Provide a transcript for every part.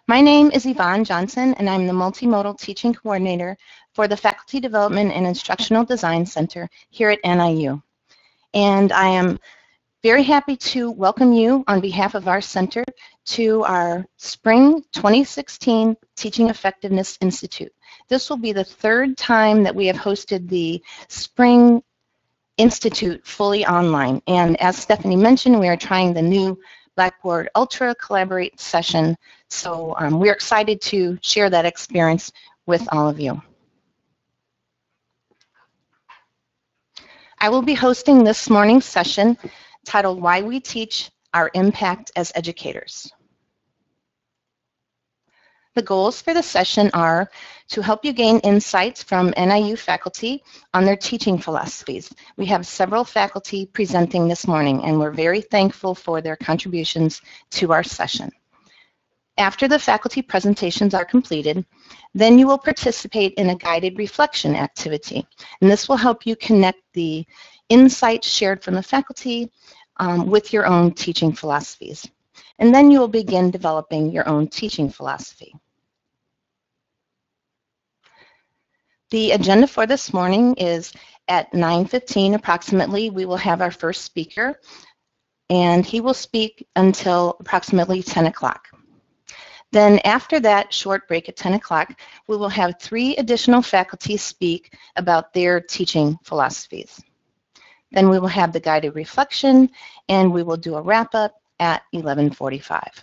My name is Yvonne Johnson, and I'm the Multimodal Teaching Coordinator for the Faculty Development and Instructional Design Center here at NIU. And I am very happy to welcome you on behalf of our center to our Spring 2016 Teaching Effectiveness Institute. This will be the third time that we have hosted the Spring Institute fully online. And as Stephanie mentioned, we are trying the new Blackboard Ultra Collaborate session. So we're excited to share that experience with all of you. I will be hosting this morning's session titled Why We Teach Our Impact as Educators. The goals for the session are to help you gain insights from NIU faculty on their teaching philosophies. We have several faculty presenting this morning, and we're very thankful for their contributions to our session. After the faculty presentations are completed, then you will participate in a guided reflection activity. And this will help you connect the insights shared from the faculty with your own teaching philosophies. And then you will begin developing your own teaching philosophy. The agenda for this morning is at 9:15 approximately, we will have our first speaker, and he will speak until approximately 10 o'clock. Then after that short break at 10 o'clock, we will have 3 additional faculty speak about their teaching philosophies. Then we will have the guided reflection, and we will do a wrap-up at 11:45.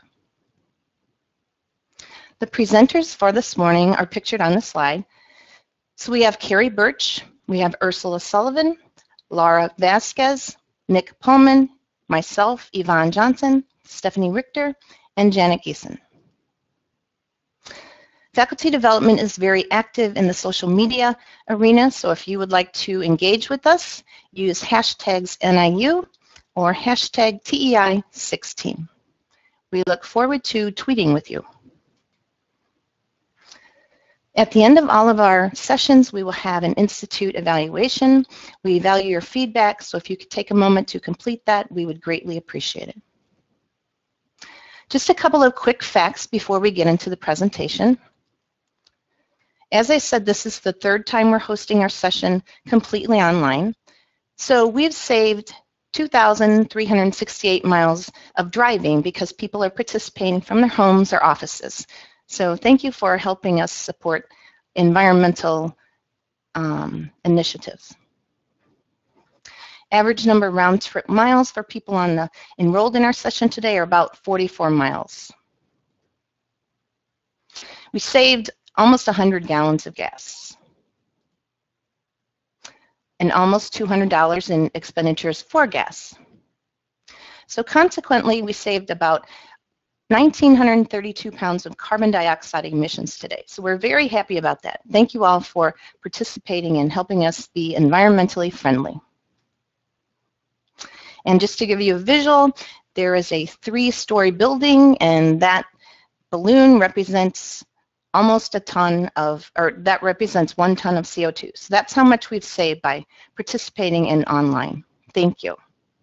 The presenters for this morning are pictured on the slide. So we have Carrie Birch, we have Ursula Sullivan, Laura Vasquez, Nick Pullman, myself, Yvonne Johnson, Stephanie Richter, and Janet Geeson. Faculty development is very active in the social media arena, so if you would like to engage with us, use hashtags NIU or hashtag TEI16. We look forward to tweeting with you. At the end of all of our sessions, we will have an institute evaluation. We value your feedback, so if you could take a moment to complete that, we would greatly appreciate it. Just a couple of quick facts before we get into the presentation. As I said, this is the third time we're hosting our session completely online. So we've saved 2,368 miles of driving because people are participating from their homes or offices. So thank you for helping us support environmental initiatives. Average number of round trip miles for people enrolled in our session today are about 44 miles. We saved almost 100 gallons of gas and almost $200 in expenditures for gas. So consequently, we saved about 1,932 pounds of carbon dioxide emissions today. So we're very happy about that. Thank you all for participating and helping us be environmentally friendly. And just to give you a visual, there is a 3-story building, and that balloon represents almost a ton of, or that represents 1 ton of CO2. So that's how much we've saved by participating in online. Thank you.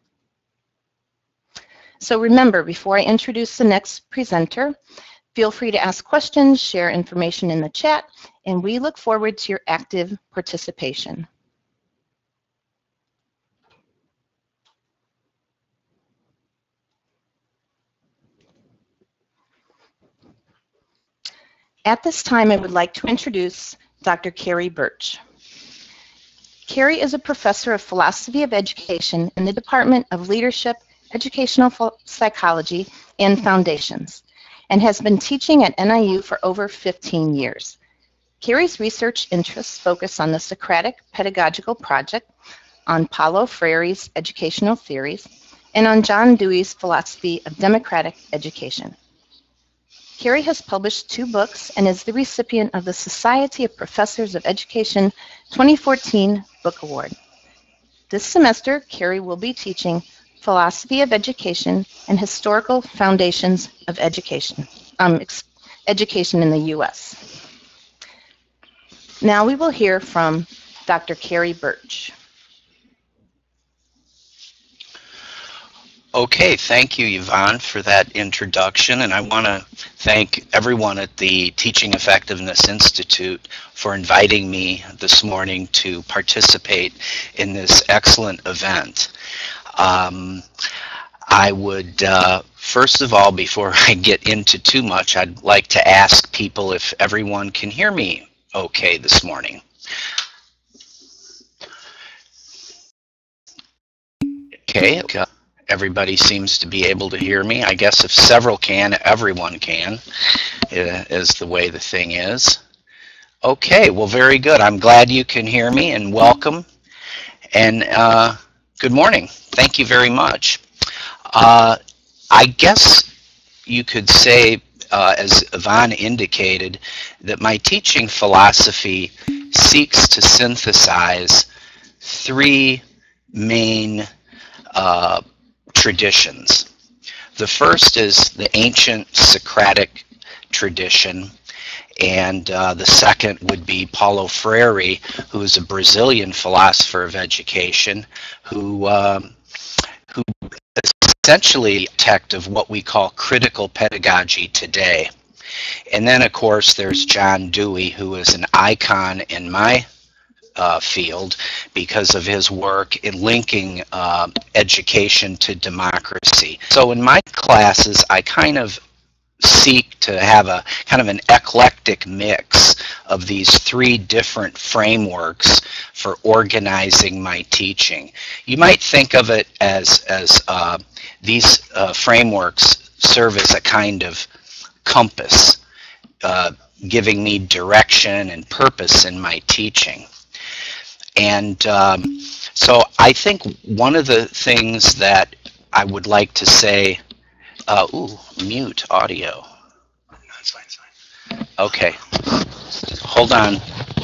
So remember, before I introduce the next presenter, feel free to ask questions, share information in the chat, and we look forward to your active participation. At this time, I would like to introduce Dr. Carrie Birch. Carrie is a professor of philosophy of education in the Department of Leadership, Educational Psychology, and Foundations, and has been teaching at NIU for over 15 years. Carrie's research interests focus on the Socratic Pedagogical Project, on Paulo Freire's educational theories, and on John Dewey's philosophy of democratic education. Carrie has published 2 books and is the recipient of the Society of Professors of Education 2014 Book Award. This semester, Carrie will be teaching Philosophy of Education and Historical Foundations of Education, Education in the U.S. Now we will hear from Dr. Carrie Birch. Okay, thank you, Yvonne, for that introduction, and I want to thank everyone at the Teaching Effectiveness Institute for inviting me this morning to participate in this excellent event. I would, first of all, before I get into too much, I'd like to ask people if everyone can hear me okay this morning. Okay, everybody seems to be able to hear me. I guess if several can, everyone can, is the way the thing is. Okay, well, very good. I'm glad you can hear me, and welcome, and good morning. Thank you very much. I guess you could say, as Yvonne indicated, that my teaching philosophy seeks to synthesize three main traditions. The first is the ancient Socratic tradition, and the second would be Paulo Freire, who is a Brazilian philosopher of education, who essentially architect of what we call critical pedagogy today. And then, of course, there's John Dewey, who is an icon in my field because of his work in linking education to democracy. So in my classes, I kind of seek to have a kind of an eclectic mix of these three different frameworks for organizing my teaching. You might think of it as these frameworks serve as a kind of compass, giving me direction and purpose in my teaching. And so I think one of the things that I would like to say, mute audio. No, it's fine, it's fine. Okay, hold on.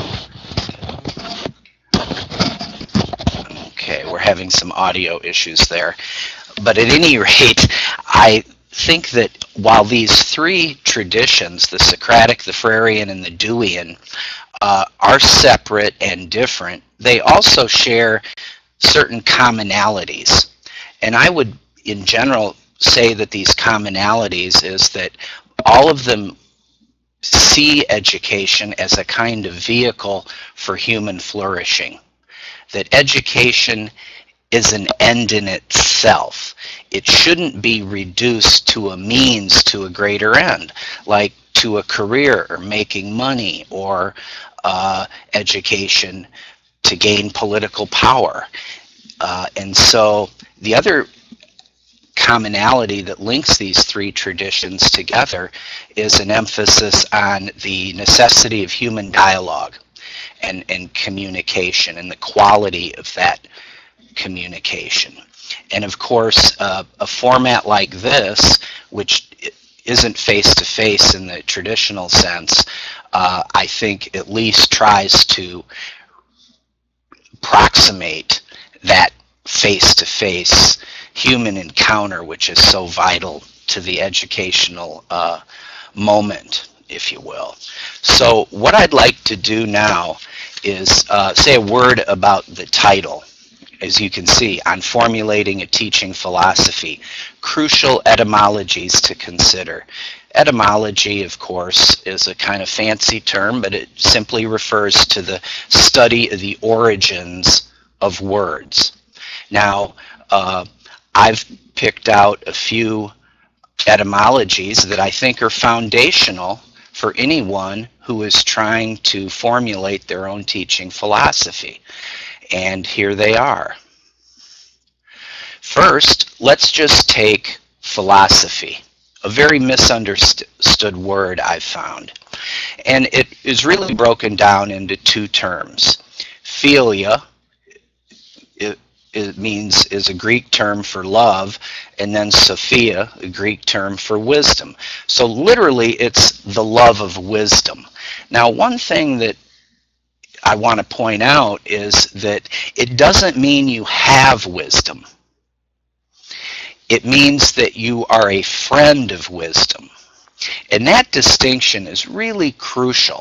Okay, we're having some audio issues there. But at any rate, I think that while these three traditions, the Socratic, the Freirean, and the Deweyan, are separate and different, they also share certain commonalities. And I would, in general, say that these commonalities is that all of them see education as a kind of vehicle for human flourishing. That education is an end in itself. It shouldn't be reduced to a means to a greater end, like to a career or making money or education to gain political power. And so the other commonality that links these three traditions together is an emphasis on the necessity of human dialogue and communication and the quality of that communication. And of course, a format like this, which isn't face-to-face in the traditional sense, I think at least tries to approximate that face-to-face human encounter, which is so vital to the educational moment, if you will. So what I'd like to do now is say a word about the title. As you can see, on formulating a teaching philosophy, crucial etymologies to consider. Etymology, of course, is a kind of fancy term, but it simply refers to the study of the origins of words. Now, I've picked out a few etymologies that I think are foundational for anyone who is trying to formulate their own teaching philosophy. And here they are. First, let's just take philosophy, a very misunderstood word I've found. And it is really broken down into two terms. Philia, it is a Greek term for love, and then Sophia, a Greek term for wisdom. So literally, it's the love of wisdom. Now, one thing that I want to point out is that it doesn't mean you have wisdom. It means that you are a friend of wisdom. And that distinction is really crucial.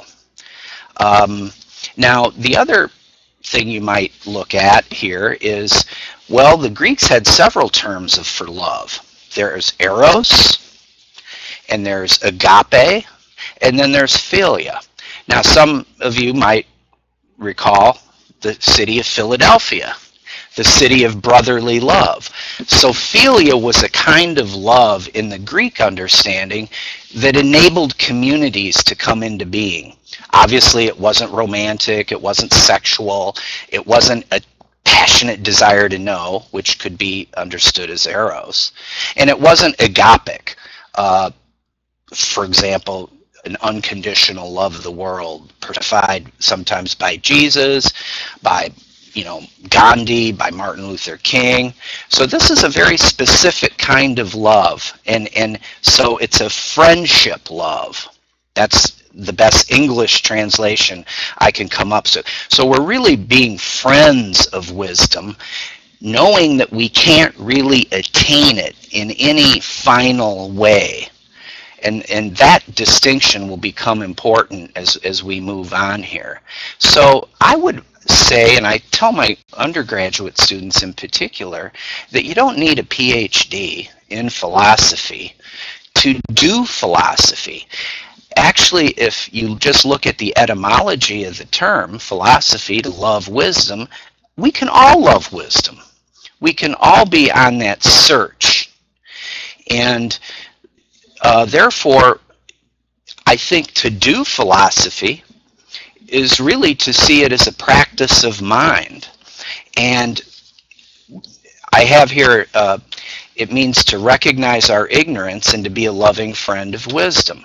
Now, the other thing you might look at here is Well, the Greeks had several terms for love. There's eros, and there's agape, and then there's philia. Now, some of you might recall the city of Philadelphia, the city of brotherly love. So philia was a kind of love in the Greek understanding that enabled communities to come into being. Obviously, it wasn't romantic, it wasn't sexual, it wasn't a passionate desire to know, which could be understood as eros, and it wasn't agapic. For example, an unconditional love of the world, personified sometimes by Jesus, by Gandhi, by Martin Luther King. So this is a very specific kind of love, and so it's a friendship love. That's the best English translation I can come up with. So we're really being friends of wisdom, knowing that we can't really attain it in any final way. And that distinction will become important as we move on here. So I would say, and I tell my undergraduate students in particular, that you don't need a PhD in philosophy to do philosophy. Actually, if you just look at the etymology of the term philosophy, to love wisdom, we can all love wisdom. We can all be on that search. And therefore, I think to do philosophy is really to see it as a practice of mind. And I have here, it means to recognize our ignorance and to be a loving friend of wisdom.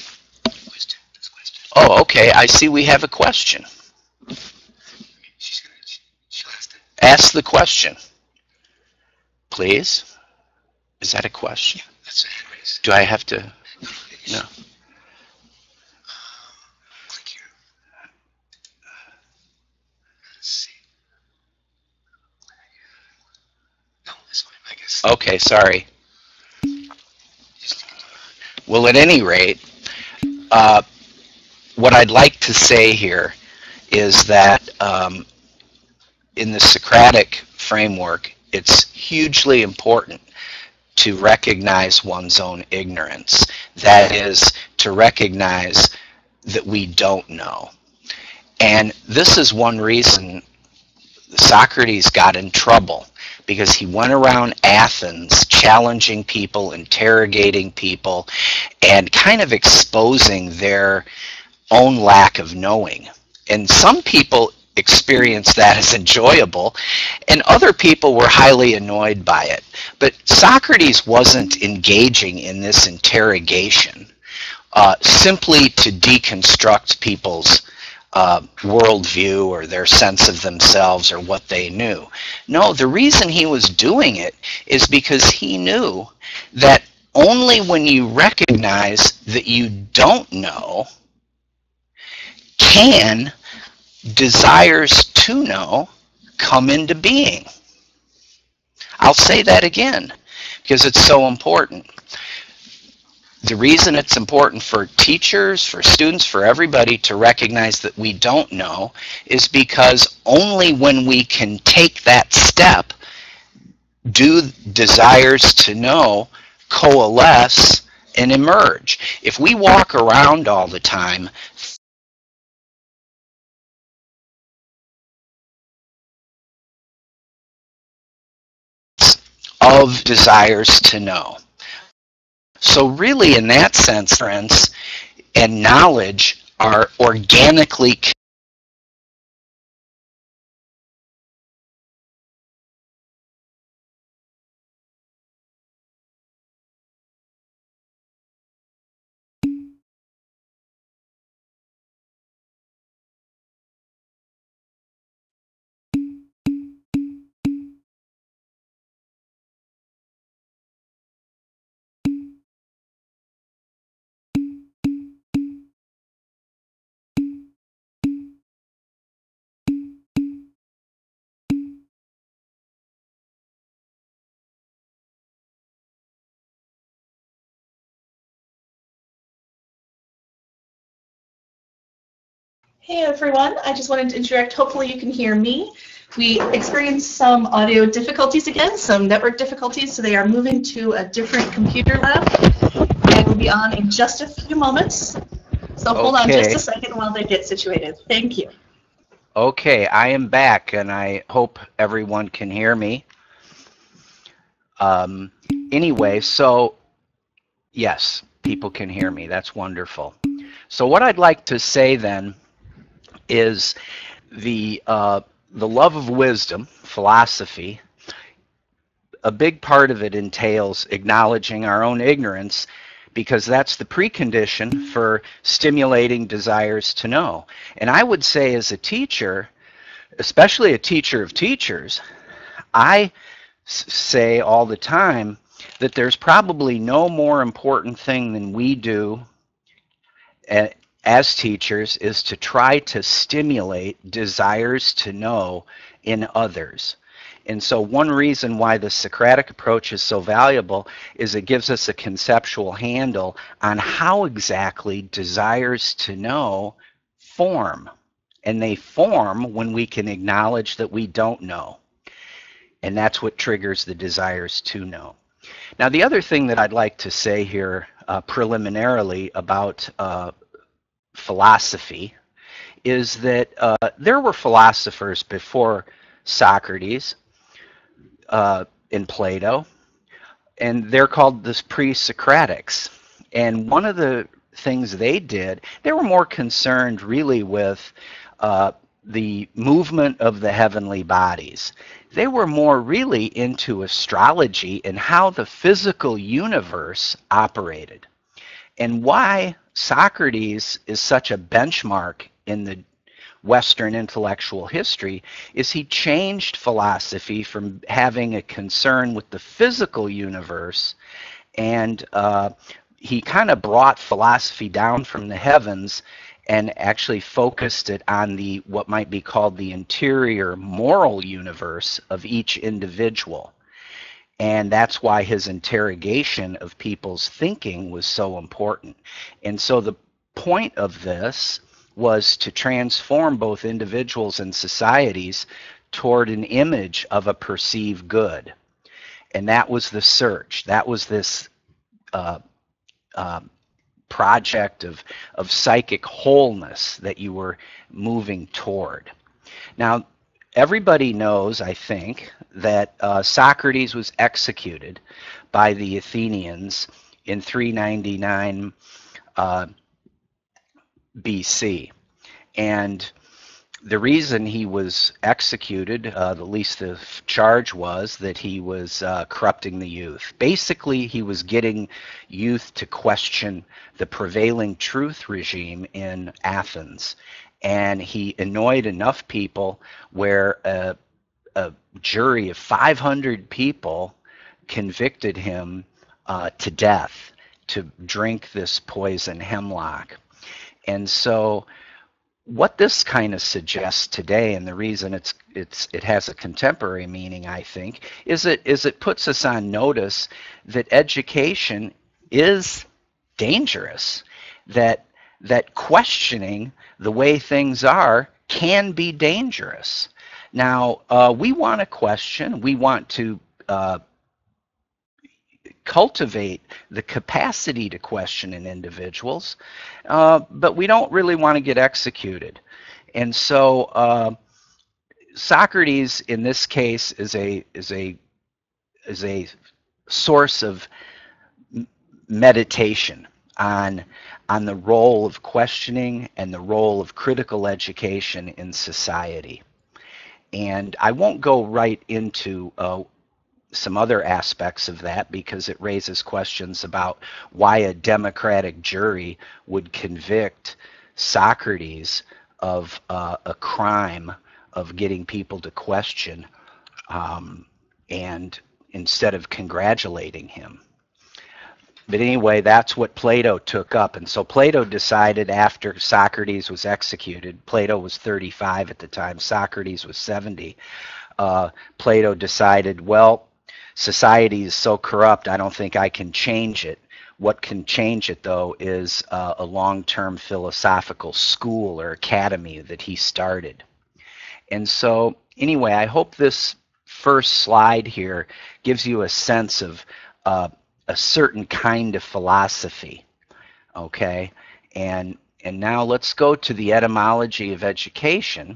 Oh, okay, I see we have a question. Ask the question, please. Is that a question? Do I have to? No. Click here. Let's see. No, this one, I guess. Okay, sorry. Well, at any rate, what I'd like to say here is that in the Socratic framework, it's hugely important to recognize one's own ignorance. That is, to recognize that we don't know. And this is one reason Socrates got in trouble, because he went around Athens challenging people, interrogating people, and kind of exposing their own lack of knowing. And some people experienced that as enjoyable, and other people were highly annoyed by it. But Socrates wasn't engaging in this interrogation simply to deconstruct people's worldview or their sense of themselves or what they knew. No, the reason he was doing it is because he knew that only when you recognize that you don't know can desires to know come into being. I'll say that again because it's so important. The reason it's important for teachers, for students, for everybody to recognize that we don't know is because only when we can take that step do desires to know coalesce and emerge. If we walk around all the time of desires to know. So really, in that sense, friends, and knowledge are organically Hey everyone, I just wanted to interject. Hopefully you can hear me. We experienced some audio difficulties again, some network difficulties, so they are moving to a different computer lab, and we'll be on in just a few moments. So hold on just a second while they get situated. Thank you. Okay, I am back, and I hope everyone can hear me. Anyway, so yes, people can hear me. That's wonderful. So what I'd like to say then is the love of wisdom, philosophy, a big part of it entails acknowledging our own ignorance, because that's the precondition for stimulating desires to know. And I would say, as a teacher, especially a teacher of teachers, I say all the time that there's probably no more important thing than we do as teachers is to try to stimulate desires to know in others. And so one reason why the Socratic approach is so valuable is it gives us a conceptual handle on how exactly desires to know form. And they form when we can acknowledge that we don't know. And that's what triggers the desires to know. Now, the other thing that I'd like to say here preliminarily about philosophy is that there were philosophers before Socrates and Plato, and they're called the pre-Socratics. And one of the things they did, they were more concerned really with the movement of the heavenly bodies. They were more really into astrology and how the physical universe operated. And why Socrates is such a benchmark in the Western intellectual history is he changed philosophy from having a concern with the physical universe, and he kind of brought philosophy down from the heavens and actually focused it on the what might be called the interior moral universe of each individual. And that's why his interrogation of people's thinking was so important. And so the point of this was to transform both individuals and societies toward an image of a perceived good. And that was the search. That was this project of psychic wholeness that you were moving toward. Now, everybody knows, I think, that Socrates was executed by the Athenians in 399 BC. And the reason he was executed, at least the charge was that he was corrupting the youth. Basically, he was getting youth to question the prevailing truth regime in Athens. And he annoyed enough people where a jury of 500 people convicted him to death to drink this poison hemlock. And so what this kind of suggests today, and the reason it has a contemporary meaning, I think, is it puts us on notice that education is dangerous, that questioning the way things are can be dangerous. Now, we want to question, we want to cultivate the capacity to question in individuals, but we don't really want to get executed. And so Socrates, in this case, is a source of meditation on the role of questioning and the role of critical education in society. And I won't go right into some other aspects of that because it raises questions about why a democratic jury would convict Socrates of a crime of getting people to question and instead of congratulating him. But anyway, that's what Plato took up. And so Plato decided after Socrates was executed, Plato was 35 at the time, Socrates was 70, Plato decided, well, society is so corrupt, I don't think I can change it. What can change it, though, is a long-term philosophical school or academy that he started. And so anyway, I hope this first slide here gives you a sense of a certain kind of philosophy, okay? And now let's go to the etymology of education.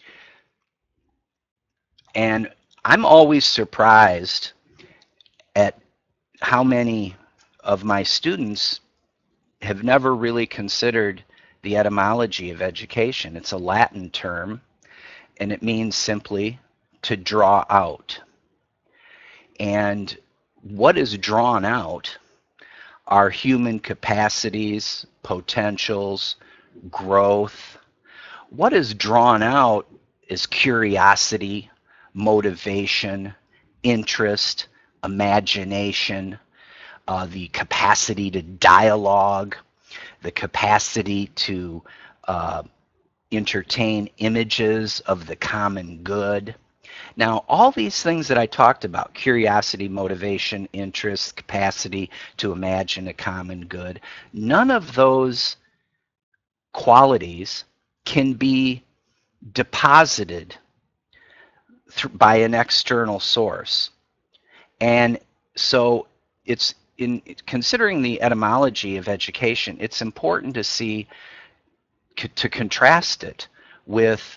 And I'm always surprised at how many of my students have never really considered the etymology of education. It's a Latin term, and it means simply to draw out. And what is drawn out are human capacities, potentials, growth. What is drawn out is curiosity, motivation, interest, imagination, the capacity to dialogue, the capacity to entertain images of the common good. Now, all these things that I talked about, curiosity, motivation, interest, capacity to imagine a common good, none of those qualities can be deposited by an external source. And so it's in considering the etymology of education, it's important to see, to contrast it with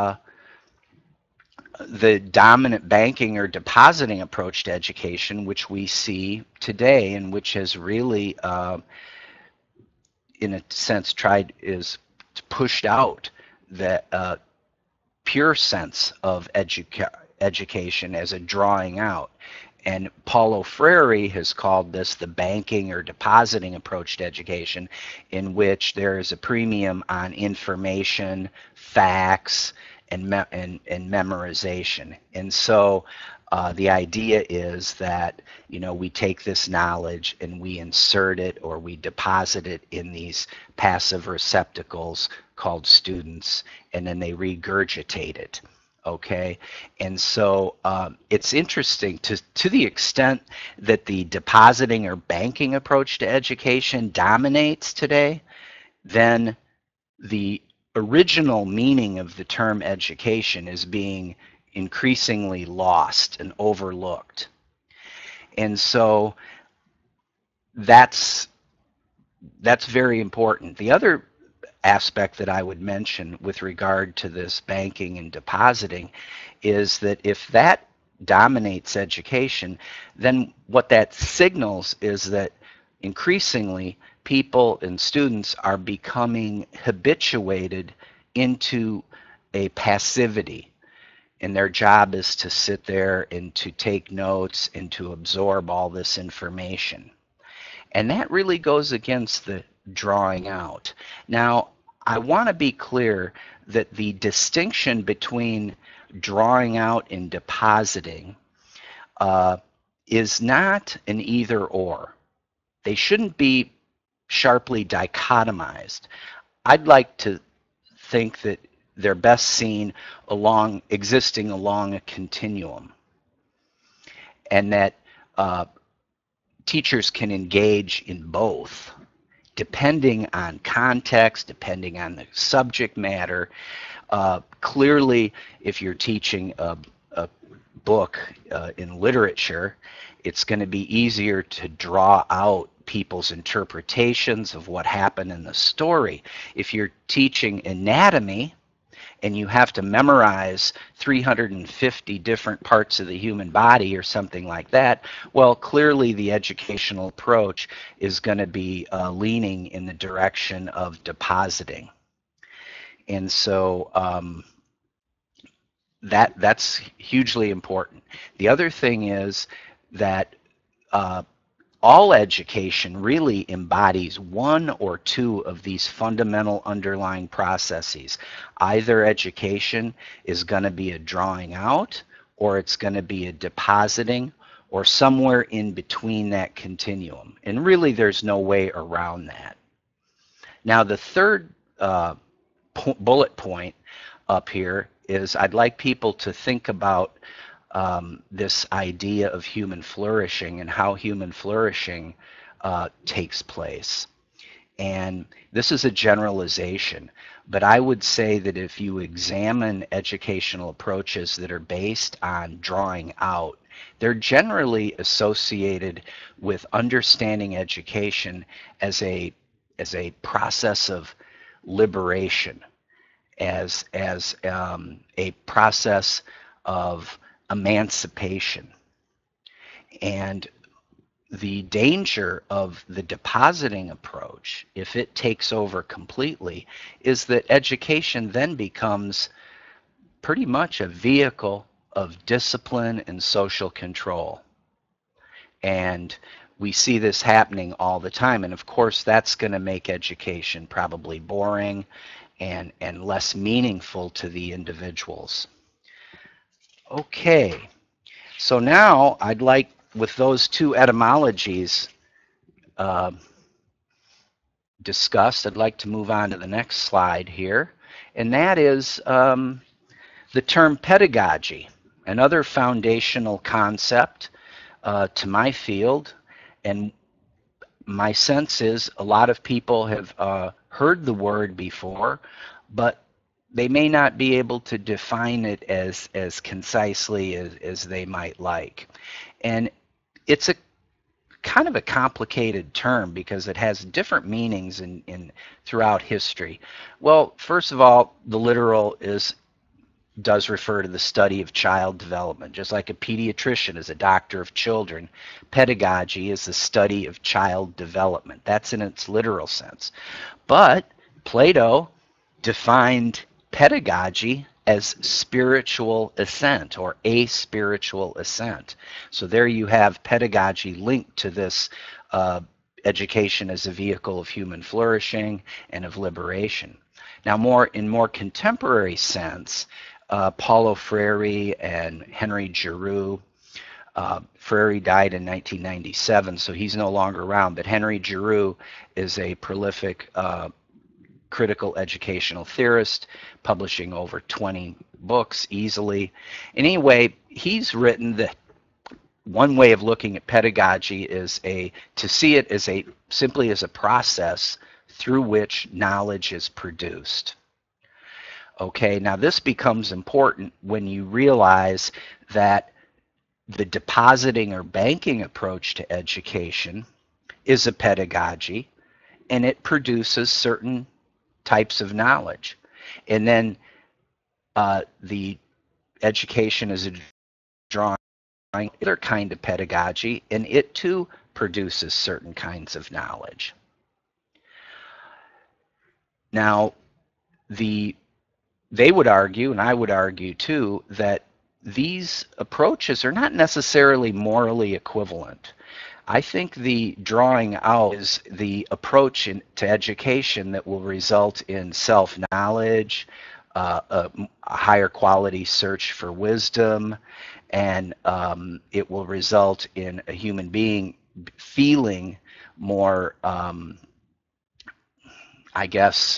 the dominant banking or depositing approach to education, which we see today and which has really, in a sense, is pushed out the pure sense of education as a drawing out. And Paulo Freire has called this the banking or depositing approach to education, in which there is a premium on information, facts, and memorization. And so the idea is that, you know, we take this knowledge and we insert it or we deposit it in these passive receptacles called students, and then they regurgitate it. Okay, and so it's interesting to the extent that the depositing or banking approach to education dominates today, then the original meaning of the term education is being increasingly lost and overlooked. And so that's very important. The other aspect that I would mention with regard to this banking and depositing is that if that dominates education, then what that signals is that increasingly people and students are becoming habituated into a passivity, and their job is to sit there and to take notes and to absorb all this information. And that really goes against the drawing out. Now, I want to be clear that the distinction between drawing out and depositing is not an either or. They shouldn't be sharply dichotomized. I'd like to think that they're best seen existing along a continuum, and that teachers can engage in both, depending on context, depending on the subject matter. Clearly, if you're teaching a book in literature, it's going to be easier to draw out people's interpretations of what happened in the story. If you're teaching anatomy and you have to memorize 350 different parts of the human body or something like that, well, clearly the educational approach is going to be leaning in the direction of depositing. And so that's hugely important. The other thing is that all education really embodies one or two of these fundamental underlying processes. Either education is going to be a drawing out, or it's going to be a depositing, or somewhere in between that continuum. And really there's no way around that. Now the third bullet point up here is I'd like people to think about this idea of human flourishing and how human flourishing takes place. And this is a generalization, but I would say that if you examine educational approaches that are based on drawing out, they're generally associated with understanding education as a process of liberation, as a process of emancipation. And the danger of the depositing approach, if it takes over completely, is that education then becomes pretty much a vehicle of discipline and social control. And we see this happening all the time. And of course, that's going to make education probably boring and less meaningful to the individuals. Okay, so now I'd like, with those two etymologies discussed, I'd like to move on to the next slide here, and that is the term pedagogy, another foundational concept to my field. And my sense is a lot of people have heard the word before, but they may not be able to define it as concisely as they might like. And it's a kind of a complicated term because it has different meanings in throughout history. Well, first of all, the literal does refer to the study of child development. Just like a pediatrician is a doctor of children, pedagogy is the study of child development. That's in its literal sense. But Plato defined pedagogy as spiritual ascent or a spiritual ascent. So there you have pedagogy linked to this education as a vehicle of human flourishing and of liberation. Now, in more contemporary sense, Paulo Freire and Henry Giroux. Freire died in 1997, so he's no longer around, but Henry Giroux is a prolific critical educational theorist, publishing over 20 books easily. Anyway, he's written that one way of looking at pedagogy is to see it as simply as a process through which knowledge is produced. Okay, now this becomes important when you realize that the depositing or banking approach to education is a pedagogy, and it produces certain types of knowledge. And then the education is a drawing other kind of pedagogy, and it too produces certain kinds of knowledge. Now, they would argue, and I would argue too, that these approaches are not necessarily morally equivalent. I think the drawing out is the approach to education that will result in self-knowledge, a higher quality search for wisdom, and it will result in a human being feeling more, I guess,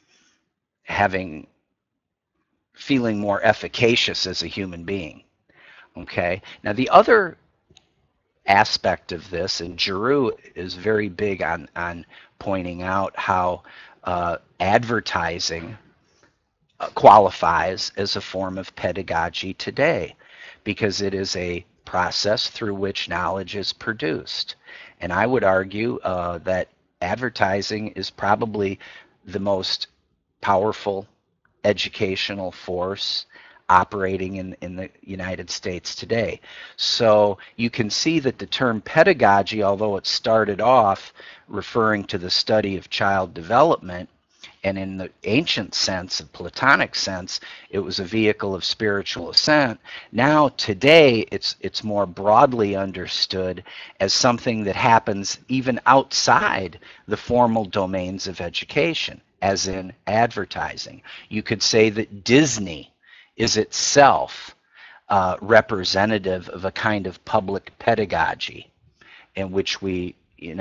feeling more efficacious as a human being. Okay, now the other aspect of this, and Giroux is very big on pointing out how advertising qualifies as a form of pedagogy today, because it is a process through which knowledge is produced. And I would argue that advertising is probably the most powerful educational force operating in the United States today. So you can see that the term pedagogy, although it started off referring to the study of child development, and in the ancient sense, of Platonic sense, it was a vehicle of spiritual ascent. Now, today, it's more broadly understood as something that happens even outside the formal domains of education, as in advertising. You could say that Disney is itself representative of a kind of public pedagogy in which we,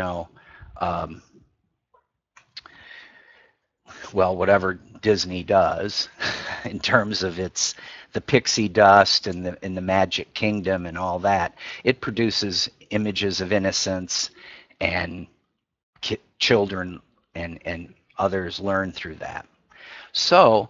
well, whatever Disney does in terms of the pixie dust and the Magic Kingdom and all that, it produces images of innocence and children and others learn through that. So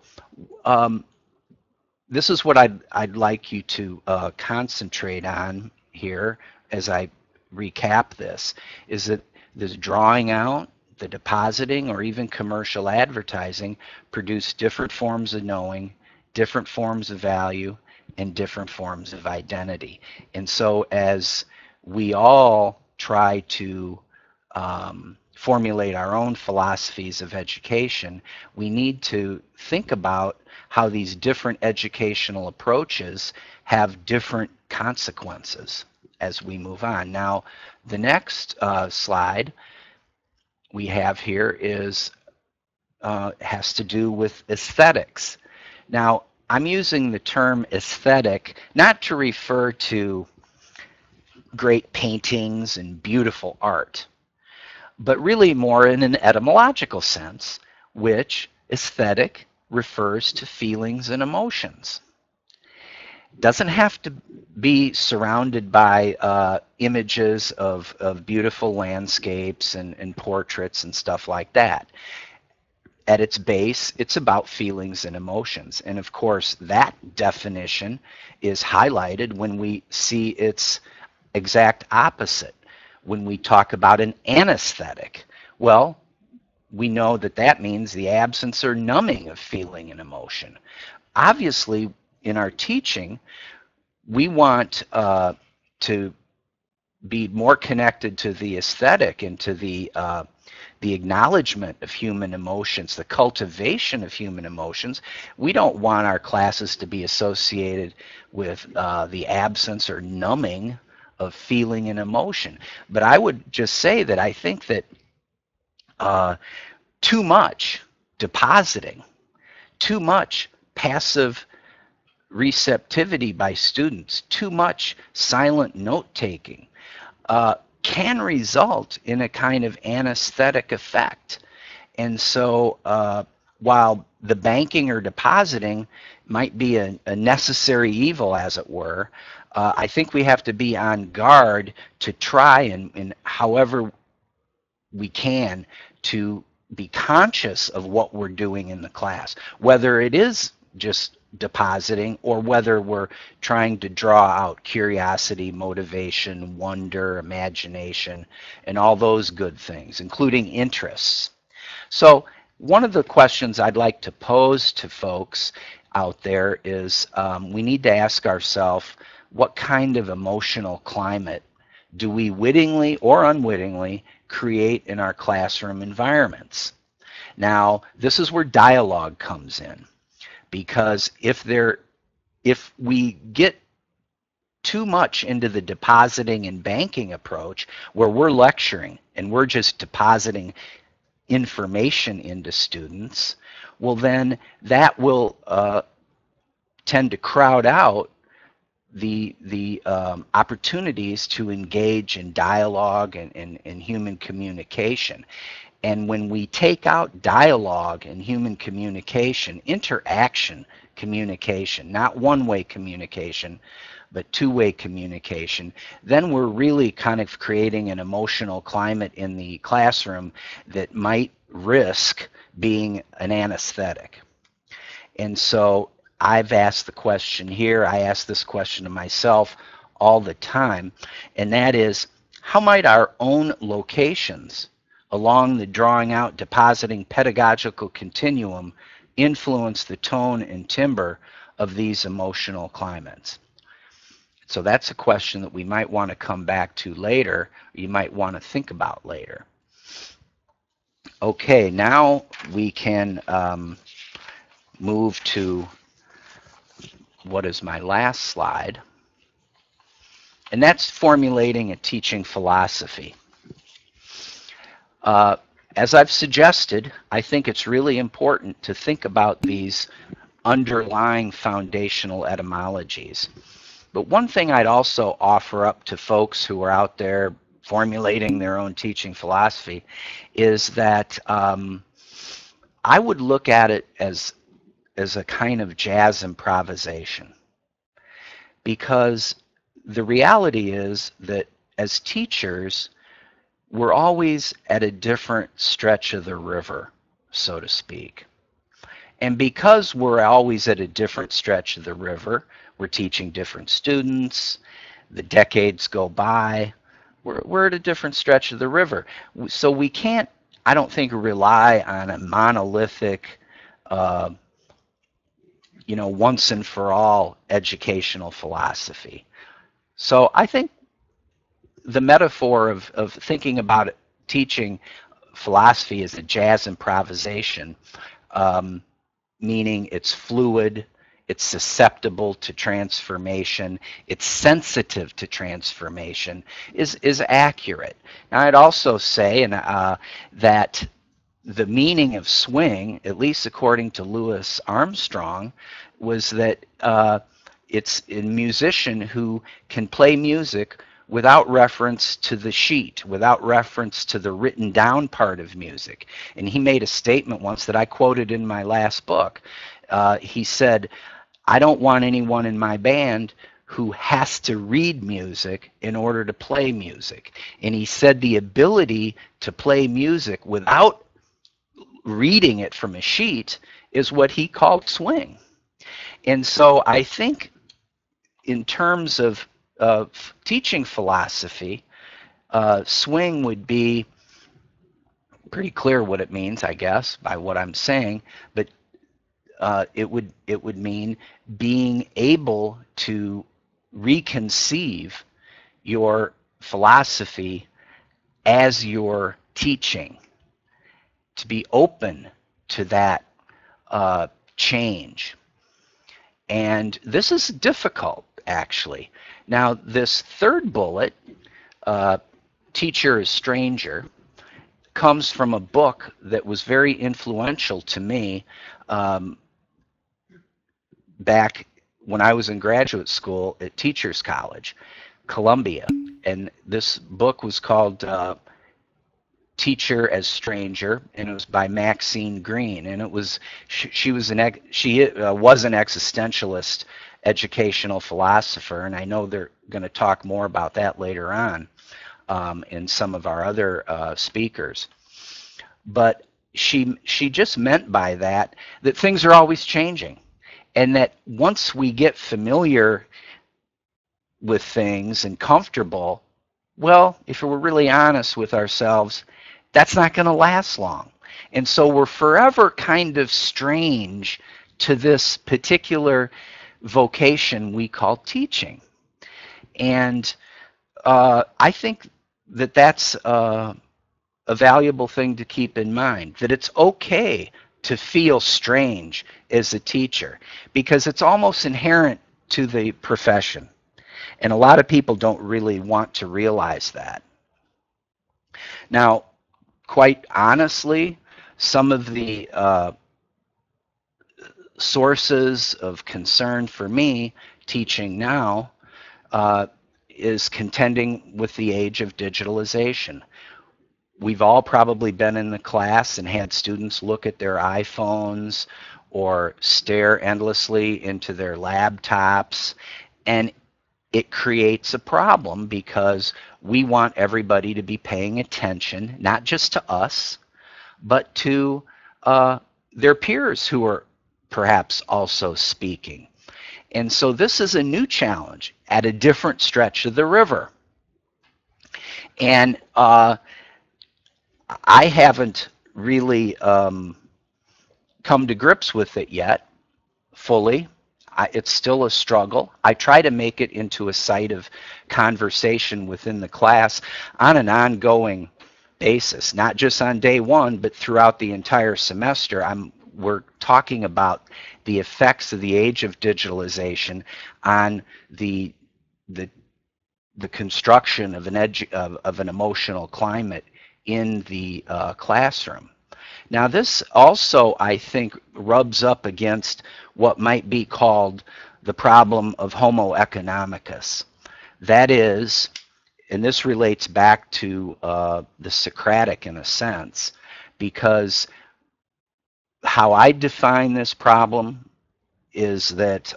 this is what I'd like you to concentrate on here as I recap this, is that this drawing out, the depositing, or even commercial advertising produce different forms of knowing, different forms of value, and different forms of identity. And so as we all try to formulate our own philosophies of education, we need to think about how these different educational approaches have different consequences as we move on. Now, the next slide we have here is has to do with aesthetics. Now, I'm using the term aesthetic not to refer to great paintings and beautiful art, but really more in an etymological sense, which aesthetic refers to feelings and emotions. Doesn't have to be surrounded by images of beautiful landscapes and portraits and stuff like that. At its base, it's about feelings and emotions. And of course, that definition is highlighted when we see its exact opposite. When we talk about an anesthetic, well, we know that that means the absence or numbing of feeling and emotion. Obviously, in our teaching, we want to be more connected to the aesthetic and to the acknowledgement of human emotions, the cultivation of human emotions. We don't want our classes to be associated with the absence or numbing of feeling and emotion. But I would just say that I think that too much depositing, too much passive receptivity by students, too much silent note-taking can result in a kind of anesthetic effect. And so while the banking or depositing might be a necessary evil, as it were, I think we have to be on guard to try and however we can to be conscious of what we're doing in the class, whether it is just depositing or whether we're trying to draw out curiosity, motivation, wonder, imagination, and all those good things, including interests. So one of the questions I'd like to pose to folks out there is we need to ask ourselves, what kind of emotional climate do we wittingly or unwittingly create in our classroom environments? Now, this is where dialogue comes in, because if we get too much into the depositing and banking approach, where we're lecturing and we're just depositing information into students, well, then that will tend to crowd out the opportunities to engage in dialogue and human communication. And when we take out dialogue and human communication, interaction communication, not one-way communication, but two-way communication, then we're really kind of creating an emotional climate in the classroom that might risk being an anesthetic. And so I've asked the question here, I ask this question to myself all the time, and that is, how might our own locations along the drawing out, depositing pedagogical continuum influence the tone and timbre of these emotional climates? So that's a question that we might want to come back to later, or you might want to think about later. Okay, now we can move to what is my last slide, and that's formulating a teaching philosophy. As I've suggested, I think it's really important to think about these underlying foundational etymologies. But one thing I'd also offer up to folks who are out there formulating their own teaching philosophy is that I would look at it as a kind of jazz improvisation. Because the reality is that as teachers, we're always at a different stretch of the river, so to speak. And because we're always at a different stretch of the river, we're teaching different students, the decades go by, we're at a different stretch of the river. So we can't, I don't think, rely on a monolithic, once and for all educational philosophy. So I think the metaphor of thinking about it, teaching philosophy as a jazz improvisation, meaning it's fluid, it's susceptible to transformation, it's sensitive to transformation, is accurate. Now, I'd also say that the meaning of swing, at least according to Louis Armstrong, was that it's a musician who can play music without reference to the sheet, without reference to the written down part of music. And he made a statement once that I quoted in my last book. He said, "I don't want anyone in my band who has to read music in order to play music." And he said the ability to play music without reading it from a sheet is what he called swing. And so I think in terms of teaching philosophy, swing would be pretty clear what it means, I guess, by what I'm saying, but it would mean being able to reconceive your philosophy as you're teaching, to be open to that change. And this is difficult, actually. Now, this third bullet, Teacher is Stranger, comes from a book that was very influential to me back when I was in graduate school at Teachers College, Columbia. And this book was called Teacher as Stranger, and it was by Maxine Green. And it was she was an existentialist educational philosopher, and I know they're going to talk more about that later on in some of our other speakers. But she just meant by that things are always changing, and that once we get familiar with things and comfortable, well, if we're really honest with ourselves, that's not going to last long. And so we're forever kind of strange to this particular vocation we call teaching. And I think that that's a valuable thing to keep in mind, that it's okay to feel strange as a teacher, because it's almost inherent to the profession. And a lot of people don't really want to realize that. Now, quite honestly, some of the sources of concern for me teaching now is contending with the age of digitalization. We've all probably been in the class and had students look at their iPhones or stare endlessly into their laptops, and it creates a problem because we want everybody to be paying attention, not just to us, but to their peers who are perhaps also speaking. And so this is a new challenge at a different stretch of the river. And I haven't really come to grips with it yet fully. It's still a struggle. I try to make it into a site of conversation within the class on an ongoing basis, not just on day one, but throughout the entire semester. We're talking about the effects of the age of digitalization on the construction of an emotional climate in the classroom. Now, this also, I think, rubs up against what might be called the problem of homo economicus. That is, and this relates back to the Socratic in a sense, because how I define this problem is that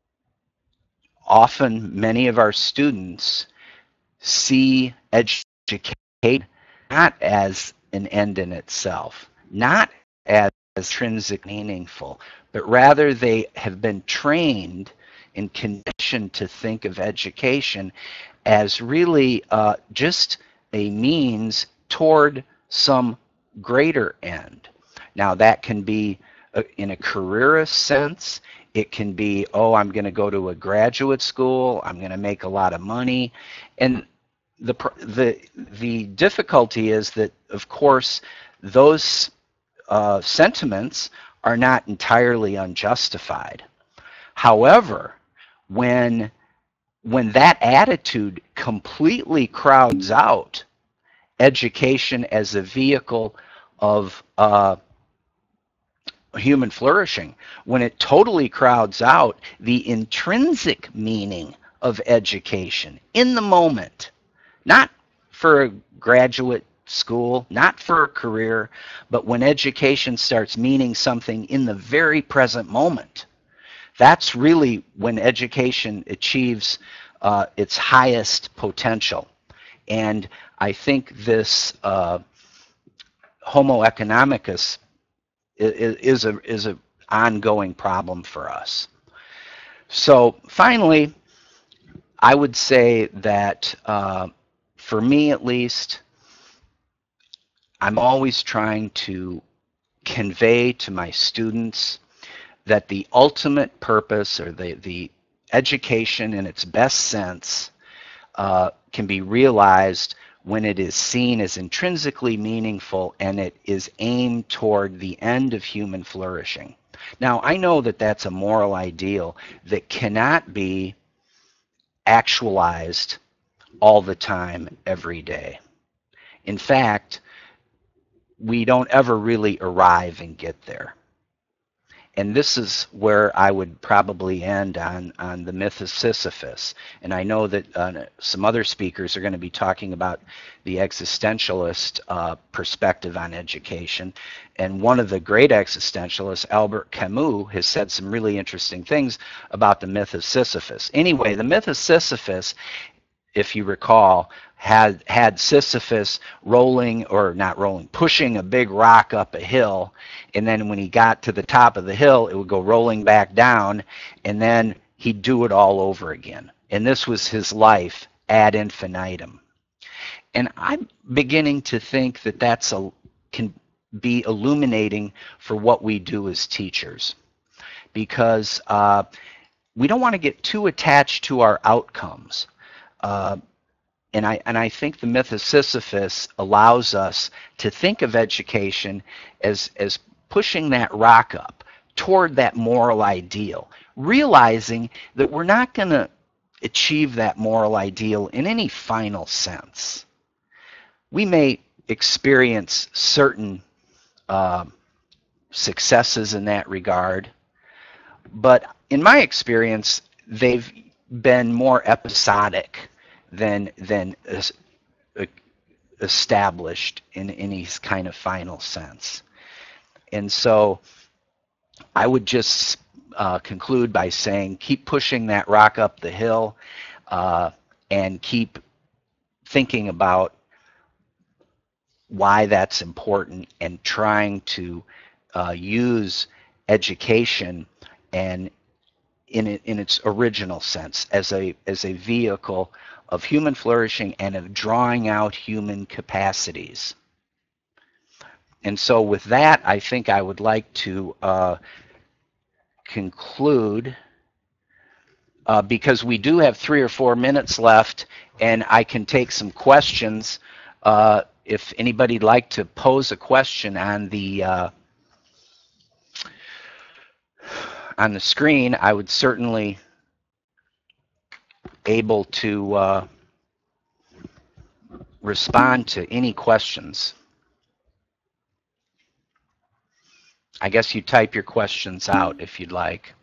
often many of our students see education education not as an end in itself, not as intrinsic meaningful, but rather they have been trained and conditioned to think of education as really just a means toward some greater end. Now that can be in a careerist sense. It can be, oh, I'm going to go to a graduate school, I'm going to make a lot of money. And the difficulty is that, of course, those sentiments are not entirely unjustified. However, when that attitude completely crowds out education as a vehicle of human flourishing, when it totally crowds out the intrinsic meaning of education in the moment, not for a graduate school, not for a career, but when education starts meaning something in the very present moment, that's really when education achieves its highest potential. And I think this Homo economicus is an ongoing problem for us. So finally, I would say that for me at least, I'm always trying to convey to my students that the ultimate purpose, or the education in its best sense, can be realized when it is seen as intrinsically meaningful and it is aimed toward the end of human flourishing. Now, I know that that's a moral ideal that cannot be actualized all the time, every day. In fact, we don't ever really arrive and get there. And this is where I would probably end on the myth of Sisyphus. And I know that some other speakers are going to be talking about the existentialist perspective on education. And one of the great existentialists, Albert Camus, has said some really interesting things about the myth of Sisyphus. Anyway, the myth of Sisyphus, if you recall, had Sisyphus pushing a big rock up a hill, and then when he got to the top of the hill, it would go rolling back down, and then he'd do it all over again. And this was his life ad infinitum. And I'm beginning to think that can be illuminating for what we do as teachers, because we don't want to get too attached to our outcomes. And I think the myth of Sisyphus allows us to think of education as pushing that rock up toward that moral ideal, realizing that we're not going to achieve that moral ideal in any final sense. We may experience certain successes in that regard, but in my experience, they've been more episodic than established in any kind of final sense. And so I would just conclude by saying, keep pushing that rock up the hill and keep thinking about why that's important, and trying to use education and in its original sense as a vehicle of human flourishing and of drawing out human capacities. And so with that, I think I would like to conclude, because we do have 3 or 4 minutes left, and I can take some questions. If anybody'd like to pose a question on the screen, I would certainly able to respond to any questions. I guess you type your questions out if you'd like.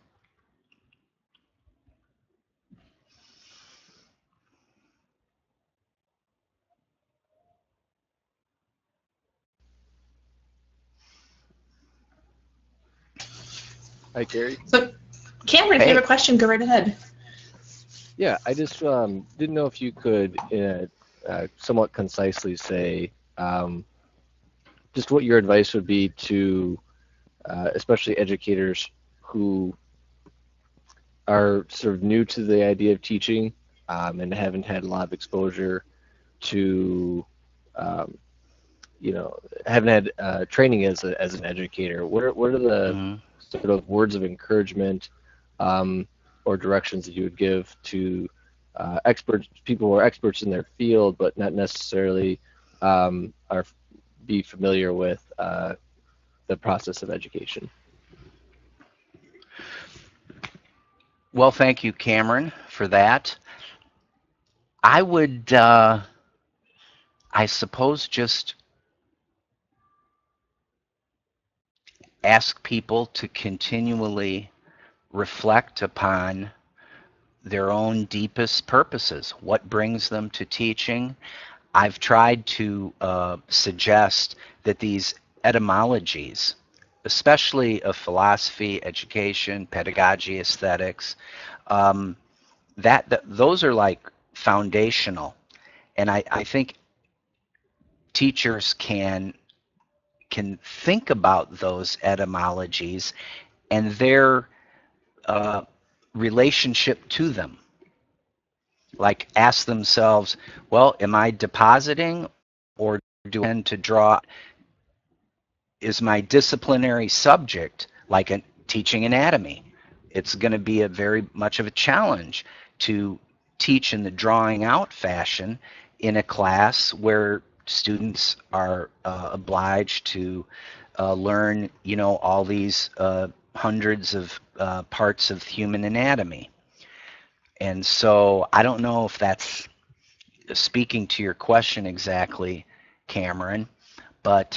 Hi, Gary. So, Cameron, if you have a question, go right ahead. Yeah, I just didn't know if you could somewhat concisely say just what your advice would be to especially educators who are sort of new to the idea of teaching and haven't had a lot of exposure to, um, haven't had training as an educator. What are the Mhm. sort of words of encouragement or directions that you would give to experts, people who are experts in their field, but not necessarily are be familiar with the process of education? Well, thank you, Cameron, for that. I would, I suppose, just ask people to continually reflect upon their own deepest purposes. What brings them to teaching? I've tried to suggest that these etymologies, especially of philosophy, education, pedagogy, aesthetics, um, that those are like foundational, and I think teachers can think about those etymologies and their uh, relationship to them. Like ask themselves, well, am I depositing or do I tend to draw? Is my disciplinary subject like teaching anatomy? It's going to be a very much of a challenge to teach in the drawing out fashion in a class where students are obliged to learn, all these hundreds of parts of human anatomy. And so I don't know if that's speaking to your question exactly, Cameron, but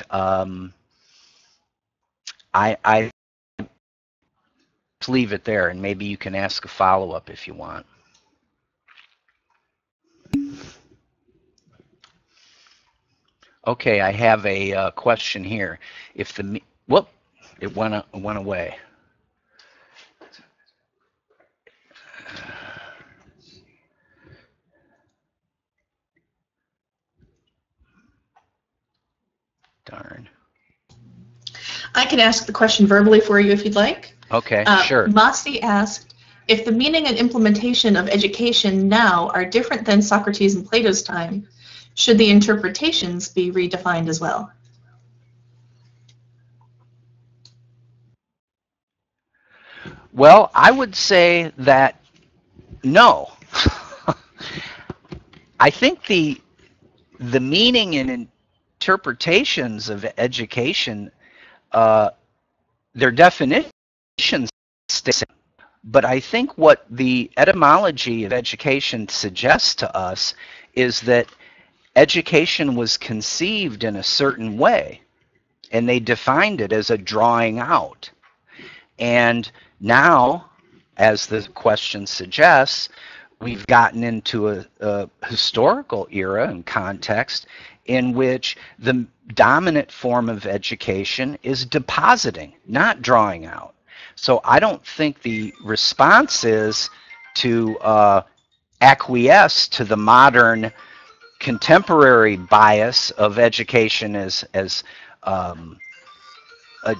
I just leave it there, and maybe you can ask a follow-up if you want. Okay, I have a question here. If the whoop, it went away. Darn. I can ask the question verbally for you if you'd like. Okay, sure. Masi asked, if the meaning and implementation of education now are different than Socrates and Plato's time, should the interpretations be redefined as well? Well, I would say that no. I think the meaning and interpretations of education, uh, their definitions stay the same. But I think what the etymology of education suggests to us is that education was conceived in a certain way, and they defined it as a drawing out. And now, as the question suggests, we've gotten into a historical era and context in which the dominant form of education is depositing, not drawing out. So I don't think the response is to acquiesce to the modern contemporary bias of education as um, a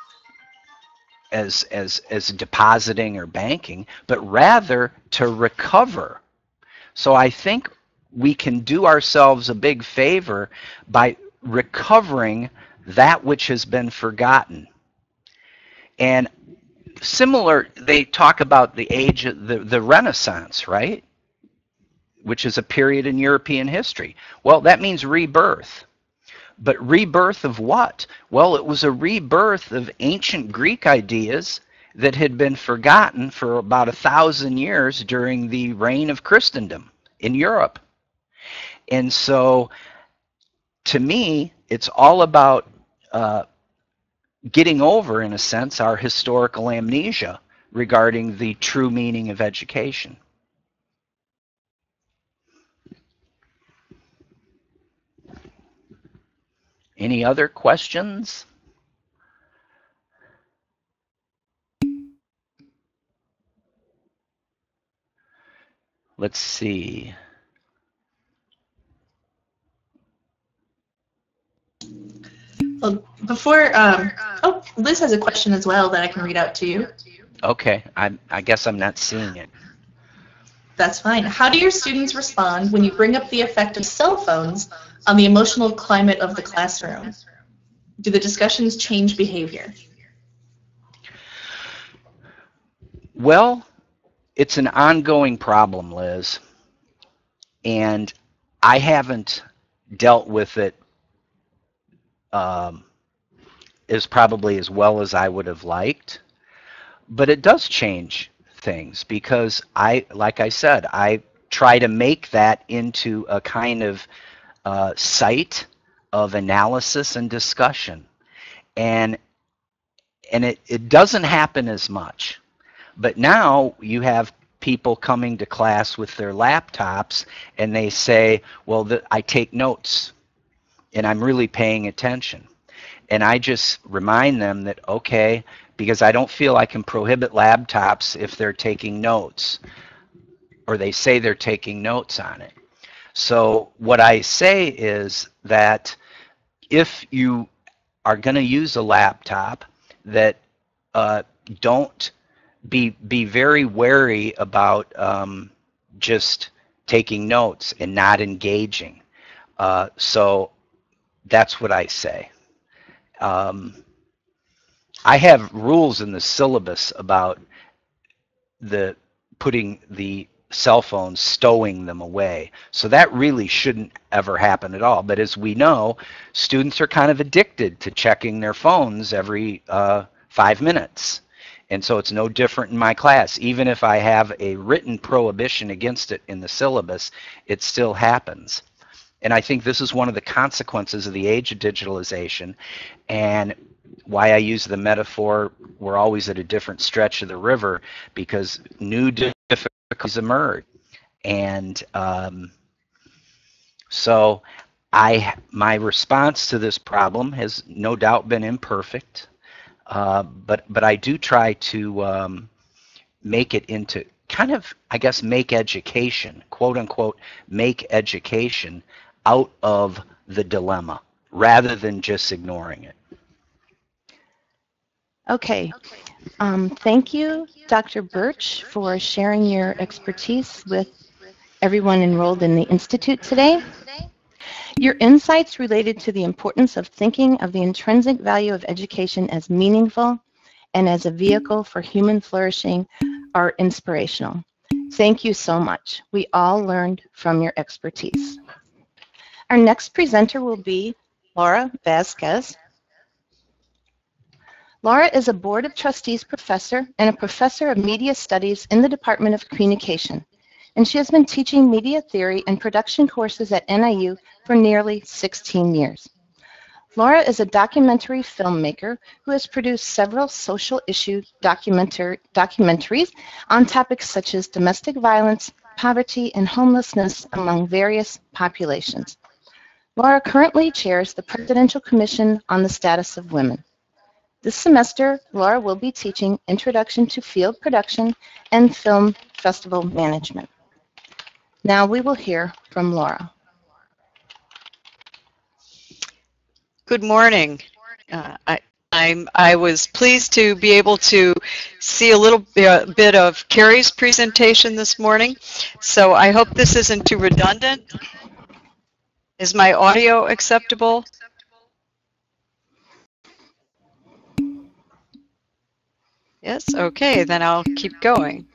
as depositing or banking, but rather to recover. So I think we can do ourselves a big favor by recovering that which has been forgotten. And similar, they talk about the age of the Renaissance, right? Which is a period in European history. Well, that means rebirth. But rebirth of what? Well, it was a rebirth of ancient Greek ideas that had been forgotten for about 1,000 years during the reign of Christendom in Europe. And so, to me, it's all about getting over, in a sense, our historical amnesia regarding the true meaning of education. Any other questions? Let's see. Before, oh, Liz has a question as well that I can read out to you. Okay, I guess I'm not seeing it. That's fine. How do your students respond when you bring up the effect of cell phones on the emotional climate of the classroom? Do the discussions change behavior? Well, it's an ongoing problem, Liz, and I haven't dealt with it as well as I would have liked, but it does change things because like I said, I try to make that into a kind of site of analysis and discussion, and it doesn't happen as much. But now you have people coming to class with their laptops and they say, well, I take notes and I'm really paying attention. And I just remind them that, okay, because I don't feel I can prohibit laptops if they're taking notes or they say they're taking notes on it. So what I say is that if you are going to use a laptop, that don't be very wary about just taking notes and not engaging. So that's what I say. I have rules in the syllabus about putting the cell phones, stowing them away. So that really shouldn't ever happen at all. But as we know, students are kind of addicted to checking their phones every 5 minutes. And so it's no different in my class. Even if I have a written prohibition against it in the syllabus, it still happens. And I think this is one of the consequences of the age of digitalization, and why I use the metaphor, we're always at a different stretch of the river because new difficulties emerge. And so my response to this problem has no doubt been imperfect. But I do try to make it into kind of, I guess, make education, quote unquote, make education out of the dilemma rather than just ignoring it. Okay. Thank you, Dr. Birch, for sharing your expertise with everyone enrolled in the Institute today. Your insights related to the importance of thinking of the intrinsic value of education as meaningful and as a vehicle for human flourishing are inspirational. Thank you so much. We all learned from your expertise. Our next presenter will be Laura Vasquez. Laura is a Board of Trustees professor and a professor of media studies in the Department of Communication, and she has been teaching media theory and production courses at NIU for nearly 16 years. Laura is a documentary filmmaker who has produced several social issue documentaries on topics such as domestic violence, poverty, and homelessness among various populations. Laura currently chairs the Presidential Commission on the Status of Women. This semester, Laura will be teaching Introduction to Field Production and Film Festival Management. Now we will hear from Laura. Good morning. I was pleased to be able to see a little bit of Carrie's presentation this morning, so I hope this isn't too redundant. Is my audio acceptable? Yes, okay, then I'll keep going.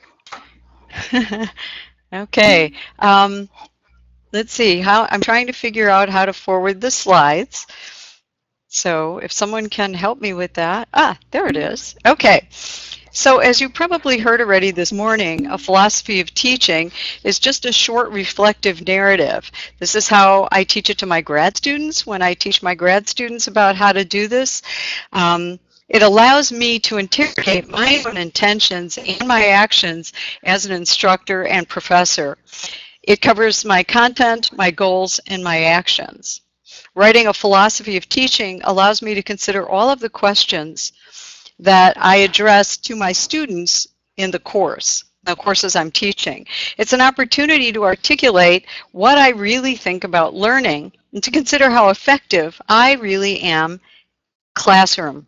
Okay, let's see, I'm trying to figure out how to forward the slides. So if someone can help me with that. There it is. Okay. So as you probably heard already this morning, a philosophy of teaching is just a short reflective narrative. This is how I teach it to my grad students when I teach my grad students about how to do this. It allows me to interrogate my own intentions and my actions as an instructor and professor. It covers my content, my goals, and my actions. Writing a philosophy of teaching allows me to consider all of the questions that I address to my students in the courses I'm teaching. It's an opportunity to articulate what I really think about learning and to consider how effective I really am classroom.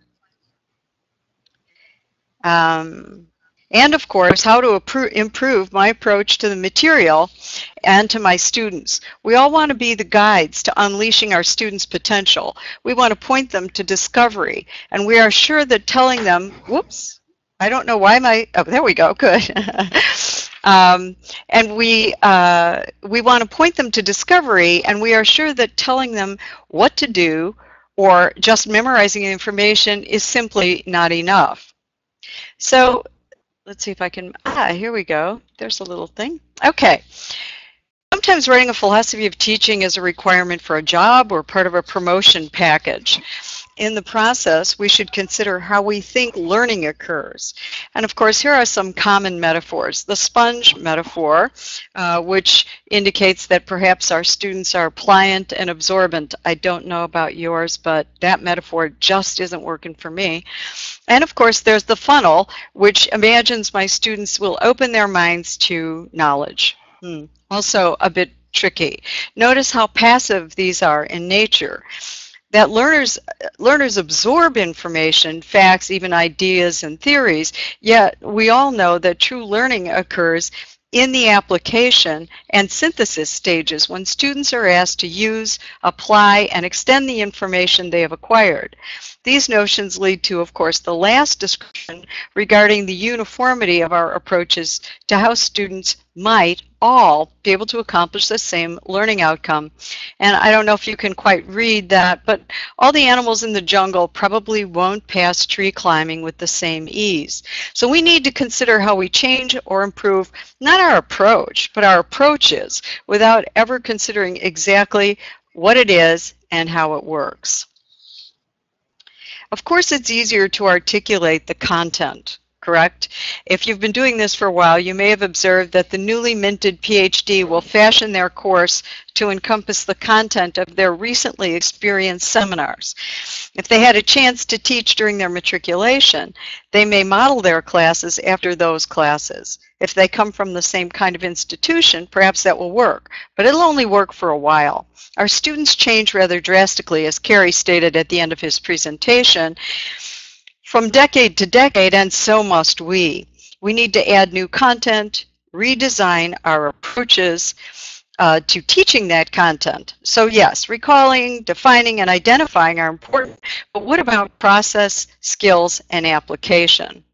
And of course, how to improve my approach to the material and to my students. We all want to be the guides to unleashing our students' potential. We want to point them to discovery, and we are sure that telling them, whoops, I don't know why oh, there we go, good. And we want to point them to discovery, and we are sure that telling them what to do or just memorizing information is simply not enough. So let's see if I can, here we go. There's a little thing. Okay. Sometimes writing a philosophy of teaching is a requirement for a job or part of a promotion package. In the process, we should consider how we think learning occurs. And of course, here are some common metaphors. The sponge metaphor, which indicates that perhaps our students are pliant and absorbent. I don't know about yours, but that metaphor just isn't working for me. And of course, there's the funnel, which imagines my students will open their minds to knowledge. Also a bit tricky. Notice how passive these are in nature. That learners absorb information, facts, even ideas and theories, yet we all know that true learning occurs in the application and synthesis stages when students are asked to use, apply, and extend the information they have acquired. These notions lead to, of course, the last description regarding the uniformity of our approaches to how students might all be able to accomplish the same learning outcome. And I don't know if you can quite read that, but all the animals in the jungle probably won't pass tree climbing with the same ease. So we need to consider how we change or improve not our approach, but our approaches without ever considering exactly what it is and how it works. Of course, it's easier to articulate the content, correct? If you've been doing this for a while, you may have observed that the newly minted PhD will fashion their course to encompass the content of their recently experienced seminars. If they had a chance to teach during their matriculation, they may model their classes after those classes. If they come from the same kind of institution, perhaps that will work, but it'll only work for a while. Our students change rather drastically, as Carrie stated at the end of his presentation, from decade to decade, and so must we. We need to add new content, redesign our approaches to teaching that content. So yes, recalling, defining, and identifying are important, but what about process, skills, and application?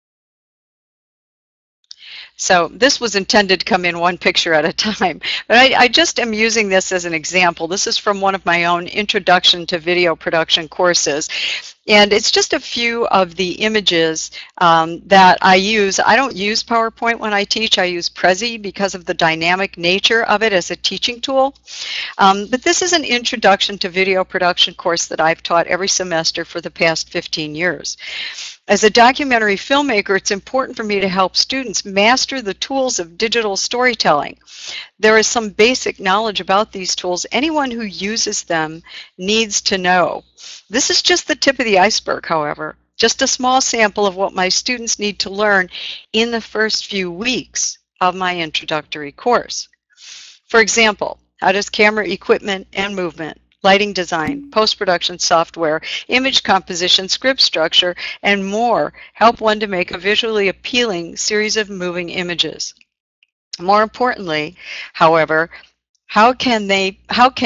So this was intended to come in one picture at a time, but I just am using this as an example. This is from one of my own Introduction to Video Production courses. And it's just a few of the images that I use. I don't use PowerPoint when I teach. I use Prezi because of the dynamic nature of it as a teaching tool. But this is an Introduction to Video Production course that I've taught every semester for the past 15 years. As a documentary filmmaker, it's important for me to help students master the tools of digital storytelling. There is some basic knowledge about these tools anyone who uses them needs to know. This is just the tip of the iceberg, however, just a small sample of what my students need to learn in the first few weeks of my introductory course. For example, how does camera equipment and movement, lighting design, post-production software, image composition, script structure, and more help one to make a visually appealing series of moving images? More importantly, however, how can they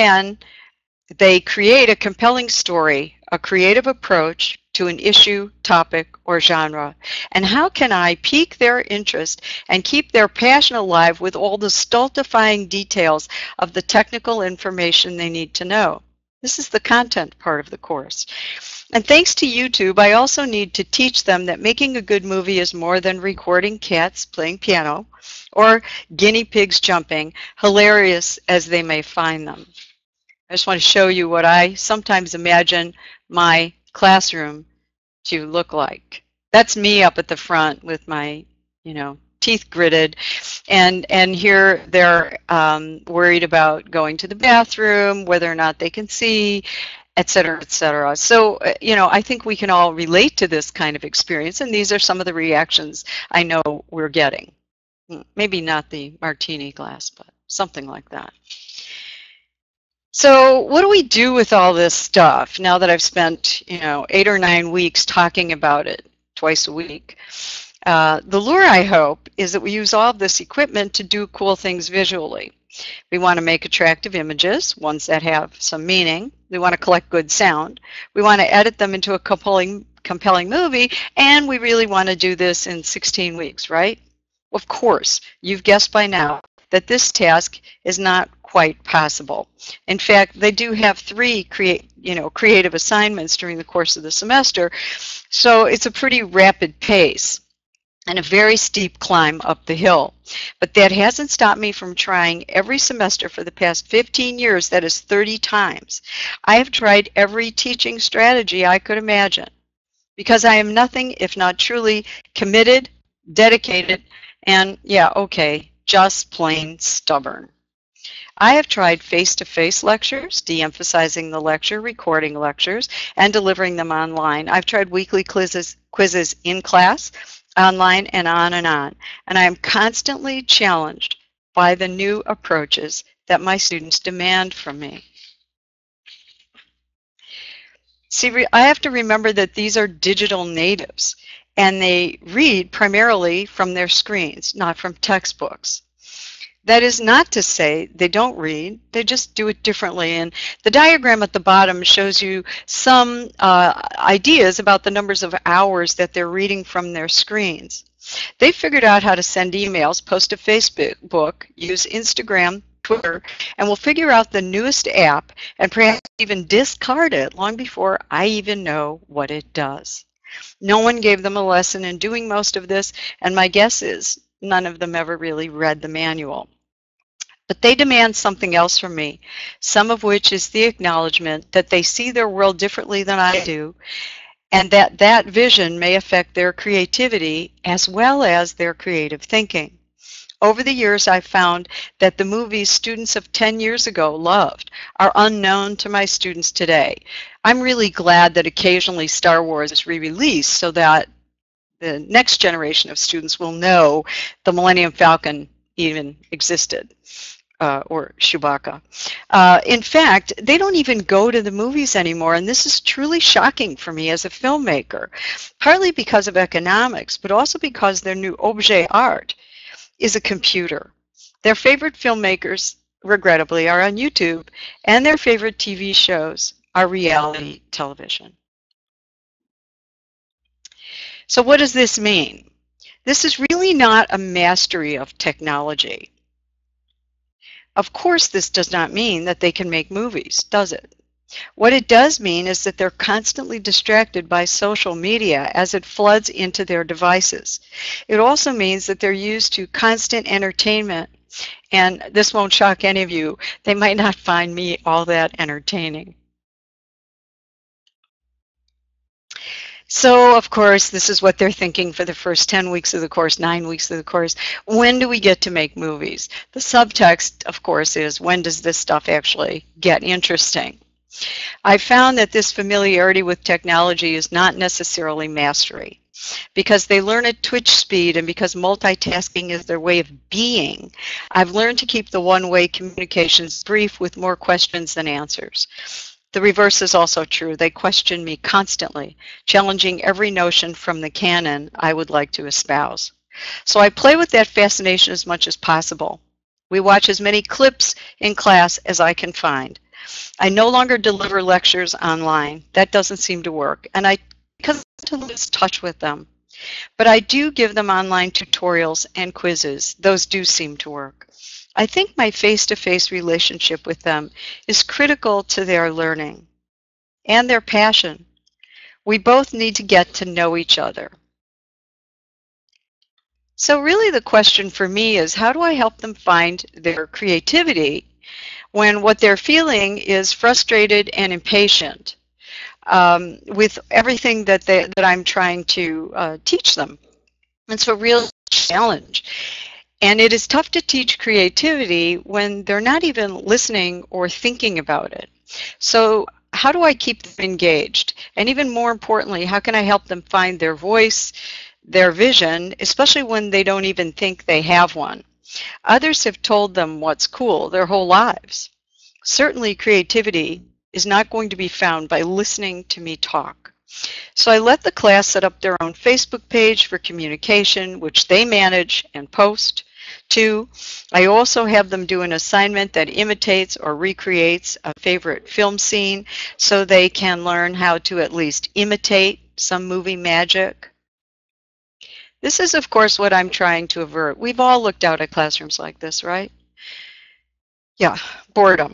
create a compelling story, a creative approach to an issue, topic, or genre? And how can I pique their interest and keep their passion alive with all the stultifying details of the technical information they need to know? This is the content part of the course. And thanks to YouTube, I also need to teach them that making a good movie is more than recording cats playing piano or guinea pigs jumping, hilarious as they may find them. I just want to show you what I sometimes imagine my classroom to look like. That's me up at the front with my, teeth gritted, and here they're worried about going to the bathroom, whether or not they can see, et cetera, et cetera. So, I think we can all relate to this kind of experience, and these are some of the reactions I know we're getting. Maybe not the martini glass, but something like that. So what do we do with all this stuff now that I've spent, 8 or 9 weeks talking about it twice a week? The lure, I hope, is that we use all of this equipment to do cool things visually. We want to make attractive images, ones that have some meaning. We want to collect good sound. We want to edit them into a compelling movie, and we really want to do this in 16 weeks, right? Of course, you've guessed by now that this task is not quite possible. In fact, they do have 3 creative assignments during the course of the semester, so it's a pretty rapid pace and a very steep climb up the hill. But that hasn't stopped me from trying every semester for the past 15 years, that is 30 times. I have tried every teaching strategy I could imagine because I am nothing if not truly committed, dedicated, and just plain stubborn. I have tried face-to-face lectures, de-emphasizing the lecture, recording lectures, and delivering them online. I've tried weekly quizzes in class, online, and on. And I am constantly challenged by the new approaches that my students demand from me. See, I have to remember that these are digital natives, and they read primarily from their screens, not from textbooks. That is not to say they don't read, they just do it differently. And the diagram at the bottom shows you some ideas about the numbers of hours that they're reading from their screens. They figured out how to send emails, post to Facebook, use Instagram, Twitter, and will figure out the newest app and perhaps even discard it long before I even know what it does. No one gave them a lesson in doing most of this, and my guess is none of them ever really read the manual. But they demand something else from me, some of which is the acknowledgement that they see their world differently than I do, and that vision may affect their creativity as well as their creative thinking. Over the years, I've found that the movies students of 10 years ago loved are unknown to my students today. I'm really glad that occasionally Star Wars is re-released so that the next generation of students will know the Millennium Falcon even existed, or Chewbacca. In fact, they don't even go to the movies anymore, and this is truly shocking for me as a filmmaker, partly because of economics, but also because their new objet art is a computer. Their favorite filmmakers, regrettably, are on YouTube, and their favorite TV shows are reality television. So what does this mean? This is really not a mastery of technology. Of course, this does not mean that they can make movies, does it? What it does mean is that they're constantly distracted by social media as it floods into their devices. It also means that they're used to constant entertainment, and this won't shock any of you, they might not find me all that entertaining. So, of course, this is what they're thinking for the first 10 weeks of the course, 9 weeks of the course. When do we get to make movies? The subtext, of course, is when does this stuff actually get interesting? I found that this familiarity with technology is not necessarily mastery. Because they learn at twitch speed and because multitasking is their way of being, I've learned to keep the one-way communications brief with more questions than answers. The reverse is also true. They question me constantly, challenging every notion from the canon I would like to espouse. So I play with that fascination as much as possible. We watch as many clips in class as I can find. I no longer deliver lectures online. That doesn't seem to work, and because I tend to lose touch with them. But I do give them online tutorials and quizzes. Those do seem to work. I think my face-to-face relationship with them is critical to their learning and their passion. We both need to get to know each other. So really the question for me is, how do I help them find their creativity when what they're feeling is frustrated and impatient with everything that I'm trying to teach them? It's a real challenge. And it is tough to teach creativity when they're not even listening or thinking about it. So how do I keep them engaged? And even more importantly, how can I help them find their voice, their vision, especially when they don't even think they have one? Others have told them what's cool their whole lives. Certainly, creativity is not going to be found by listening to me talk. So I let the class set up their own Facebook page for communication, which they manage and post. 2, I also have them do an assignment that imitates or recreates a favorite film scene so they can learn how to at least imitate some movie magic. This is, of course, what I'm trying to avert. We've all looked out at classrooms like this, right? Yeah, boredom.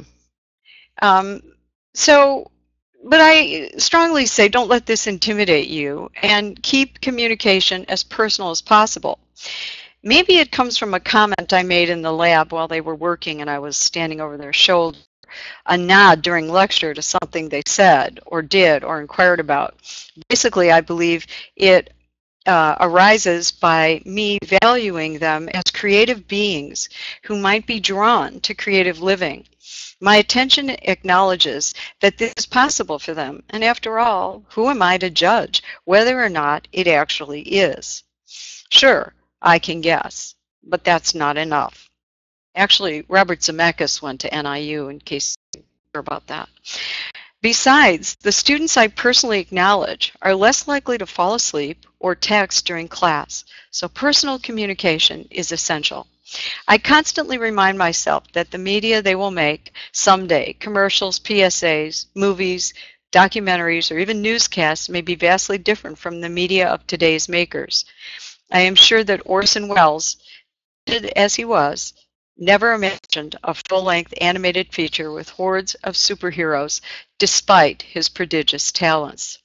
But I strongly say don't let this intimidate you and keep communication as personal as possible. Maybe it comes from a comment I made in the lab while they were working and I was standing over their shoulder, a nod during lecture to something they said or did or inquired about. Basically, I believe it arises by me valuing them as creative beings who might be drawn to creative living. My attention acknowledges that this is possible for them, and after all, who am I to judge whether or not it actually is? Sure, I can guess, but that's not enough. Actually, Robert Zemeckis went to NIU, in case you're sure about that. Besides, the students I personally acknowledge are less likely to fall asleep or text during class, so personal communication is essential. I constantly remind myself that the media they will make someday, commercials, PSAs, movies, documentaries, or even newscasts may be vastly different from the media of today's makers. I am sure that Orson Welles, as he was, never imagined a full-length animated feature with hordes of superheroes despite his prodigious talents.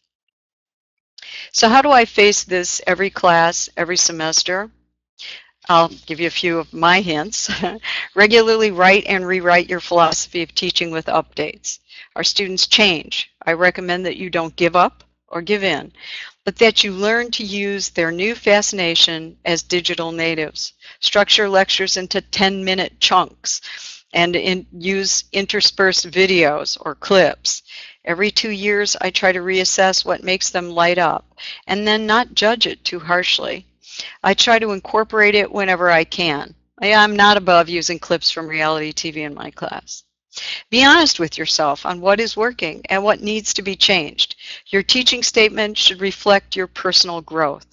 So how do I face this every class, every semester? I'll give you a few of my hints. Regularly write and rewrite your philosophy of teaching with updates. Our students change. I recommend that you don't give up or give in, but that you learn to use their new fascination as digital natives. Structure lectures into 10-minute chunks and use interspersed videos or clips. Every 2 years, I try to reassess what makes them light up and then not judge it too harshly. I try to incorporate it whenever I can. I'm not above using clips from reality TV in my class. Be honest with yourself on what is working and what needs to be changed. Your teaching statement should reflect your personal growth.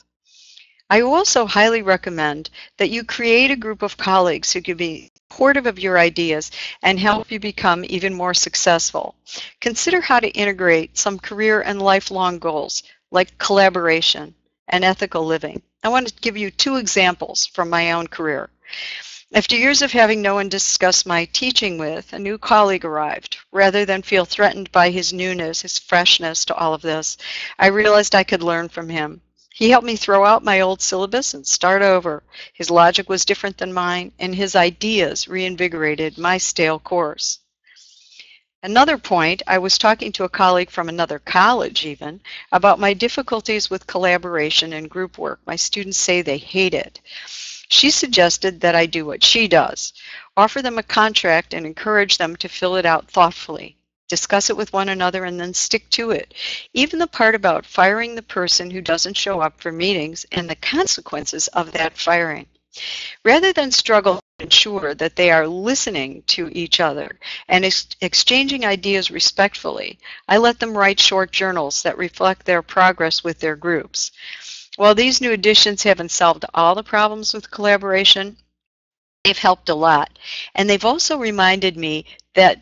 I also highly recommend that you create a group of colleagues who can be supportive of your ideas and help you become even more successful. Consider how to integrate some career and lifelong goals like collaboration and ethical living. I want to give you 2 examples from my own career. After years of having no one to discuss my teaching with, a new colleague arrived. Rather than feel threatened by his newness, his freshness to all of this, I realized I could learn from him. He helped me throw out my old syllabus and start over. His logic was different than mine, and his ideas reinvigorated my stale course. Another point, I was talking to a colleague from another college even about my difficulties with collaboration and group work. My students say they hate it. She suggested that I do what she does, offer them a contract and encourage them to fill it out thoughtfully, discuss it with one another and then stick to it. Even the part about firing the person who doesn't show up for meetings and the consequences of that firing. Rather than struggle to ensure that they are listening to each other and exchanging ideas respectfully, I let them write short journals that reflect their progress with their groups. While these new additions haven't solved all the problems with collaboration, they've helped a lot. And they've also reminded me that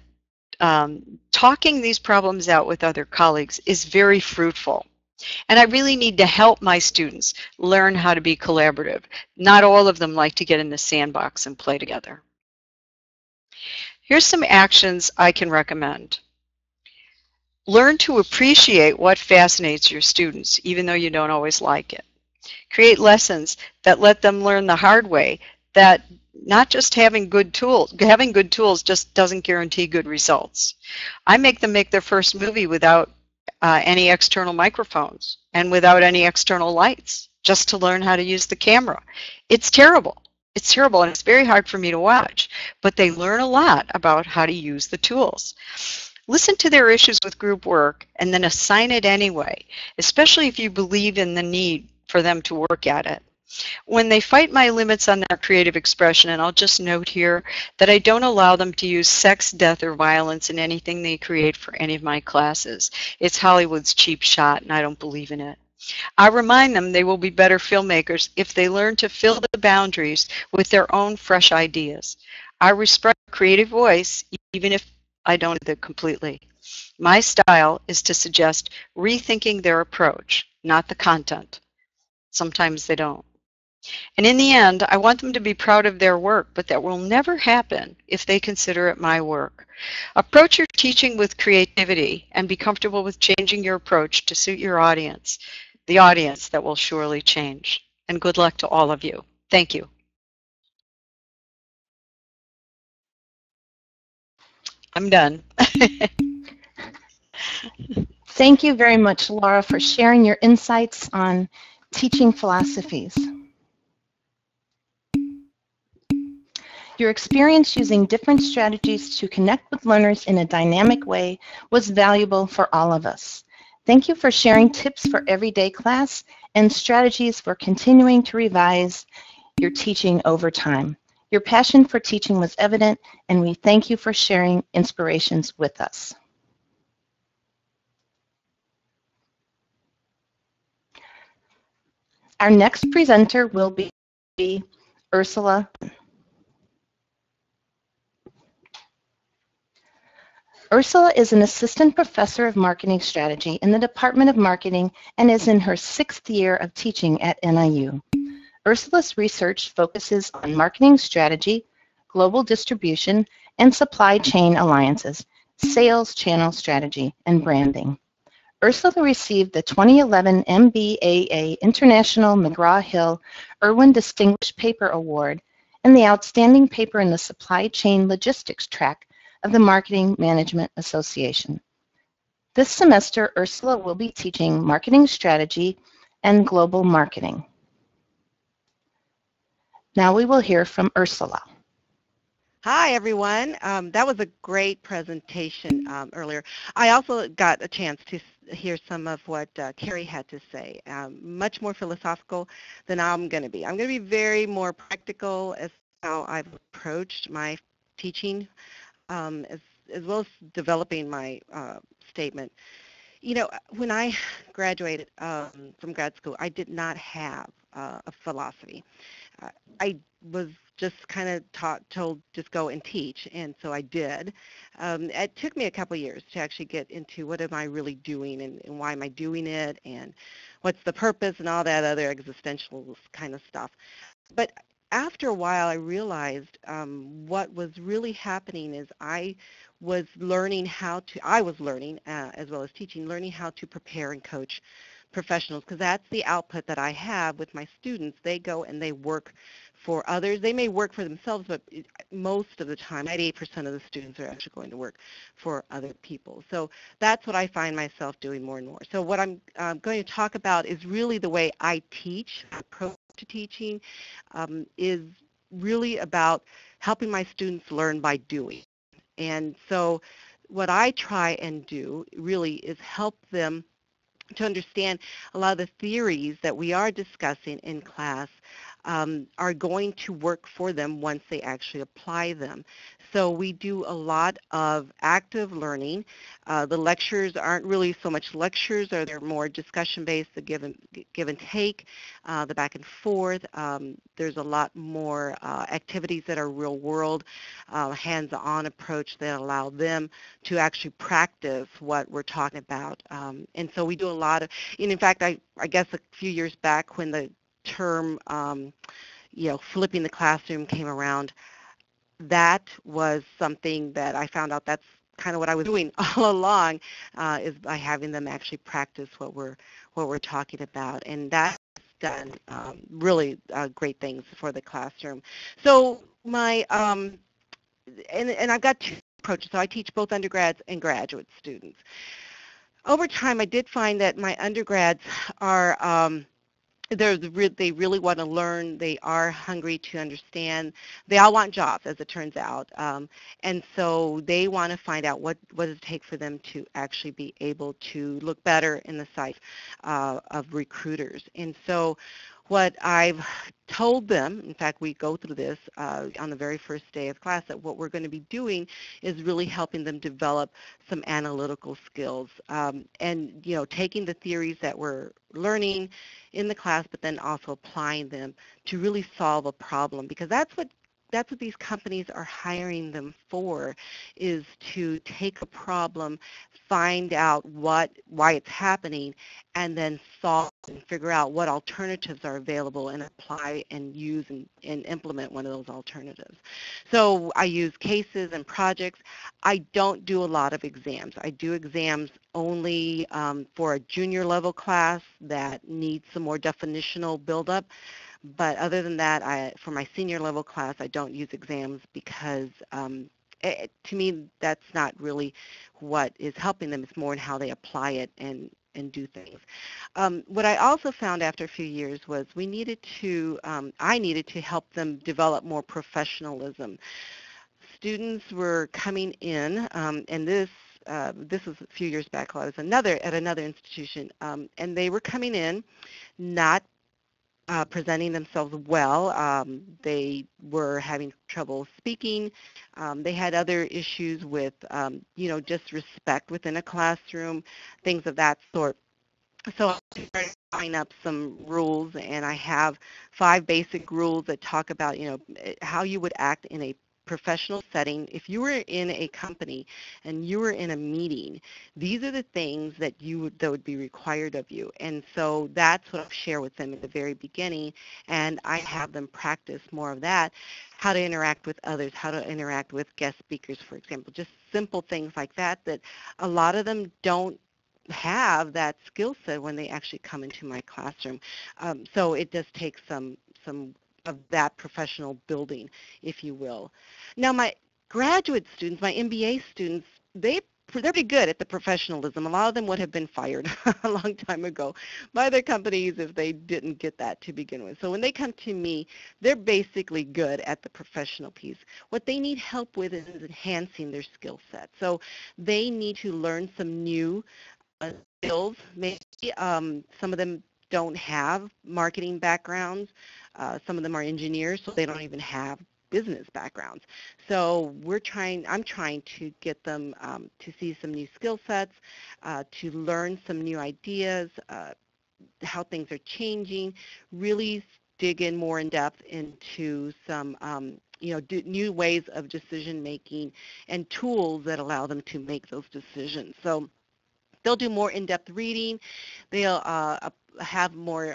talking these problems out with other colleagues is very fruitful. And I really need to help my students learn how to be collaborative. Not all of them like to get in the sandbox and play together. Here's some actions I can recommend. Learn to appreciate what fascinates your students, even though you don't always like it. Create lessons that let them learn the hard way that not just having good tools just doesn't guarantee good results. I make them make their first movie without any external microphones and without any external lights, just to learn how to use the camera. It's terrible. It's terrible, and it's very hard for me to watch, but they learn a lot about how to use the tools. Listen to their issues with group work and then assign it anyway, especially if you believe in the need for them to work at it. When they fight my limits on their creative expression, and I'll just note here that I don't allow them to use sex, death, or violence in anything they create for any of my classes. It's Hollywood's cheap shot, and I don't believe in it. I remind them they will be better filmmakers if they learn to fill the boundaries with their own fresh ideas. I respect creative voice, even if I don't agree with it completely. My style is to suggest rethinking their approach, not the content. Sometimes they don't. And in the end, I want them to be proud of their work, but that will never happen if they consider it my work. Approach your teaching with creativity and be comfortable with changing your approach to suit your audience, the audience that will surely change. And good luck to all of you. Thank you. I'm done. Thank you very much, Laura, for sharing your insights on teaching philosophies. Your experience using different strategies to connect with learners in a dynamic way was valuable for all of us. Thank you for sharing tips for everyday class and strategies for continuing to revise your teaching over time. Your passion for teaching was evident, and we thank you for sharing inspirations with us. Our next presenter will be Ursula. Ursula is an assistant professor of marketing strategy in the Department of Marketing and is in her 6th year of teaching at NIU. Ursula's research focuses on marketing strategy, global distribution, and supply chain alliances, sales channel strategy, and branding. Ursula received the 2011 MBAA International McGraw-Hill Irwin Distinguished Paper Award and the Outstanding Paper in the Supply Chain Logistics track of the Marketing Management Association. This semester, Ursula will be teaching marketing strategy and global marketing. Now we will hear from Ursula. Hi, everyone. That was a great presentation earlier. I also got a chance to hear some of what Carrie had to say, much more philosophical than I'm going to be. I'm going to be very more practical as how I've approached my teaching, as well as developing my statement. You know, when I graduated from grad school, I did not have a philosophy. I was just kind of told just go and teach, and so I did. It took me a couple years to actually get into what am I really doing and why am I doing it and what's the purpose and all that other existential kind of stuff. But after a while, I realized what was really happening is I was learning, as well as teaching, learning how to prepare and coach professionals, because that's the output that I have with my students. They go and they work for others. They may work for themselves, but most of the time, 98% of the students are actually going to work for other people. So that's what I find myself doing more and more. So what I'm going to talk about is really the way I teach. My approach to teaching is really about helping my students learn by doing. And so what I try and do really is help them to understand a lot of the theories that we are discussing in class are going to work for them once they actually apply them. So we do a lot of active learning. The lectures aren't really so much lectures, or they're more discussion-based, the give and take, the back and forth. There's a lot more activities that are real-world, hands-on approach that allow them to actually practice what we're talking about. And so we do a lot of, and in fact, I guess a few years back when the term, flipping the classroom came around, that was something that I found out that's kind of what I was doing all along, is by having them actually practice what we're talking about, and that's done really great things for the classroom. So my and I've got two approaches. So I teach both undergrads and graduate students. Over time, I did find that my undergrads are they really want to learn. They are hungry to understand. They all want jobs, as it turns out. And so they want to find out what does it take for them to actually be able to look better in the sight of recruiters. And so what I've told them, in fact, we go through this on the very first day of class, that what we're going to be doing is really helping them develop some analytical skills, and taking the theories that we're learning in the class, but then also applying them to really solve a problem, because that's what these companies are hiring them for, is to take a problem, find out why it's happening, and then solve and figure out what alternatives are available and apply and use and implement one of those alternatives. So I use cases and projects. I don't do a lot of exams. I do exams only for a junior level class that needs some more definitional buildup. But other than that, for my senior level class, I don't use exams because to me, that's not really what is helping them. It's more in how they apply it and do things. What I also found after a few years was I needed to help them develop more professionalism. Students were coming in, and this was a few years back while I was at another institution, and they were coming in not presenting themselves well. They were having trouble speaking. They had other issues with, just respect within a classroom, things of that sort. So I started drawing up some rules, and I have 5 basic rules that talk about, how you would act in a professional setting. If you were in a company and you were in a meeting, these are the things that would be required of you. And so that's what I share with them at the very beginning, and I have them practice more of that, how to interact with others, how to interact with guest speakers, for example, just simple things like that a lot of them don't have that skill set when they actually come into my classroom. So it does take some of that professional building, if you will. Now my graduate students, my MBA students, they're pretty good at the professionalism. A lot of them would have been fired a long time ago by their companies if they didn't get that to begin with. So when they come to me, they're basically good at the professional piece. What they need help with is enhancing their skill set. So they need to learn some new skills. Maybe some of them don't have marketing backgrounds. Some of them are engineers, so they don't even have business backgrounds. So I'm trying to get them to see some new skill sets, to learn some new ideas, how things are changing, really dig in more in depth into some new ways of decision making and tools that allow them to make those decisions. So they'll do more in-depth reading. They'll have more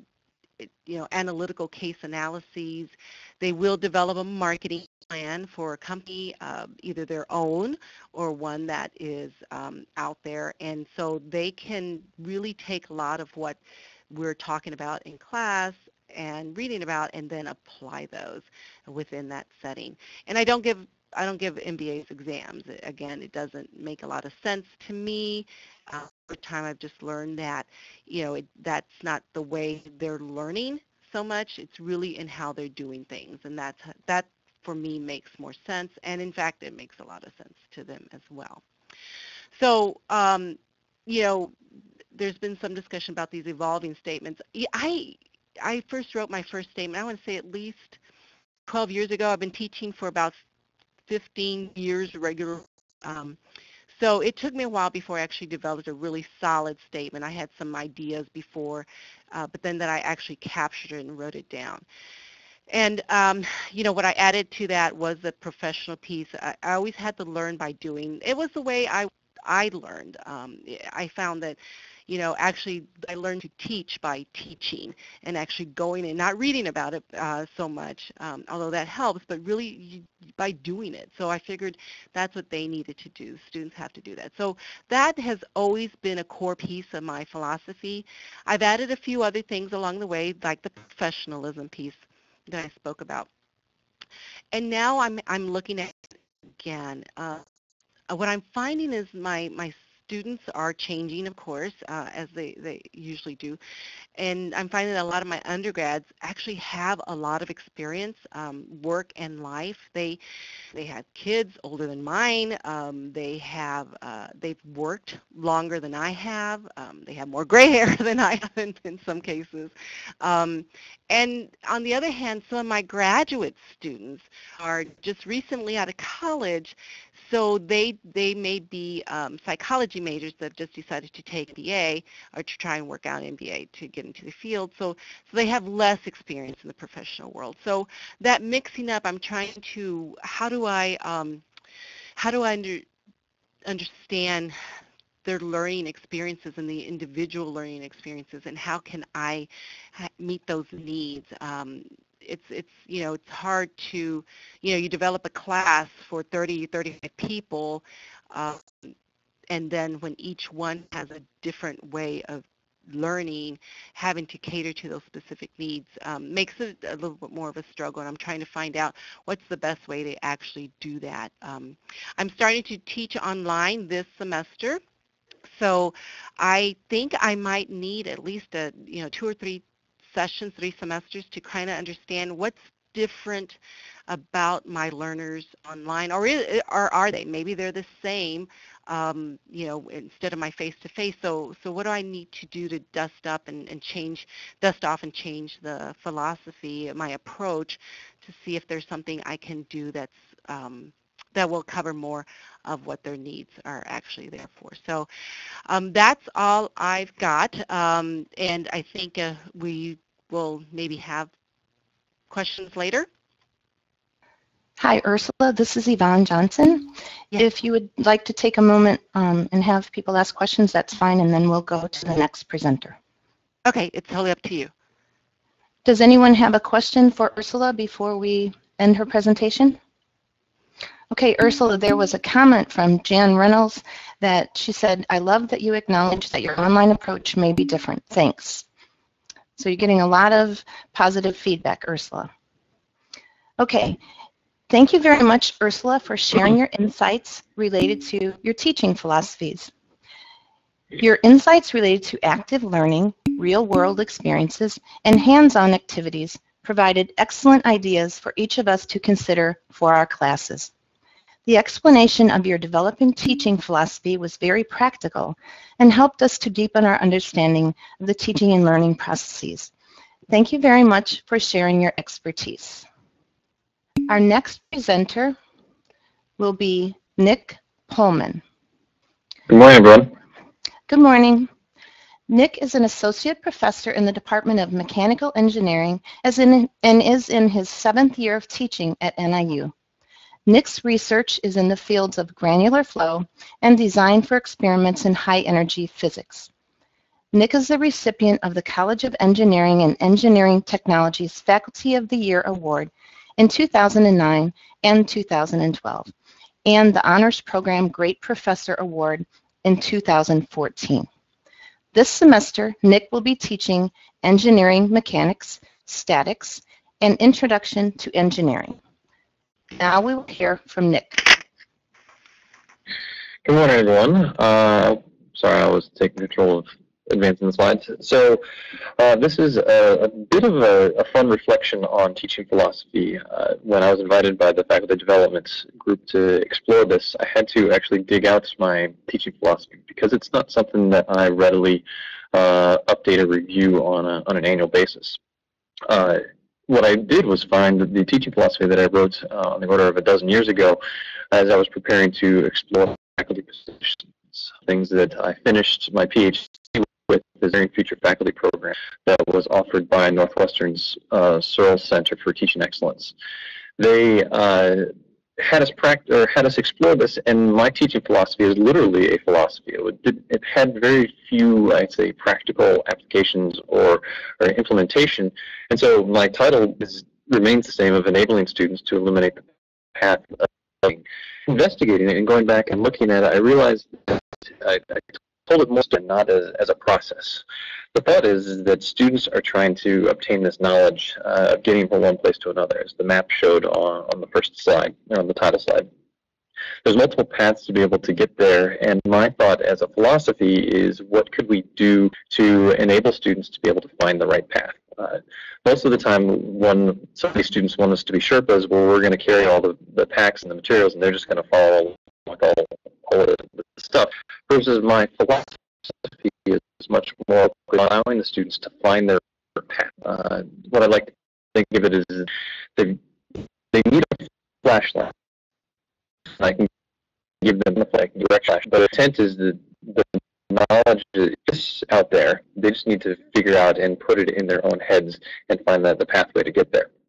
analytical case analyses. They will develop a marketing plan for a company, either their own or one that is out there. And so they can really take a lot of what we're talking about in class and reading about and then apply those within that setting. And I don't give MBA's exams. Again, it doesn't make a lot of sense to me. Over time, I've just learned that, that's not the way they're learning so much. It's really in how they're doing things, and that for me makes more sense. And in fact, it makes a lot of sense to them as well. So, there's been some discussion about these evolving statements. I first wrote my first statement, I want to say at least 12 years ago. I've been teaching for about 15 years regular. So it took me a while before I actually developed a really solid statement. I had some ideas before, but then that I actually captured it and wrote it down. And, what I added to that was the professional piece. I always had to learn by doing. It was the way I learned. I found that, actually I learned to teach by teaching and actually going and not reading about it so much, although that helps, but really by doing it. So I figured that's what they needed to do. Students have to do that. So that has always been a core piece of my philosophy. I've added a few other things along the way, like the professionalism piece that I spoke about. And now I'm looking at it again. What I'm finding is my students are changing, of course, as they usually do. And I'm finding that a lot of my undergrads actually have a lot of experience, work and life. They have kids older than mine. They've worked longer than I have. They have more gray hair than I have in some cases. And on the other hand, some of my graduate students are just recently out of college, so they may be psychology majors that have just decided to take MBA or to try and work out an MBA to get into the field. So they have less experience in the professional world. So that mixing up, I'm trying to, how do I understand their learning experiences and the individual learning experiences, and how can I meet those needs? It's hard to, you develop a class for 30, 35 people, and then when each one has a different way of learning, having to cater to those specific needs makes it a little bit more of a struggle, and I'm trying to find out what's the best way to actually do that. I'm starting to teach online this semester, so I think I might need at least 2 or 3 sessions, 3 semesters to kind of understand what's different about my learners online, or are they? Maybe they're the same, instead of my face-to-face. So what do I need to do to dust off and change the philosophy, my approach, to see if there's something I can do that's that will cover more of what their needs are actually there for. So that's all I've got, and I think we will maybe have questions later. Hi, Ursula. This is Yvonne Johnson. Yes. If you would like to take a moment and have people ask questions, that's fine, and then we'll go to the next presenter. Okay, it's totally up to you. Does anyone have a question for Ursula before we end her presentation? Okay, Ursula, there was a comment from Jan Reynolds that she said, "I love that you acknowledge that your online approach may be different. Thanks." So you're getting a lot of positive feedback, Ursula. Okay. Thank you very much, Ursula, for sharing your insights related to your teaching philosophies. Your insights related to active learning, real-world experiences, and hands-on activities provided excellent ideas for each of us to consider for our classes. The explanation of your developing teaching philosophy was very practical and helped us to deepen our understanding of the teaching and learning processes. Thank you very much for sharing your expertise. Our next presenter will be Nick Pullman. Good morning, everyone. Good morning. Nick is an associate professor in the Department of Mechanical Engineering and is in his 7th year of teaching at NIU. Nick's research is in the fields of granular flow and design for experiments in high-energy physics. Nick is the recipient of the College of Engineering and Engineering Technology's Faculty of the Year Award in 2009 and 2012, and the Honors Program Great Professor Award in 2014. This semester, Nick will be teaching engineering mechanics, statics, and introduction to engineering. Now we will hear from Nick. Good morning, everyone. Sorry, I was taking control of advancing the slides. So this is a bit of a fun reflection on teaching philosophy. When I was invited by the faculty development group to explore this, I had to actually dig out my teaching philosophy because it's not something that I readily update or review on an annual basis. What I did was find that the teaching philosophy that I wrote on the order of a dozen years ago, as I was preparing to explore faculty positions, things that I finished my PhD with the Engineering Future Faculty Program that was offered by Northwestern's Searle Center for Teaching Excellence. They had us explore this, and my teaching philosophy is literally a philosophy. It had very few, I'd say, practical applications or implementation, and so my title remains the same, of enabling students to eliminate the path of learning. Investigating it and going back and looking at it, I realized that I told it more not as a process. The thought is that students are trying to obtain this knowledge of getting from one place to another, as the map showed on the first slide, or on the title slide. there's multiple paths to be able to get there, and my thought as a philosophy is what could we do to enable students to be able to find the right path. Most of the time, when some of these students want us to be Sherpas, well, we're going to carry all the packs and the materials, and they're just going to follow like all of the stuff. Versus my philosophy is much more allowing the students to find their path. What I like to think of it is they need a flashlight. I can give them a direction, but the intent is that the knowledge is out there. They just need to figure out and put it in their own heads and find the pathway to get there.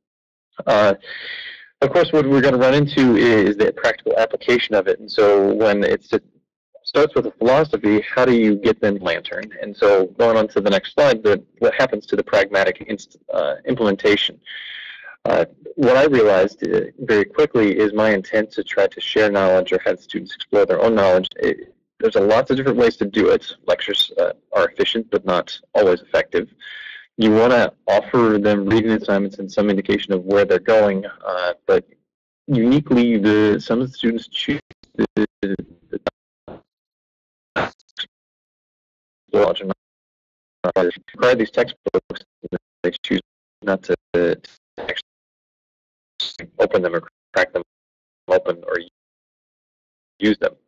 Of course, what we're going to run into is the practical application of it. And so when it starts with a philosophy, how do you get them lantern? And so going on to the next slide, what happens to the pragmatic implementation? What I realized very quickly is my intent to try to share knowledge or have students explore their own knowledge. There's lots of different ways to do it. Lectures are efficient, but not always effective. You want to offer them reading assignments and some indication of where they're going, but uniquely, some of the students choose to require these textbooks. They choose not to actually open them or crack them open or use them.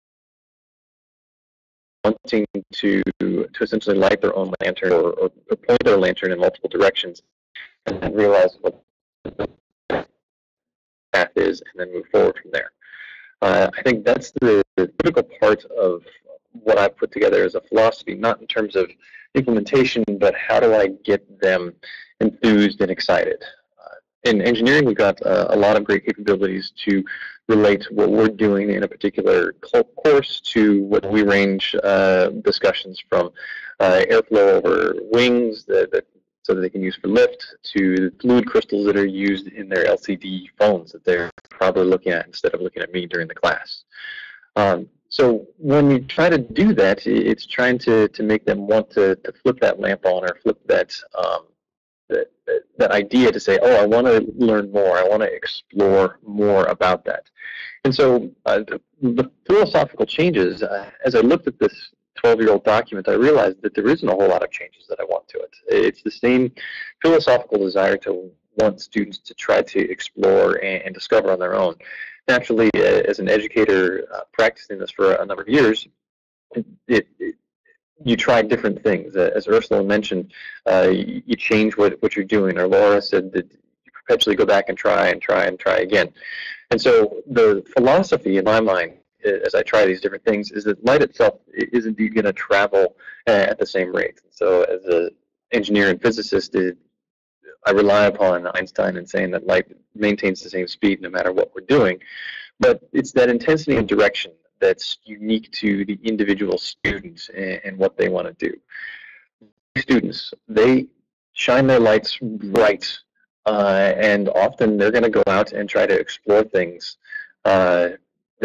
Wanting to essentially light their own lantern or point their lantern in multiple directions and then realize what the path is and then move forward from there. I think that's the critical part of what I've put together as a philosophy, not in terms of implementation, but how do I get them enthused and excited. In engineering, we've got a lot of great capabilities to relate what we're doing in a particular course to what we range discussions from airflow over wings so that they can use for lift to fluid crystals that are used in their LCD phones that they're probably looking at instead of looking at me during the class. So when you try to do that, it's trying to make them want to flip that lamp on or flip that that idea to say, oh, I want to learn more, I want to explore more about that. And so the philosophical changes, as I looked at this 12-year-old document, I realized that there isn't a whole lot of changes that I want to it. It's the same philosophical desire to want students to try to explore and discover on their own. Naturally, as an educator practicing this for a number of years, you try different things. As Ursula mentioned, you change what you're doing, or Laura said that you perpetually go back and try and try and try again. And so the philosophy in my mind, as I try these different things, is that light itself is indeed going to travel at the same rate. So as an engineer and physicist, I rely upon Einstein in saying that light maintains the same speed no matter what we're doing. But it's that intensity and direction that's unique to the individual students and what they want to do. Students, they shine their lights bright, and often they're going to go out and try to explore things that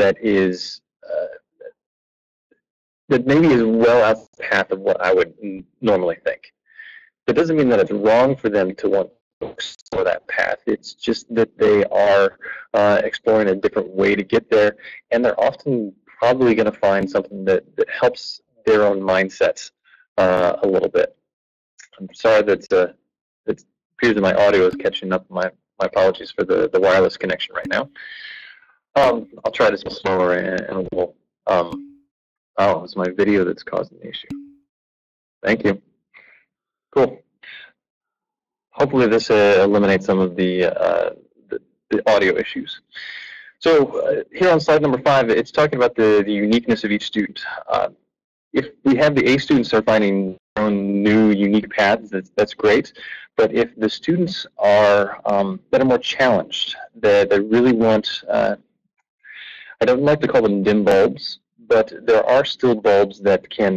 maybe is well out the path of what I would normally think. That doesn't mean that it's wrong for them to want to explore that path. It's just that they are exploring a different way to get there, and they're often probably going to find something that helps their own mindsets a little bit. I'm sorry that it appears that my audio is catching up. My apologies for the wireless connection right now. I'll try this slower and we'll, oh, it's my video that's causing the issue. Thank you. Cool. Hopefully this eliminates some of the audio issues. So here on slide number 5, it's talking about the uniqueness of each student. If we have the A students are finding their own new unique paths, that's great. But if the students are that are more challenged, that really want, I don't like to call them dim bulbs, but there are still bulbs that can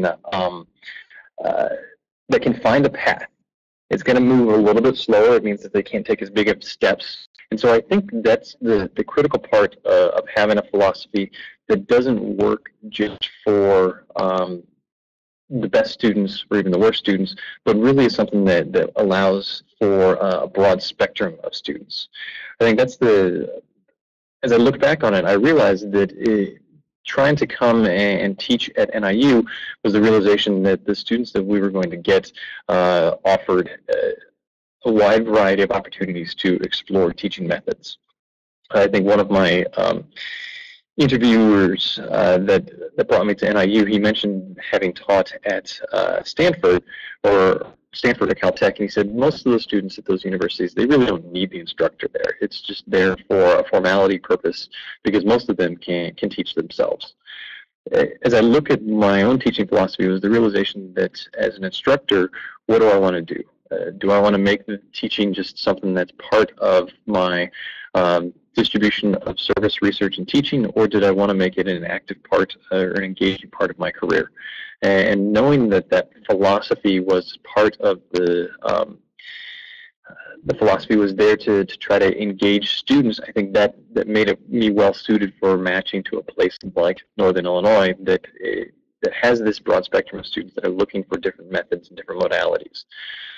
find a path. It's going to move a little bit slower. It means that they can't take as big of steps. And so I think that's the critical part of having a philosophy that doesn't work just for the best students or even the worst students, but really is something that allows for a broad spectrum of students. I think that's as I look back on it, I realized that trying to come and teach at NIU was the realization that the students that we were going to get offered a wide variety of opportunities to explore teaching methods. I think one of my interviewers that brought me to NIU, he mentioned having taught at Stanford or Caltech, and he said most of the students at those universities, they really don't need the instructor there. It's just there for a formality purpose because most of them can teach themselves. As I look at my own teaching philosophy, it was the realization that as an instructor, what do I want to do? Do I want to make the teaching just something that's part of my distribution of service, research, and teaching, or did I want to make it an active part or an engaging part of my career? And knowing that that philosophy was part of the philosophy was there to try to engage students, I think that made me well suited for matching to a place like Northern Illinois that has this broad spectrum of students that are looking for different methods and different modalities.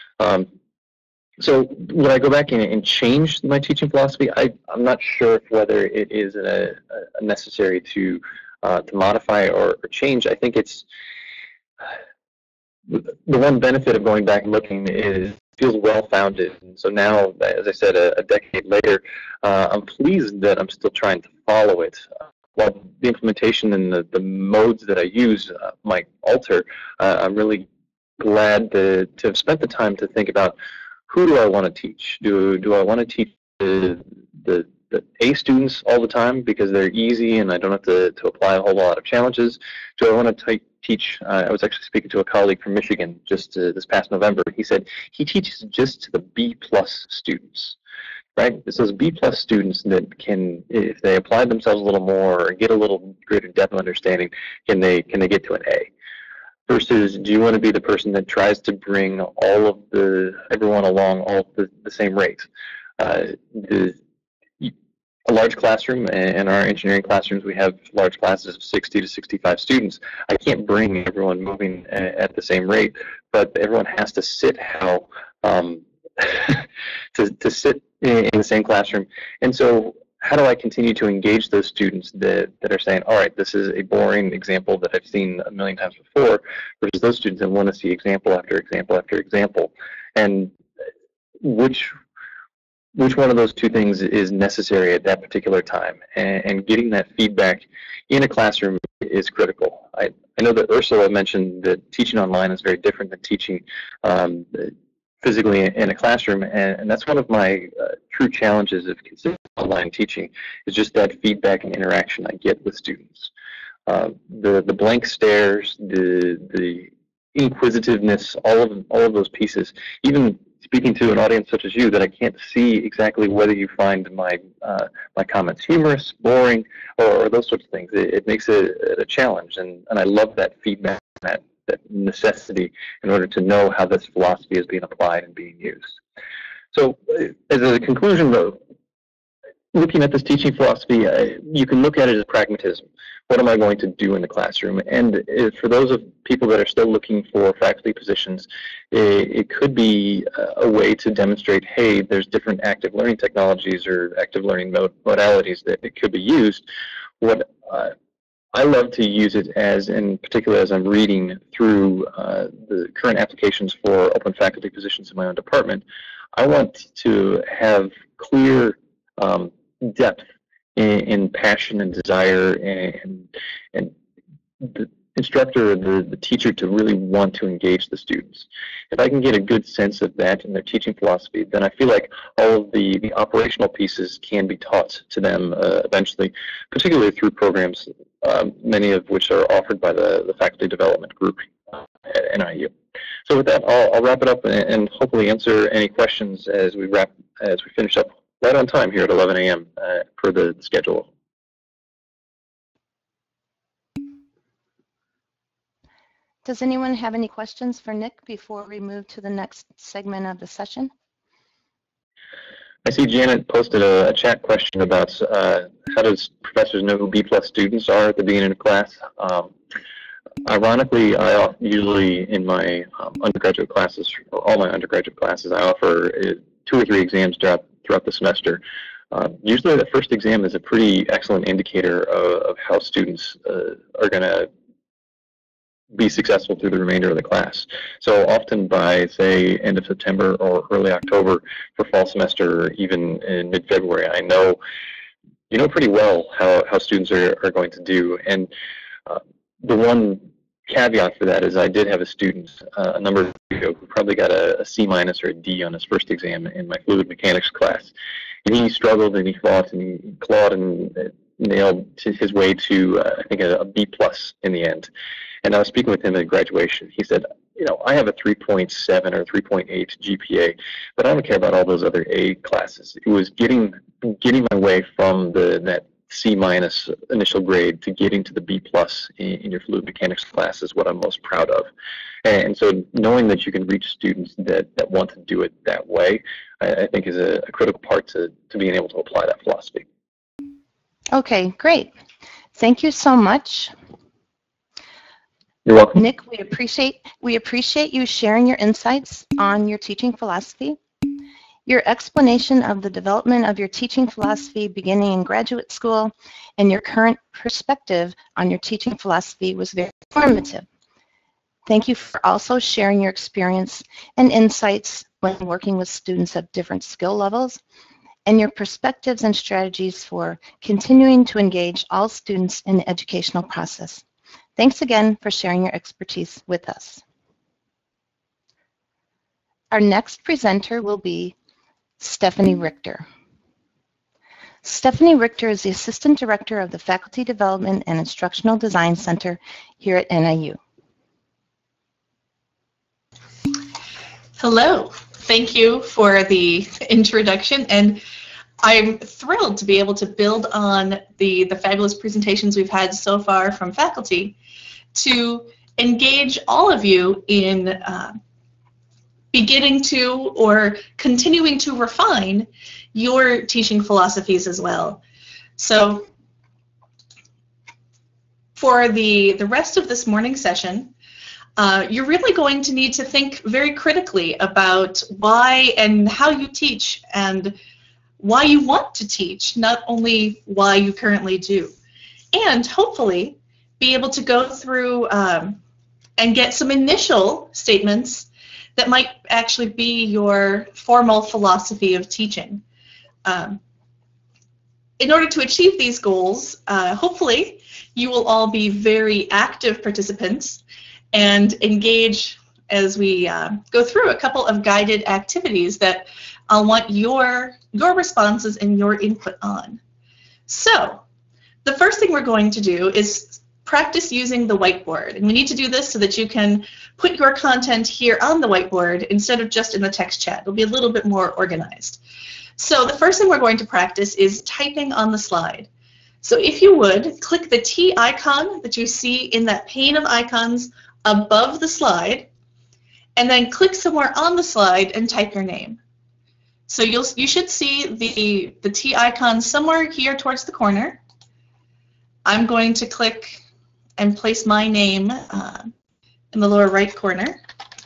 So would I go back and change my teaching philosophy? I'm not sure whether it is a necessary to modify or change. I think it's the one benefit of going back and looking is it feels well-founded. And so now, as I said, a decade later, I'm pleased that I'm still trying to follow it. While the implementation and the modes that I use might alter, I'm really glad to have spent the time to think about who do I want to teach? Do I want to teach the A students all the time because they're easy and I don't have to apply a whole lot of challenges? Do I want to teach, I was actually speaking to a colleague from Michigan just this past November. He said he teaches just to the B+ students, right? It's those B+ students that can, if they apply themselves a little more or get a little greater depth of understanding, can they get to an A? Versus, do you want to be the person that tries to bring everyone along all at the same rate? A large classroom, and our engineering classrooms, we have large classes of 60 to 65 students. I can't bring everyone moving at the same rate, but everyone has to sit to sit in the same classroom. And so how do I continue to engage those students that are saying, all right, this is a boring example that I've seen a million times before, versus those students that want to see example after example after example? And which one of those two things is necessary at that particular time? And getting that feedback in a classroom is critical. I know that Ursula mentioned that teaching online is very different than teaching physically in a classroom, and that's one of my true challenges of consistent online teaching, is just that feedback and interaction I get with students. The blank stares, the inquisitiveness, all of those pieces, even speaking to an audience such as you that I can't see exactly whether you find my comments humorous, boring, or those sorts of things. It makes it a challenge, and I love that feedback, that necessity in order to know how this philosophy is being applied and being used. So as a conclusion, though, looking at this teaching philosophy, you can look at it as pragmatism. What am I going to do in the classroom? And for those of people that are still looking for faculty positions, it could be a way to demonstrate, hey, there's different active learning technologies or active learning modalities that it could be used. What I love to use it as, in particular as I'm reading through the current applications for open faculty positions in my own department, I want to have clear depth in passion and desire, and the instructor or the teacher to really want to engage the students. If I can get a good sense of that in their teaching philosophy, then I feel like all of the operational pieces can be taught to them eventually, particularly through programs, many of which are offered by the faculty development group at NIU. So with that, I'll wrap it up and hopefully answer any questions as we finish up right on time here at 11 a.m. Per the schedule. Does anyone have any questions for Nick before we move to the next segment of the session? I see Janet posted a chat question about how does professors know who B+ students are at the beginning of class? Ironically, I usually in my undergraduate classes, or all my undergraduate classes, I offer 2 or 3 exams throughout the semester. Usually the first exam is a pretty excellent indicator of how students are going to be successful through the remainder of the class. So often by, say, end of September or early October for fall semester, or even in mid-February, I know pretty well how students are going to do. And the one caveat for that is I did have a student a number of years ago who probably got a C- or a D on his first exam in my fluid mechanics class. And he struggled and he fought and he clawed and nailed his way to, I think, a B+ in the end. And I was speaking with him at graduation. He said, I have a 3.7 or 3.8 GPA, but I don't care about all those other A classes. It was getting my way from that C- initial grade to getting to the B+ in your fluid mechanics class is what I'm most proud of. And so knowing that you can reach students that want to do it that way, I think is a critical part to being able to apply that philosophy. Okay, great. Thank you so much. You're welcome. Nick, we appreciate you sharing your insights on your teaching philosophy. Your explanation of the development of your teaching philosophy beginning in graduate school and your current perspective on your teaching philosophy was very informative. Thank you for also sharing your experience and insights when working with students at different skill levels and your perspectives and strategies for continuing to engage all students in the educational process. Thanks again for sharing your expertise with us. Our next presenter will be Stephanie Richter. Stephanie Richter is the Assistant Director of the Faculty Development and Instructional Design Center here at NIU. Hello, thank you for the introduction, and I'm thrilled to be able to build on the fabulous presentations we've had so far from faculty to engage all of you in beginning to or continuing to refine your teaching philosophies as well. So for the rest of this morning session, you're really going to need to think very critically about why and how you teach and why you want to teach, not only why you currently do. And hopefully be able to go through and get some initial statements that might actually be your formal philosophy of teaching. In order to achieve these goals, hopefully you will all be very active participants and engage as we go through a couple of guided activities that I'll want your responses and your input on. So the first thing we're going to do is practice using the whiteboard. And we need to do this so that you can put your content here on the whiteboard instead of just in the text chat. It'll be a little bit more organized. So the first thing we're going to practice is typing on the slide. So if you would, click the T icon that you see in that pane of icons above the slide, and then click somewhere on the slide and type your name. So you should see the T icon somewhere here towards the corner. I'm going to click and place my name in the lower right corner.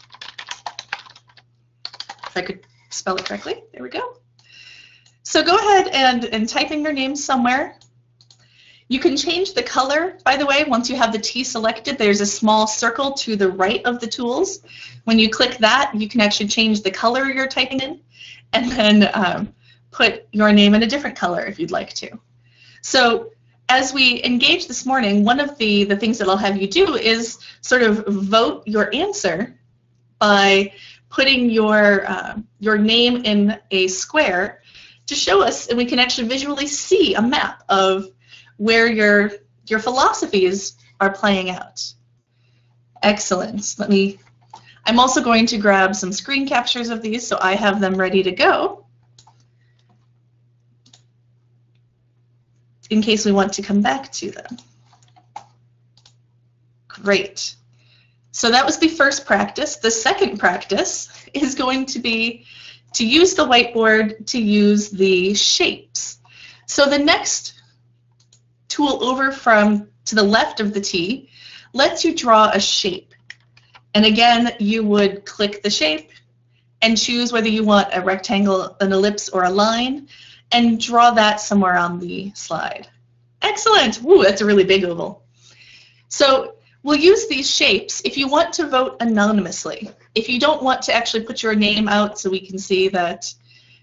If I could spell it correctly. There we go. So go ahead and type in your name somewhere. You can change the color, by the way, once you have the T selected. There's a small circle to the right of the tools. When you click that, you can actually change the color you're typing in and then put your name in a different color if you'd like to. So as we engage this morning, one of the things that I'll have you do is sort of vote your answer by putting your name in a square to show us, and we can actually visually see a map of where your philosophies are playing out. Excellent. I'm also going to grab some screen captures of these so I have them ready to go in case we want to come back to them. Great. So that was the first practice. The second practice is going to be to use the whiteboard to use the shapes. So the next tool over to the left of the T lets you draw a shape. And again, you would click the shape and choose whether you want a rectangle, an ellipse, or a line. and draw that somewhere on the slide. Excellent. Ooh, that's a really big oval. So we'll use these shapes if you want to vote anonymously. If you don't want to actually put your name out so we can see that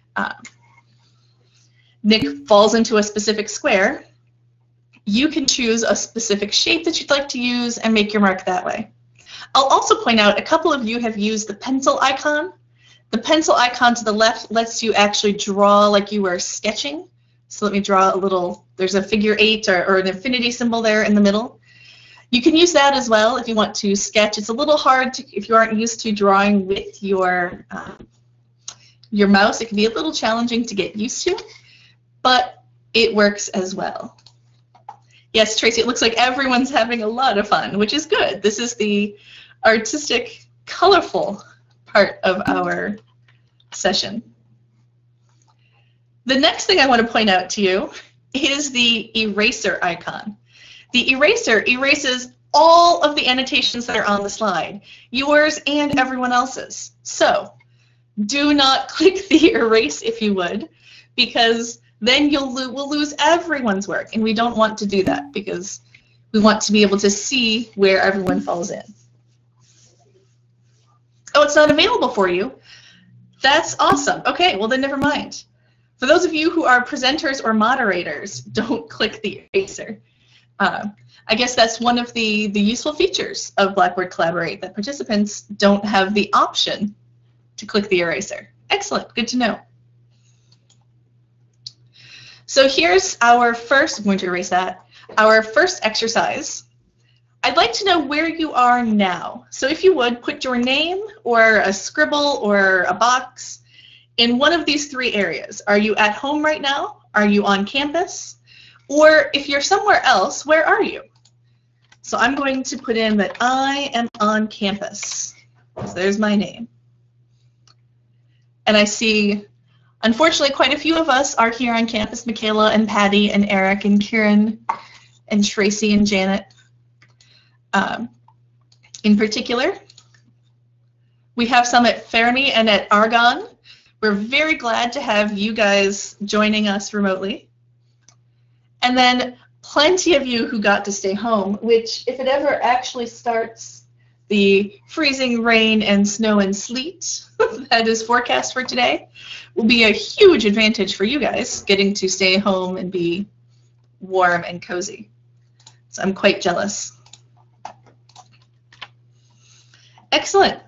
Nick falls into a specific square, you can choose a specific shape that you'd like to use and make your mark that way. I'll also point out a couple of you have used the pencil icon. The pencil icon to the left lets you actually draw like you were sketching. So let me draw a little, there's a figure 8 or an infinity symbol there in the middle. You can use that as well if you want to sketch. It's a little hard to, if you aren't used to drawing with your mouse. It can be a little challenging to get used to, but it works as well. Yes, Tracy, it looks like everyone's having a lot of fun, which is good. This is the artistic, colorful part of our session. The next thing I want to point out to you is the eraser icon. The eraser erases all of the annotations that are on the slide, yours and everyone else's. So do not click the erase if you would, because then we'll lose everyone's work, and we don't want to do that because we want to be able to see where everyone falls in. Oh, it's not available for you? That's awesome. Okay, well then never mind. For those of you who are presenters or moderators, don't click the eraser. I guess that's one of the useful features of Blackboard Collaborate, that participants don't have the option to click the eraser. Excellent, good to know. So here's our first, I'm going to erase that, our first exercise. I'd like to know where you are now. So if you would, put your name or a scribble or a box in one of these 3 areas. Are you at home right now? Are you on campus? Or if you're somewhere else, where are you? So I'm going to put in that I am on campus. So there's my name. And I see, unfortunately, quite a few of us are here on campus. Michaela and Patty and Eric and Kieran and Tracy and Janet. In particular, we have some at Fermi and at Argonne. We're very glad to have you guys joining us remotely. And then plenty of you who got to stay home, which if it ever actually starts the freezing rain and snow and sleet that is forecast for today, will be a huge advantage for you guys getting to stay home and be warm and cozy. So I'm quite jealous. Excellent.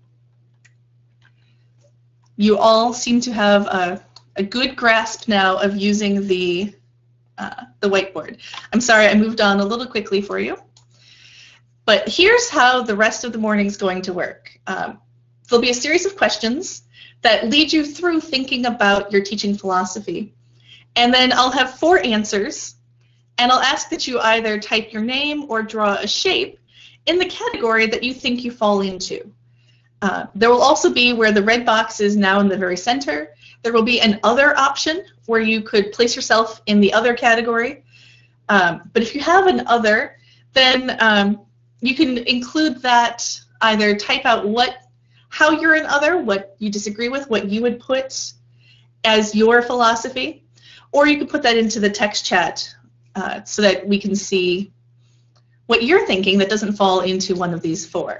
You all seem to have a good grasp now of using the whiteboard. I'm sorry I moved on a little quickly for you. But here's how the rest of the morning is going to work. There'll be a series of questions that lead you through thinking about your teaching philosophy. And then I'll have 4 answers, and I'll ask that you either type your name or draw a shape in the category that you think you fall into. There will also be, where the red box is now in the very center, there will be an other option where you could place yourself in the other category. But if you have an other, then you can include that, either type out how you're an other, what you disagree with, what you would put as your philosophy, or you can put that into the text chat so that we can see what you're thinking that doesn't fall into one of these 4.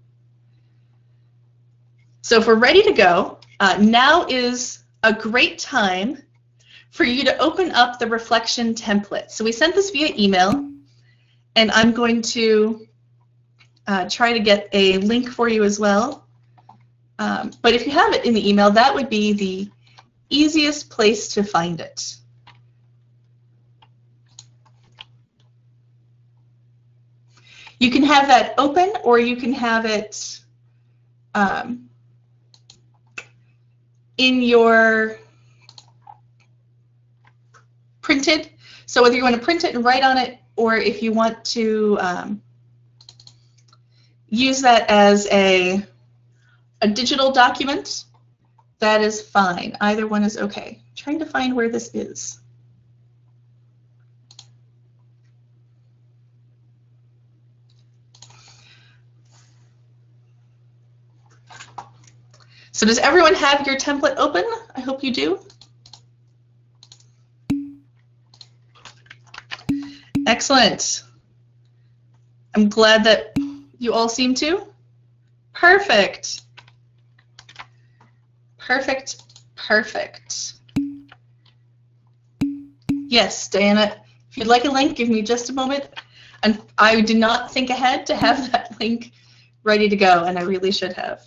So if we're ready to go, now is a great time for you to open up the reflection template. So we sent this via email, and I'm going to try to get a link for you as well. But if you have it in the email, that would be the easiest place to find it. You can have that open, or you can have it in your printed. So whether you want to print it and write on it, or if you want to use that as a digital document, that is fine. Either one is okay. I'm trying to find where this is. So does everyone have your template open? I hope you do. Excellent. I'm glad that you all seem to. Perfect. Perfect. Perfect. Yes, Diana, if you'd like a link, give me just a moment. And I did not think ahead to have that link ready to go, and I really should have.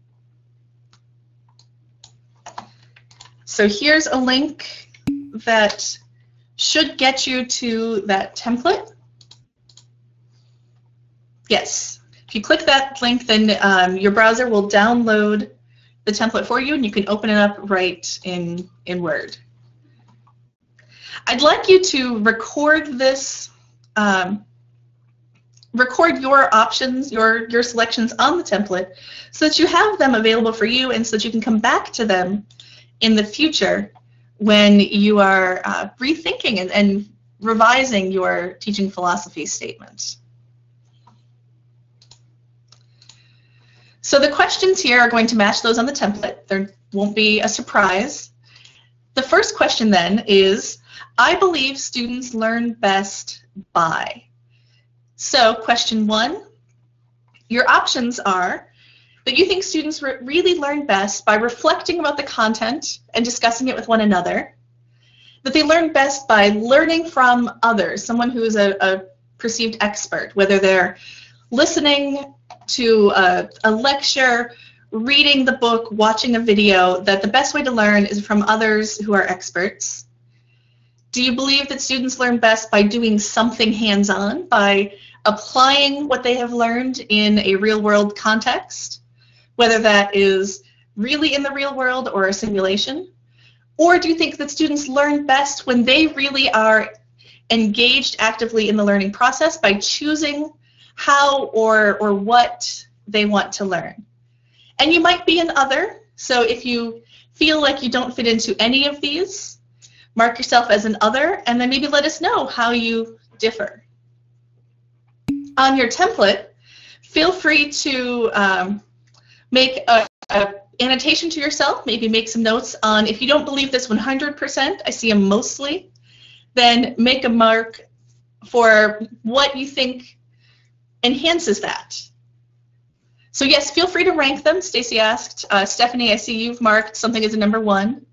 So here's a link that should get you to that template. Yes, if you click that link, then your browser will download the template for you, and you can open it up right in Word. I'd like you to record this, record your options, your selections on the template, so that you have them available for you, and so that you can come back to them in the future when you are rethinking and revising your teaching philosophy statement. So the questions here are going to match those on the template. There won't be a surprise. The first question then is, I believe students learn best by. So question 1, your options are that you think students really learn best by reflecting about the content and discussing it with one another, that they learn best by learning from others, someone who is a perceived expert, whether they're listening to a lecture, reading the book, watching a video, that the best way to learn is from others who are experts. Do you believe that students learn best by doing something hands-on, by applying what they have learned in a real-world context, whether that is really in the real world or a simulation? Or do you think that students learn best when they really are engaged actively in the learning process by choosing how or what they want to learn? And you might be an other, so if you feel like you don't fit into any of these, mark yourself as an other, and then maybe let us know how you differ. On your template, feel free to make an annotation to yourself, maybe make some notes on, if you don't believe this 100%, I see them mostly, then make a mark for what you think enhances that. So yes, feel free to rank them. Stacy asked. Stephanie, I see you've marked something as a number 1.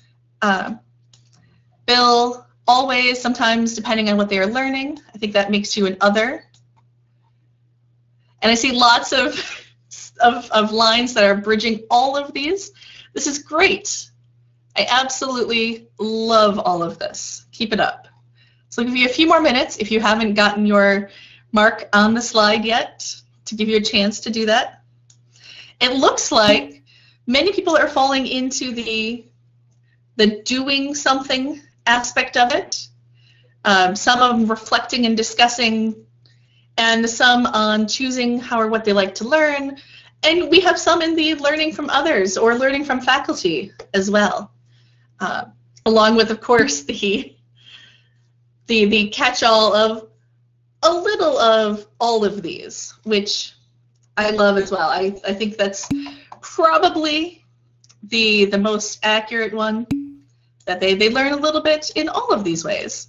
Bill, always, sometimes, depending on what they are learning. I think that makes you an other. And I see lots of lines that are bridging all of these. This is great. I absolutely love all of this. Keep it up. So I'll give you a few more minutes if you haven't gotten your mark on the slide yet, to give you a chance to do that. It looks like many people are falling into the doing something aspect of it. Some of them reflecting and discussing, and some on choosing how or what they like to learn. And we have some in the learning from others or learning from faculty as well, along with, of course, the catch-all of a little of all of these, which I love as well. I think that's probably the most accurate one, that they learn a little bit in all of these ways.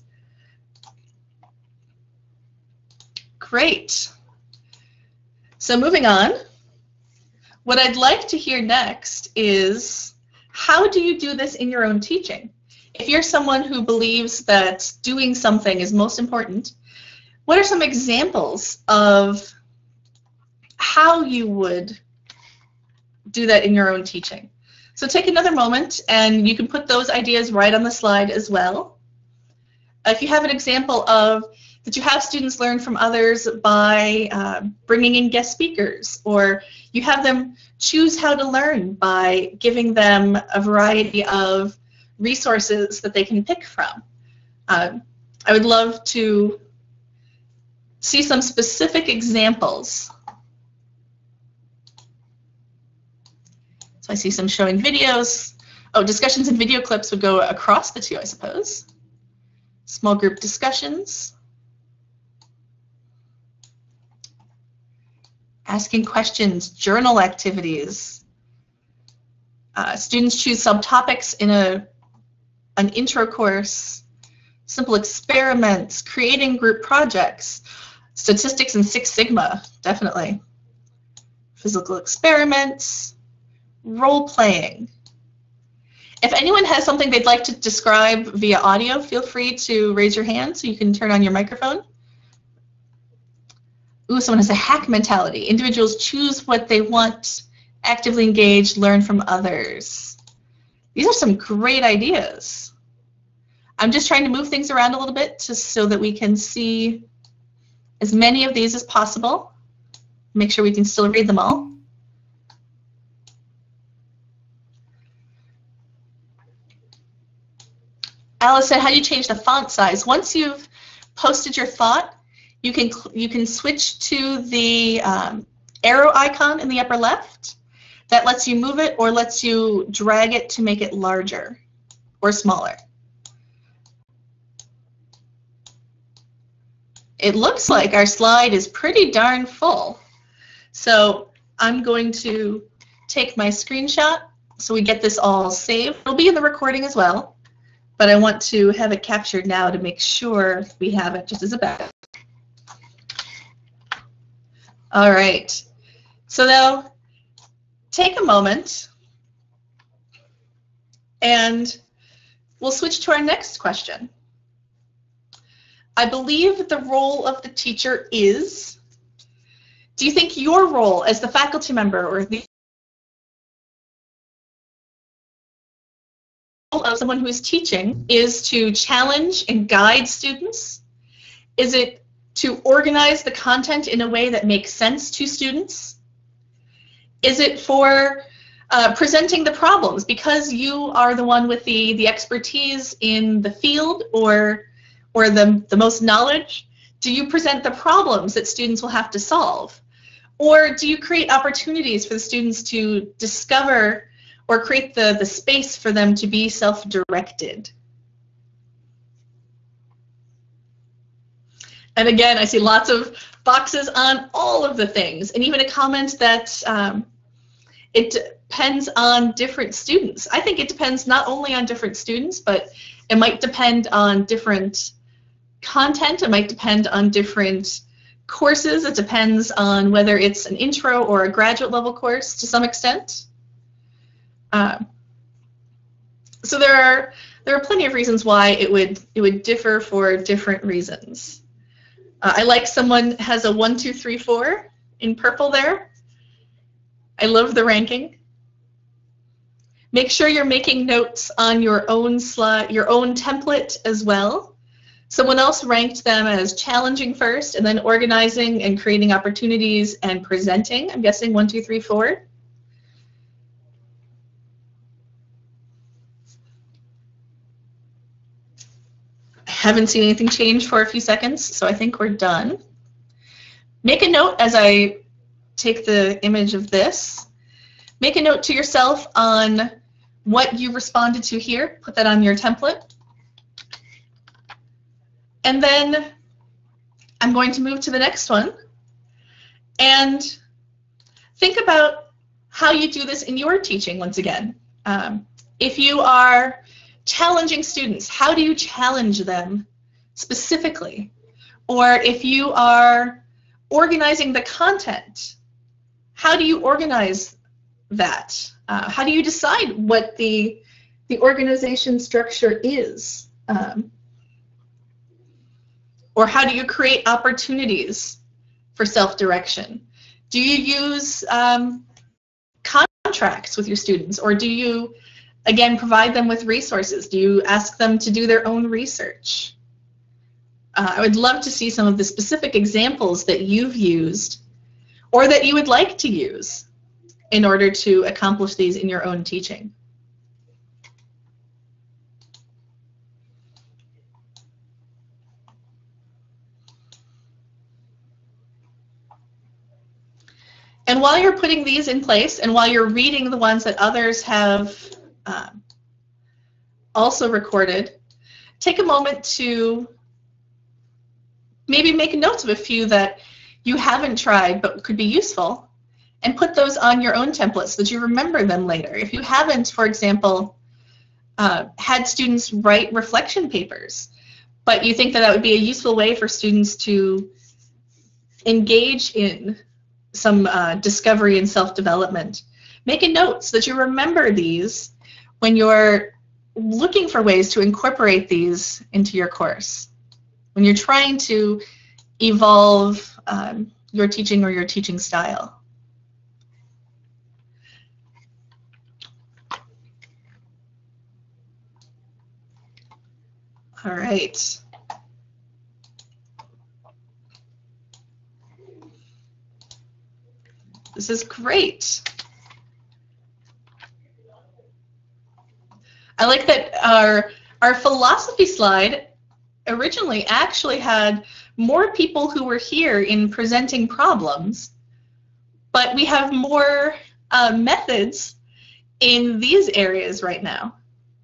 Great. So moving on, what I'd like to hear next is, how do you do this in your own teaching? If you're someone who believes that doing something is most important, what are some examples of how you would do that in your own teaching? So take another moment, and you can put those ideas right on the slide as well. If you have an example of that you have students learn from others by bringing in guest speakers, or you have them choose how to learn by giving them a variety of resources that they can pick from. I would love to see some specific examples. So I see some showing videos. Oh, discussions and video clips would go across the two, I suppose. Small group discussions. Asking questions, journal activities. Students choose subtopics in an intro course. simple experiments, creating group projects, statistics and Six Sigma, definitely. Physical experiments, role-playing. If anyone has something they'd like to describe via audio, feel free to raise your hand so you can turn on your microphone. Ooh, someone has a hack mentality. Individuals choose what they want, actively engage, learn from others. These are some great ideas. I'm just trying to move things around a little bit just so that we can see as many of these as possible. Make sure we can still read them all. Alice said, how do you change the font size? Once you've posted your thought, you can switch to the arrow icon in the upper left. That lets you move it or lets you drag it to make it larger or smaller. It looks like our slide is pretty darn full. So I'm going to take my screenshot so we get this all saved. It'll be in the recording as well, but I want to have it captured now to make sure we have it just as a backup. All right, so now take a moment and we'll switch to our next question. I believe the role of the teacher is, do you think your role as the faculty member or the role of someone who is teaching is to challenge and guide students? Is it to organize the content in a way that makes sense to students? Is it for presenting the problems because you are the one with the expertise in the field or the most knowledge? Do you present the problems that students will have to solve? Or do you create opportunities for the students to discover or create the space for them to be self-directed? And again, I see lots of boxes on all of the things, and even a comment that it depends on different students. I think it depends not only on different students, but it might depend on different content. It might depend on different courses. It depends on whether it's an intro or a graduate level course to some extent. So there are plenty of reasons why it would differ for different reasons. I like someone has a 1, 2, 3, 4 in purple there. I love the ranking. Make sure you're making notes on your own slide, your own template as well. Someone else ranked them as challenging first, and then organizing and creating opportunities and presenting. I'm guessing 1, 2, 3, 4. Haven't seen anything change for a few seconds, so I think we're done. Make a note as I take the image of this. Make a note to yourself on what you responded to here. Put that on your template. And then I'm going to move to the next one. And think about how you do this in your teaching once again. If you are challenging students, how do you challenge them specifically? Or if you are organizing the content, how do you organize that? How do you decide what the organization structure is? Or how do you create opportunities for self-direction? Do you use contracts with your students, or do you again provide them with resources? Do you ask them to do their own research? I would love to see some of the specific examples that you've used or that you would like to use in order to accomplish these in your own teaching. And while you're putting these in place, and while you're reading the ones that others have also recorded, take a moment to maybe make notes of a few that you haven't tried but could be useful, and put those on your own template so that you remember them later. If you haven't, for example, had students write reflection papers, but you think that that would be a useful way for students to engage in some discovery and self-development. Make a note so that you remember these when you're looking for ways to incorporate these into your course, when you're trying to evolve your teaching or your teaching style. All right. This is great. I like that our philosophy slide originally actually had more people who were here in presenting problems, but we have more methods in these areas right now.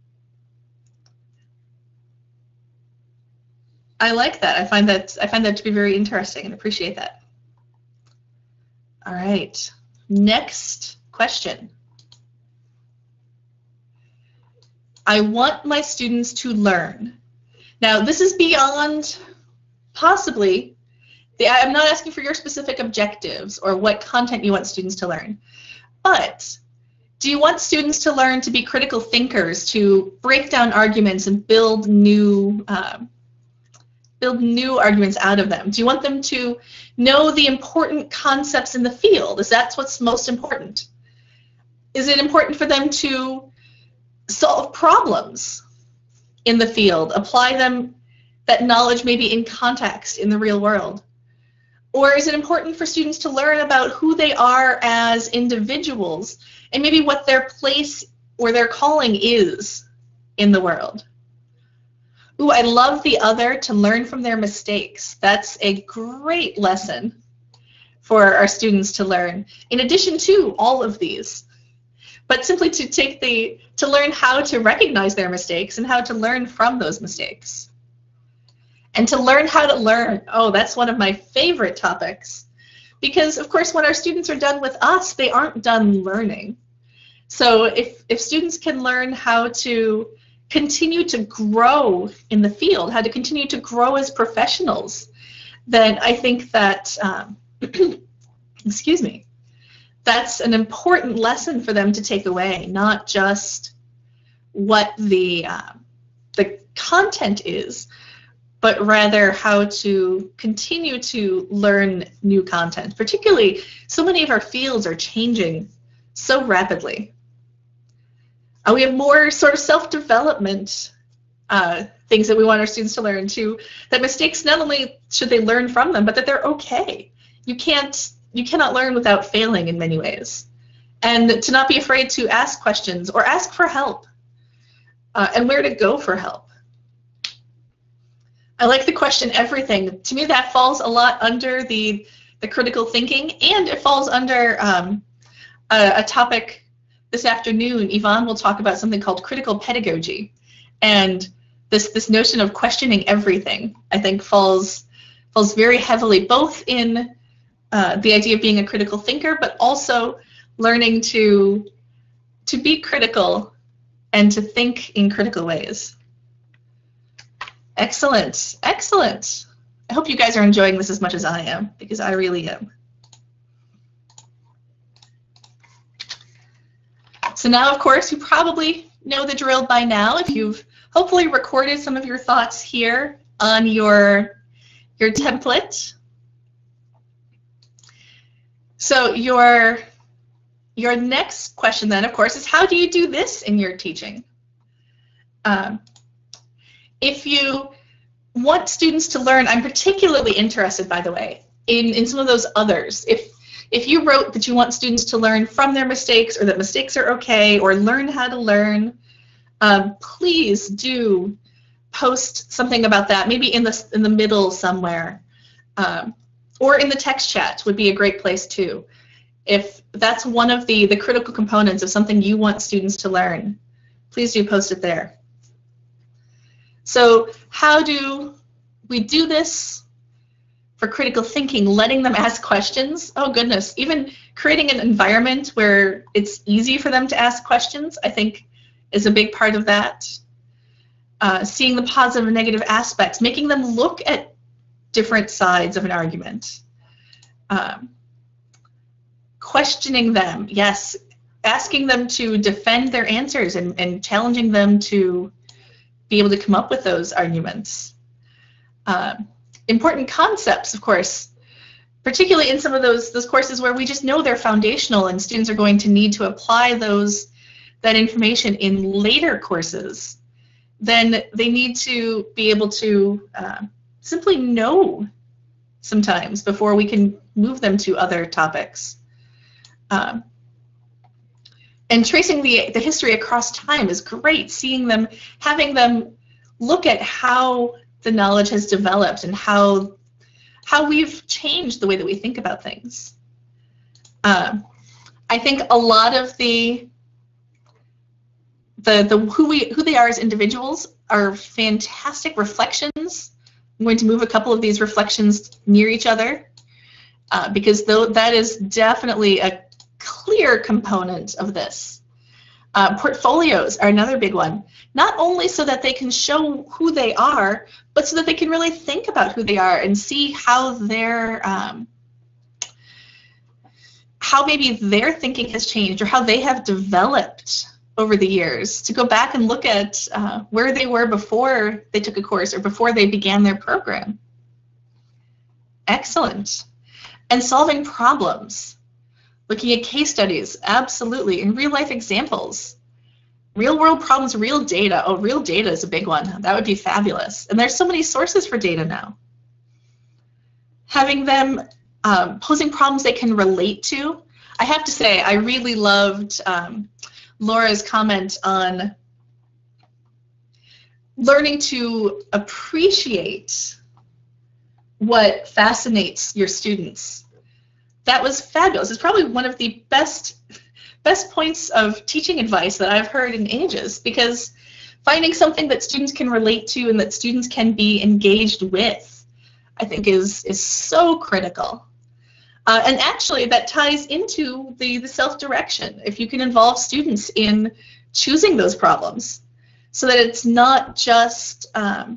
I like that. I find that to be very interesting and appreciate that. All right, next question. I want my students to learn. Now, this is beyond possibly, I'm not asking for your specific objectives or what content you want students to learn, but do you want students to learn to be critical thinkers, to break down arguments and build new arguments out of them? Do you want them to know the important concepts in the field? Is that what's most important? Is it important for them to solve problems in the field, apply that knowledge maybe in context in the real world? Or is it important for students to learn about who they are as individuals and maybe what their place or their calling is in the world? Ooh, I love the other, to learn from their mistakes. That's a great lesson for our students to learn, in addition to all of these. But simply to learn how to recognize their mistakes and how to learn from those mistakes. And to learn how to learn. Oh, that's one of my favorite topics. Because, of course, when our students are done with us, they aren't done learning. So if students can learn how to continue to grow in the field, how to continue to grow as professionals, then I think that, excuse me, that's an important lesson for them to take away, not just what the content is, but rather how to continue to learn new content. Particularly, so many of our fields are changing so rapidly. We have more sort of self-development things that we want our students to learn too, that mistakes, not only should they learn from them, but that they're okay. You cannot learn without failing in many ways. And to not be afraid to ask questions or ask for help, and where to go for help. I like the question, everything. To me, that falls a lot under the critical thinking, and it falls under a topic this afternoon. Yvonne will talk about something called critical pedagogy. And this notion of questioning everything, I think, falls very heavily, both in the idea of being a critical thinker, but also learning to be critical and to think in critical ways. Excellent, excellent. I hope you guys are enjoying this as much as I am, because I really am. So now, of course, you probably know the drill by now if you've hopefully recorded some of your thoughts here on your template. So your next question then, of course, is how do you do this in your teaching? If you want students to learn, I'm particularly interested, by the way, in some of those others. If you wrote that you want students to learn from their mistakes, or that mistakes are okay, or learn how to learn, please do post something about that, maybe in the middle somewhere, or in the text chat would be a great place too. If that's one of the critical components of something you want students to learn, please do post it there. So how do we do this for critical thinking? Letting them ask questions. Oh goodness, even creating an environment where it's easy for them to ask questions, I think, is a big part of that. seeing the positive and negative aspects, making them look at different sides of an argument, questioning them, yes, asking them to defend their answers and challenging them to be able to come up with those arguments. Important concepts, of course, particularly in some of those courses where we just know they're foundational and students are going to need to apply that information in later courses. Then they need to be able to simply know sometimes before we can move them to other topics. And tracing the history across time is great, seeing them, having them look at how the knowledge has developed and how we've changed the way that we think about things. I think a lot of who they are as individuals are fantastic reflections. I'm going to move a couple of these reflections near each other because that is definitely a clear component of this. Portfolios are another big one. Not only so that they can show who they are, but so that they can really think about who they are and see how how maybe their thinking has changed or how they have developed over the years, to go back and look at where they were before they took a course or before they began their program. Excellent. And solving problems. Looking at case studies, absolutely, and real life examples. Real world problems, real data. Oh, real data is a big one. That would be fabulous. And there's so many sources for data now. Having them posing problems they can relate to. I have to say, I really loved Laura's comment on learning to appreciate what fascinates your students. That was fabulous. It's probably one of the best points of teaching advice that I've heard in ages, because finding something that students can relate to and that students can be engaged with, I think is so critical. And actually that ties into the self-direction. If you can involve students in choosing those problems so that it's not just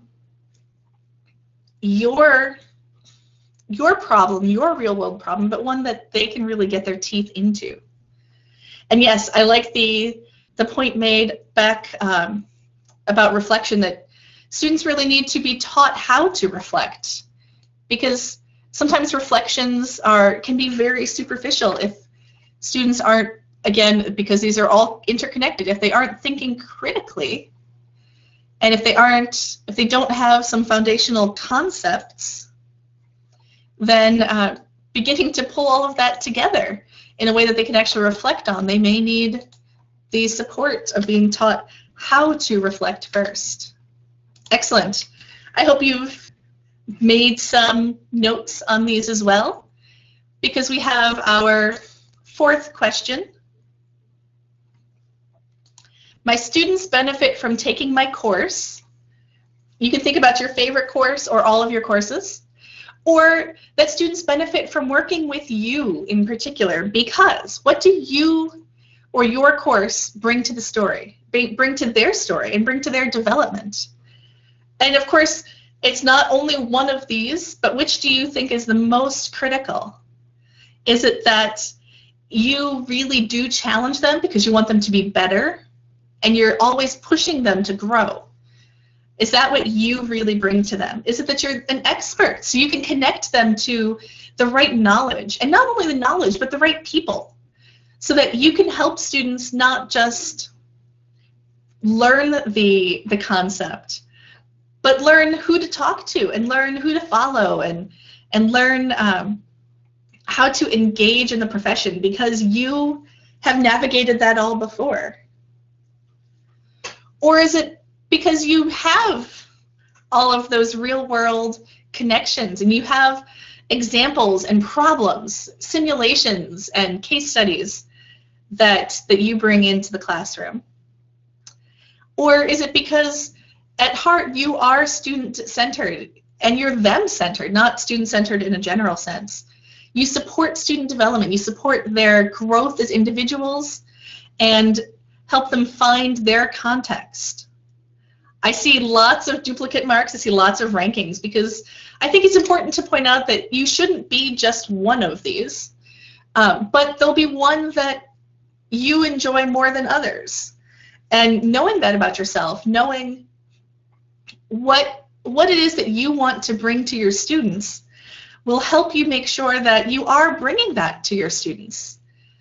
your problem, your real world problem, but one that they can really get their teeth into. And yes, I like the point made back about reflection, that students really need to be taught how to reflect, because sometimes reflections can be very superficial if students aren't, again, because these are all interconnected, if they aren't thinking critically, and if they don't have some foundational concepts, then beginning to pull all of that together in a way that they can actually reflect on, they may need the support of being taught how to reflect first. Excellent. I hope you've made some notes on these as well, because we have our fourth question. My students benefit from taking my course. You can think about your favorite course or all of your courses, or that students benefit from working with you in particular, because what do you or your course bring to the story, bring to their story, and bring to their development? And of course, it's not only one of these, but which do you think is the most critical? Is it that you really do challenge them because you want them to be better, and you're always pushing them to grow? Is that what you really bring to them? Is it that you're an expert, so you can connect them to the right knowledge, and not only the knowledge, but the right people, so that you can help students not just learn the concept, but learn who to talk to, and learn who to follow, and learn how to engage in the profession, because you have navigated that all before? Or is it because you have all of those real-world connections, and you have examples and problems, simulations and case studies that you bring into the classroom? Or is it because at heart you are student-centered, and you're them-centered, not student-centered in a general sense? You support student development, you support their growth as individuals, and help them find their context. I see lots of duplicate marks. I see lots of rankings because I think it's important to point out that you shouldn't be just one of these, but there'll be one that you enjoy more than others. And knowing that about yourself, knowing what it is that you want to bring to your students will help you make sure that you are bringing that to your students.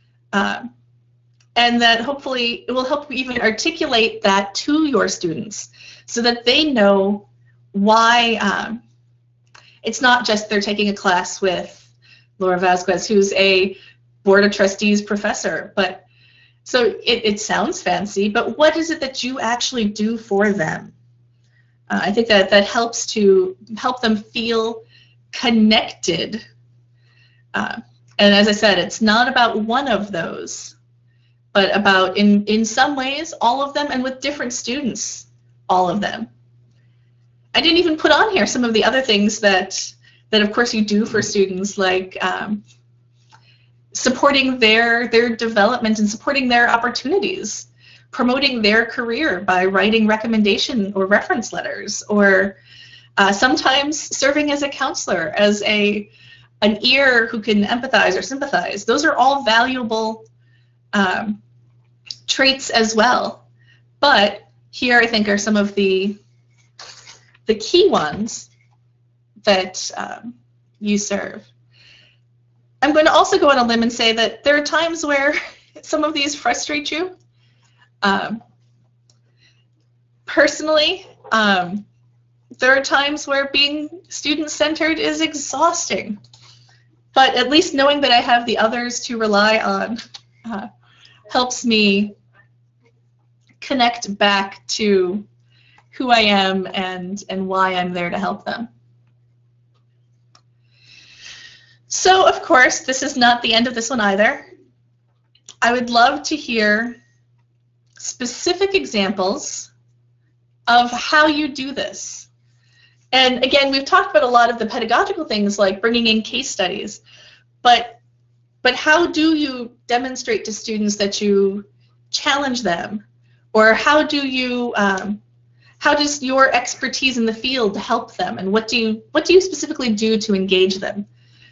And that hopefully it will help you even articulate that to your students so that they know why it's not just they're taking a class with Laura Vasquez, who's a Board of Trustees professor, but so it sounds fancy, but what is it that you actually do for them? I think that helps to help them feel connected. And as I said, it's not about one of those, but about, in some ways, all of them, and with different students, all of them. I didn't even put on here some of the other things that of course, you do for students, like supporting their development and supporting their opportunities, promoting their career by writing recommendation or reference letters, or sometimes serving as a counselor, as an ear who can empathize or sympathize. Those are all valuable traits as well. But here I think are some of the key ones that you serve. I'm going to also go on a limb and say that there are times where some of these frustrate you. Personally, there are times where being student-centered is exhausting. But at least knowing that I have the others to rely on helps me connect back to who I am and why I'm there to help them. So, of course, this is not the end of this one either. I would love to hear specific examples of how you do this. And again, we've talked about a lot of the pedagogical things like bringing in case studies, but how do you demonstrate to students that you challenge them? Or how do you, how does your expertise in the field help them? And what do you specifically do to engage them?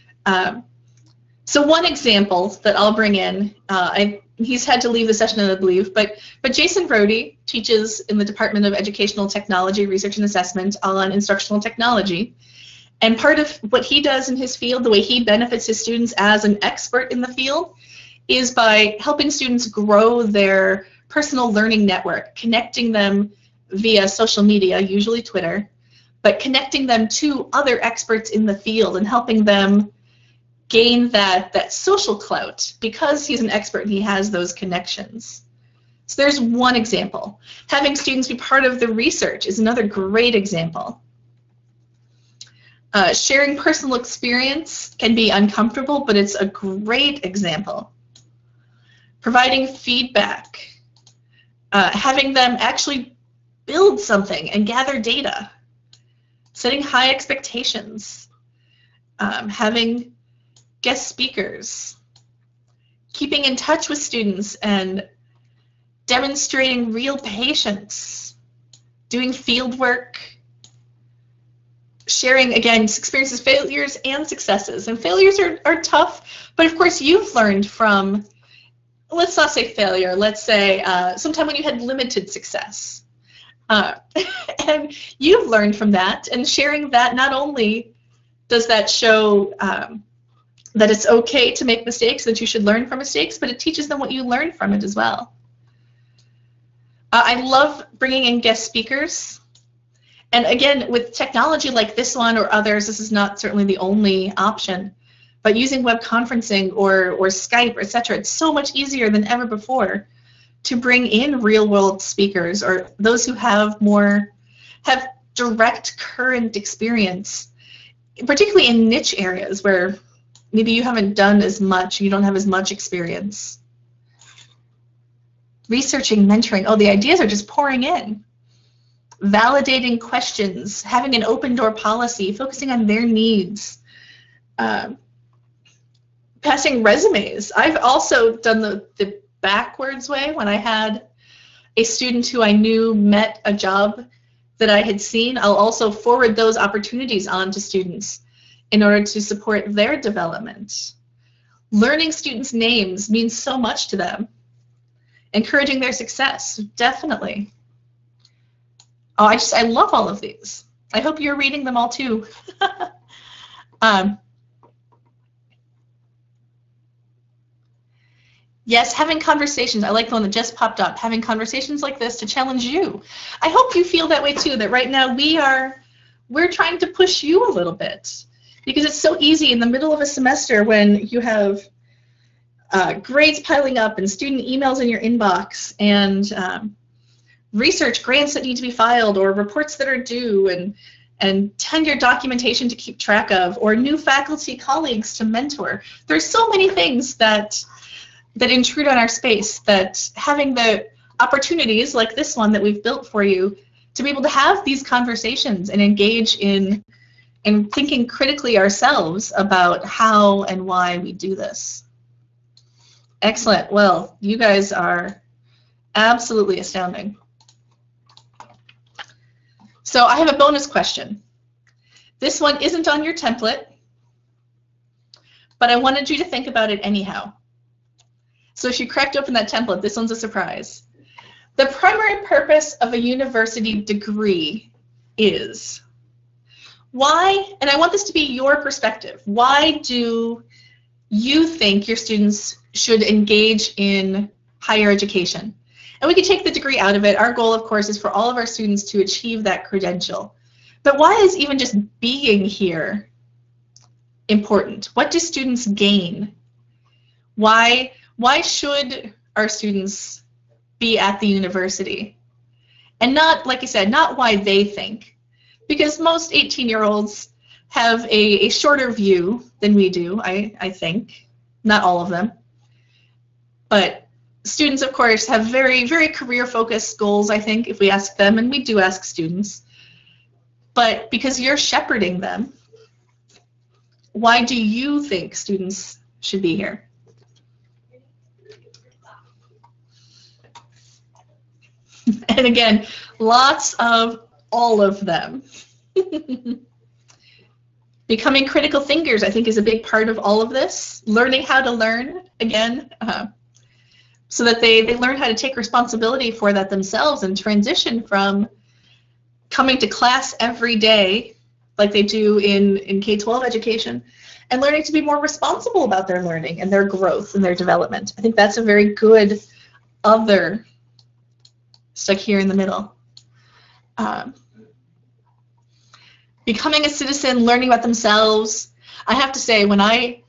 So one example that I'll bring in, he's had to leave the session, I believe, but Jason Brody teaches in the Department of Educational Technology, Research and Assessment on instructional technology. And part of what he does in his field, the way he benefits his students as an expert in the field, is by helping students grow their personal learning network, connecting them via social media, usually Twitter, but connecting them to other experts in the field and helping them gain that social clout because he's an expert and he has those connections. So there's one example. Having students be part of the research is another great example. Sharing personal experience can be uncomfortable, but it's a great example. Providing feedback, having them actually build something and gather data, setting high expectations, having guest speakers, keeping in touch with students and demonstrating real patience, doing field work, sharing, again, experiences, failures and successes. And failures are tough, but of course you've learned from, let's not say failure, let's say sometime when you had limited success. And you've learned from that, and sharing that, not only does that show that it's okay to make mistakes, that you should learn from mistakes, but it teaches them what you learned from it as well. I love bringing in guest speakers. And again, with technology like this one or others, this is not certainly the only option, but using web conferencing or Skype, etc., it's so much easier than ever before to bring in real-world speakers or those who have direct current experience, particularly in niche areas where maybe you haven't done as much, you don't have as much experience. Researching, mentoring, oh, the ideas are just pouring in. Validating questions, having an open door policy, focusing on their needs. Passing resumes. I've also done the backwards way when I had a student who I knew met a job that I had seen. I'll also forward those opportunities on to students in order to support their development. Learning students' names means so much to them. Encouraging their success, definitely. Oh, I love all of these. I hope you're reading them all too. Yes, having conversations. I like the one that just popped up. Having conversations like this to challenge you. I hope you feel that way too, that right now we're trying to push you a little bit. Because it's so easy in the middle of a semester when you have grades piling up and student emails in your inbox and research grants that need to be filed or reports that are due and tenure documentation to keep track of or new faculty colleagues to mentor. There's so many things that intrude on our space that having the opportunities like this one that we've built for you to be able to have these conversations and engage in thinking critically ourselves about how and why we do this. Excellent. Well, you guys are absolutely astounding. So I have a bonus question. This one isn't on your template, but I wanted you to think about it anyhow. So if you cracked open that template, this one's a surprise. The primary purpose of a university degree is why, and I want this to be your perspective, why do you think your students should engage in higher education? And we can take the degree out of it. Our goal, of course, is for all of our students to achieve that credential. But why is even just being here important? What do students gain? Why should our students be at the university? And not, like I said, not why they think. Because most 18-year-olds have a shorter view than we do, I think. Not all of them. But students, of course, have very, very career-focused goals, I think, if we ask them, and we do ask students. But because you're shepherding them, why do you think students should be here? And again, lots of all of them. Becoming critical thinkers, I think, is a big part of all of this. Learning how to learn, again, so that they learn how to take responsibility for that themselves and transition from coming to class every day, like they do in K-12 education, and learning to be more responsible about their learning and their growth and their development. I think that's a very good other stuck here in the middle. Becoming a citizen, learning about themselves. I have to say, my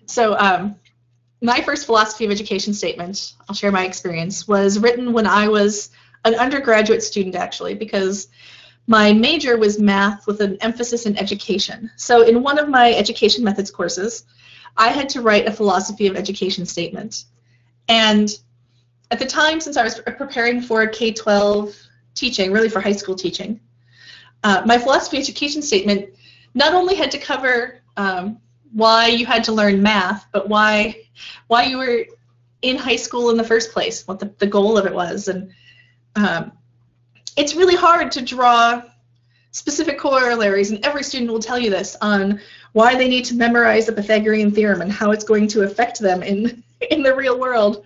first philosophy of education statement, I'll share my experience, was written when I was an undergraduate student, actually, because my major was math with an emphasis in education. So in one of my education methods courses, I had to write a philosophy of education statement. And at the time, since I was preparing for K-12 teaching, really for high school teaching, my philosophy of education statement not only had to cover why you had to learn math, but why you were in high school in the first place, what the goal of it was. And it's really hard to draw specific corollaries, and every student will tell you this, on why they need to memorize the Pythagorean theorem and how it's going to affect them in the real world.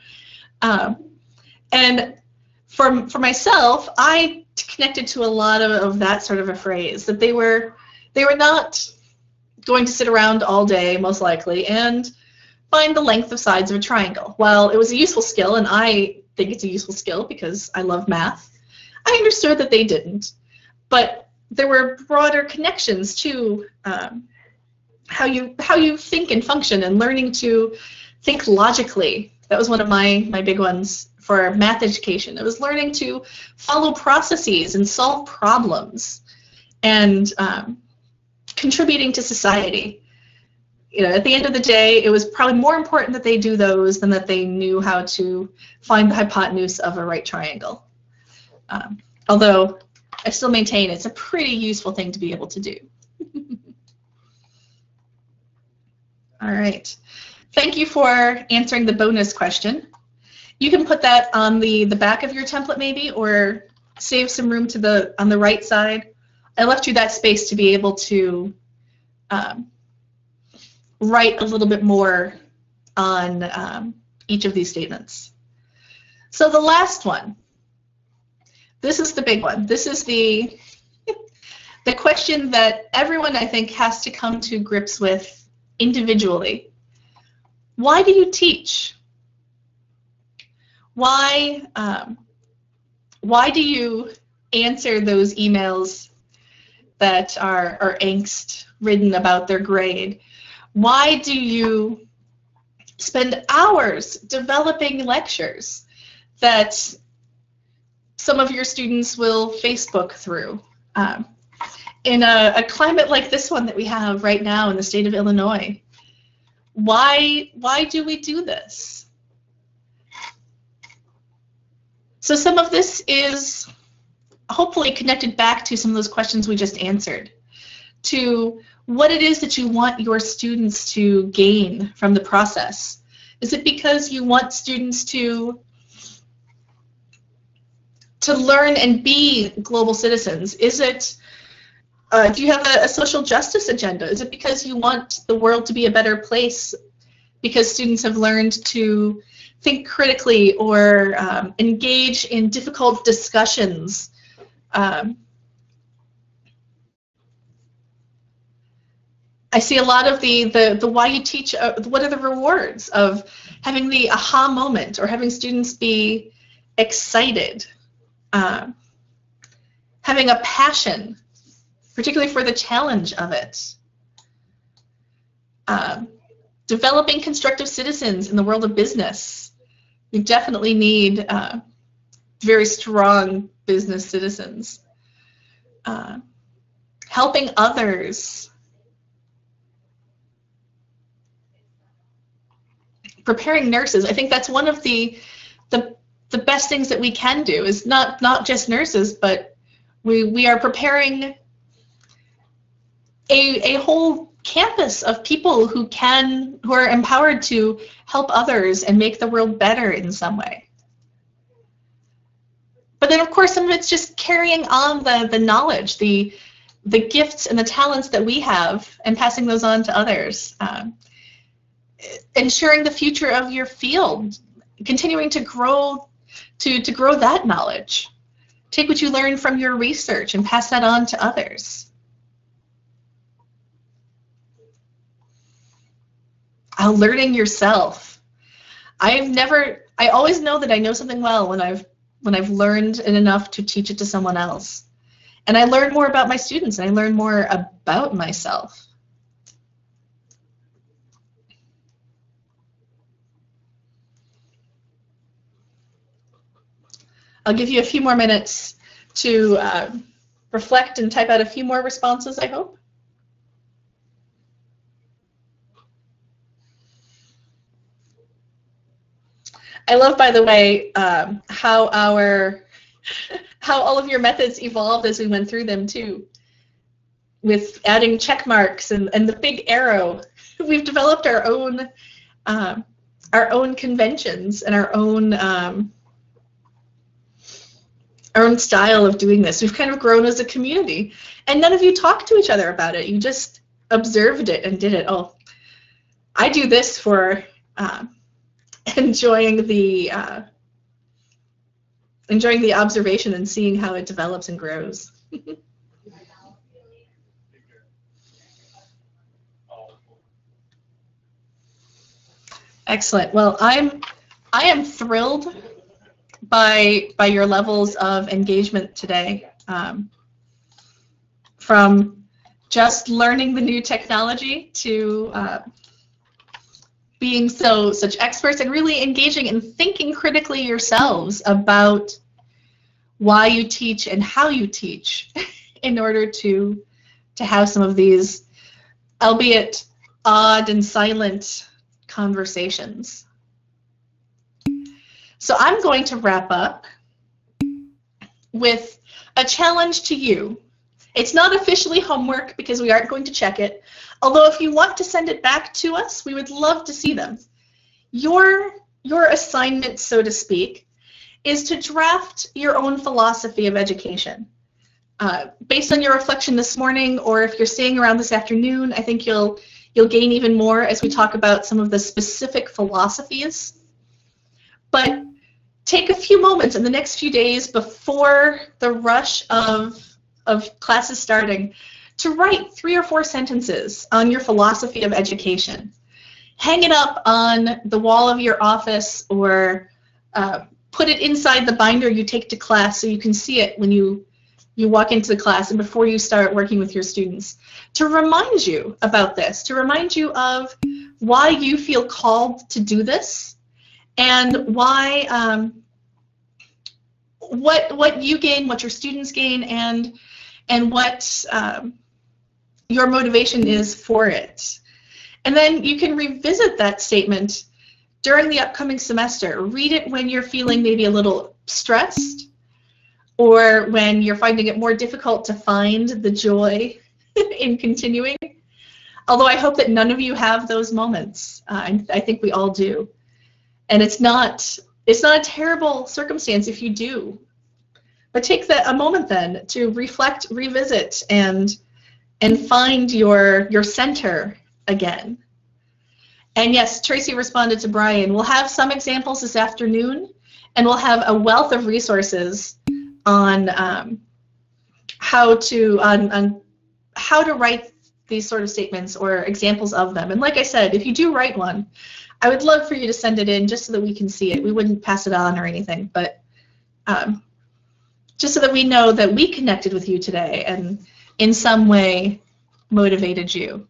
And for myself, I connected to a lot of that sort of a phrase, that they were not going to sit around all day, most likely, and find the length of sides of a triangle. While it was a useful skill, and I think it's a useful skill because I love math, I understood that they didn't. But there were broader connections to how you think and function, and learning to think logically. That was one of my big ones for math education. It was learning to follow processes and solve problems, and contributing to society. You know, at the end of the day, it was probably more important that they do those than that they knew how to find the hypotenuse of a right triangle. Although I still maintain it's a pretty useful thing to be able to do. All right. Thank you for answering the bonus question. You can put that on the back of your template maybe, or save some room on the right side. I left you that space to be able to write a little bit more on each of these statements. So the last one, this is the big one. This is the question that everyone, I think, has to come to grips with individually. Why do you teach? Why do you answer those emails that are angst-ridden about their grade? Why do you spend hours developing lectures that some of your students will Facebook through? In a climate like this one that we have right now in the state of Illinois, why do we do this? So some of this is hopefully connected back to some of those questions we just answered, to what it is that you want your students to gain from the process. Is it because you want students to learn and be global citizens? Is it, do you have a social justice agenda? Is it because you want the world to be a better place because students have learned to think critically or engage in difficult discussions? I see a lot of the why you teach, what are the rewards of having the aha moment or having students be excited, having a passion, particularly for the challenge of it. Developing constructive citizens in the world of business. We definitely need very strong business citizens. Helping others. Preparing nurses. I think that's one of the best things that we can do, is not just nurses, but we are preparing a whole campus of people who are empowered to help others and make the world better in some way. But then, of course, some of it's just carrying on the knowledge, the gifts and the talents that we have, and passing those on to others. Ensuring the future of your field, continuing to grow that knowledge. Take what you learn from your research and pass that on to others. Learning yourself. I always know that I know something well when I've learned it enough to teach it to someone else. And I learn more about my students, and I learn more about myself. I'll give you a few more minutes to reflect and type out a few more responses, I hope. I love, by the way, how all of your methods evolved as we went through them too, with adding check marks and the big arrow. We've developed our own conventions and our own style of doing this. We've kind of grown as a community, and none of you talked to each other about it. You just observed it and did it. Oh, I do this for enjoying the observation and seeing how it develops and grows. Excellent. Well, I am thrilled by your levels of engagement today, from just learning the new technology to being such experts and really engaging and thinking critically yourselves about why you teach and how you teach in order to have some of these, albeit odd and silent, conversations. So I'm going to wrap up with a challenge to you. It's not officially homework because we aren't going to check it, although if you want to send it back to us, we would love to see them. Your assignment, so to speak, is to draft your own philosophy of education. Based on your reflection this morning, or if you're staying around this afternoon, I think you'll gain even more as we talk about some of the specific philosophies. But take a few moments in the next few days before the rush of classes starting to write 3 or 4 sentences on your philosophy of education. Hang it up on the wall of your office, or put it inside the binder you take to class so you can see it when you walk into the class and before you start working with your students, to remind you about this, to remind you of why you feel called to do this, and why what you gain, what your students gain, and what your motivation is for it. And then you can revisit that statement during the upcoming semester. Read it when you're feeling maybe a little stressed, or when you're finding it more difficult to find the joy in continuing. Although I hope that none of you have those moments. I think we all do. And it's not a terrible circumstance if you do. But take a moment then to reflect, revisit, and find your center again. And yes, Tracy responded to Brian. We'll have some examples this afternoon, and we'll have a wealth of resources on how to write these sort of statements or examples of them. And like I said, if you do write one, I would love for you to send it in just so that we can see it. We wouldn't pass it on or anything, but just so that we know that we connected with you today and in some way motivated you.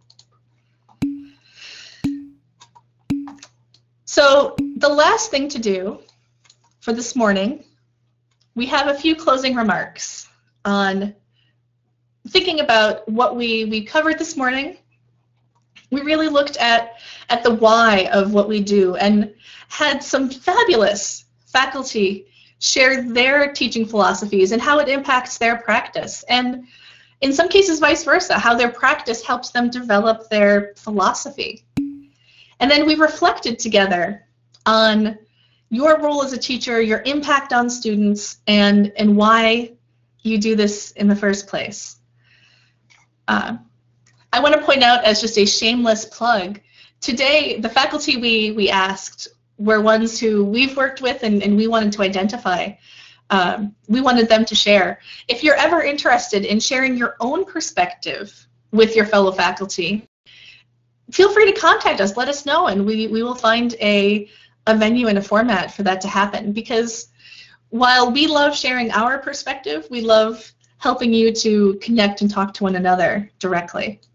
So the last thing to do for this morning, we have a few closing remarks on thinking about what we covered this morning. We really looked at the why of what we do and had some fabulous faculty share their teaching philosophies and how it impacts their practice, and in some cases vice versa, how their practice helps them develop their philosophy. And then we reflected together on your role as a teacher, your impact on students, and why you do this in the first place. I want to point out, as just a shameless plug, today the faculty we asked were ones who we've worked with and we wanted to identify. We wanted them to share. If you're ever interested in sharing your own perspective with your fellow faculty, feel free to contact us. Let us know, and we will find a venue and a format for that to happen. Because while we love sharing our perspective, we love helping you to connect and talk to one another directly.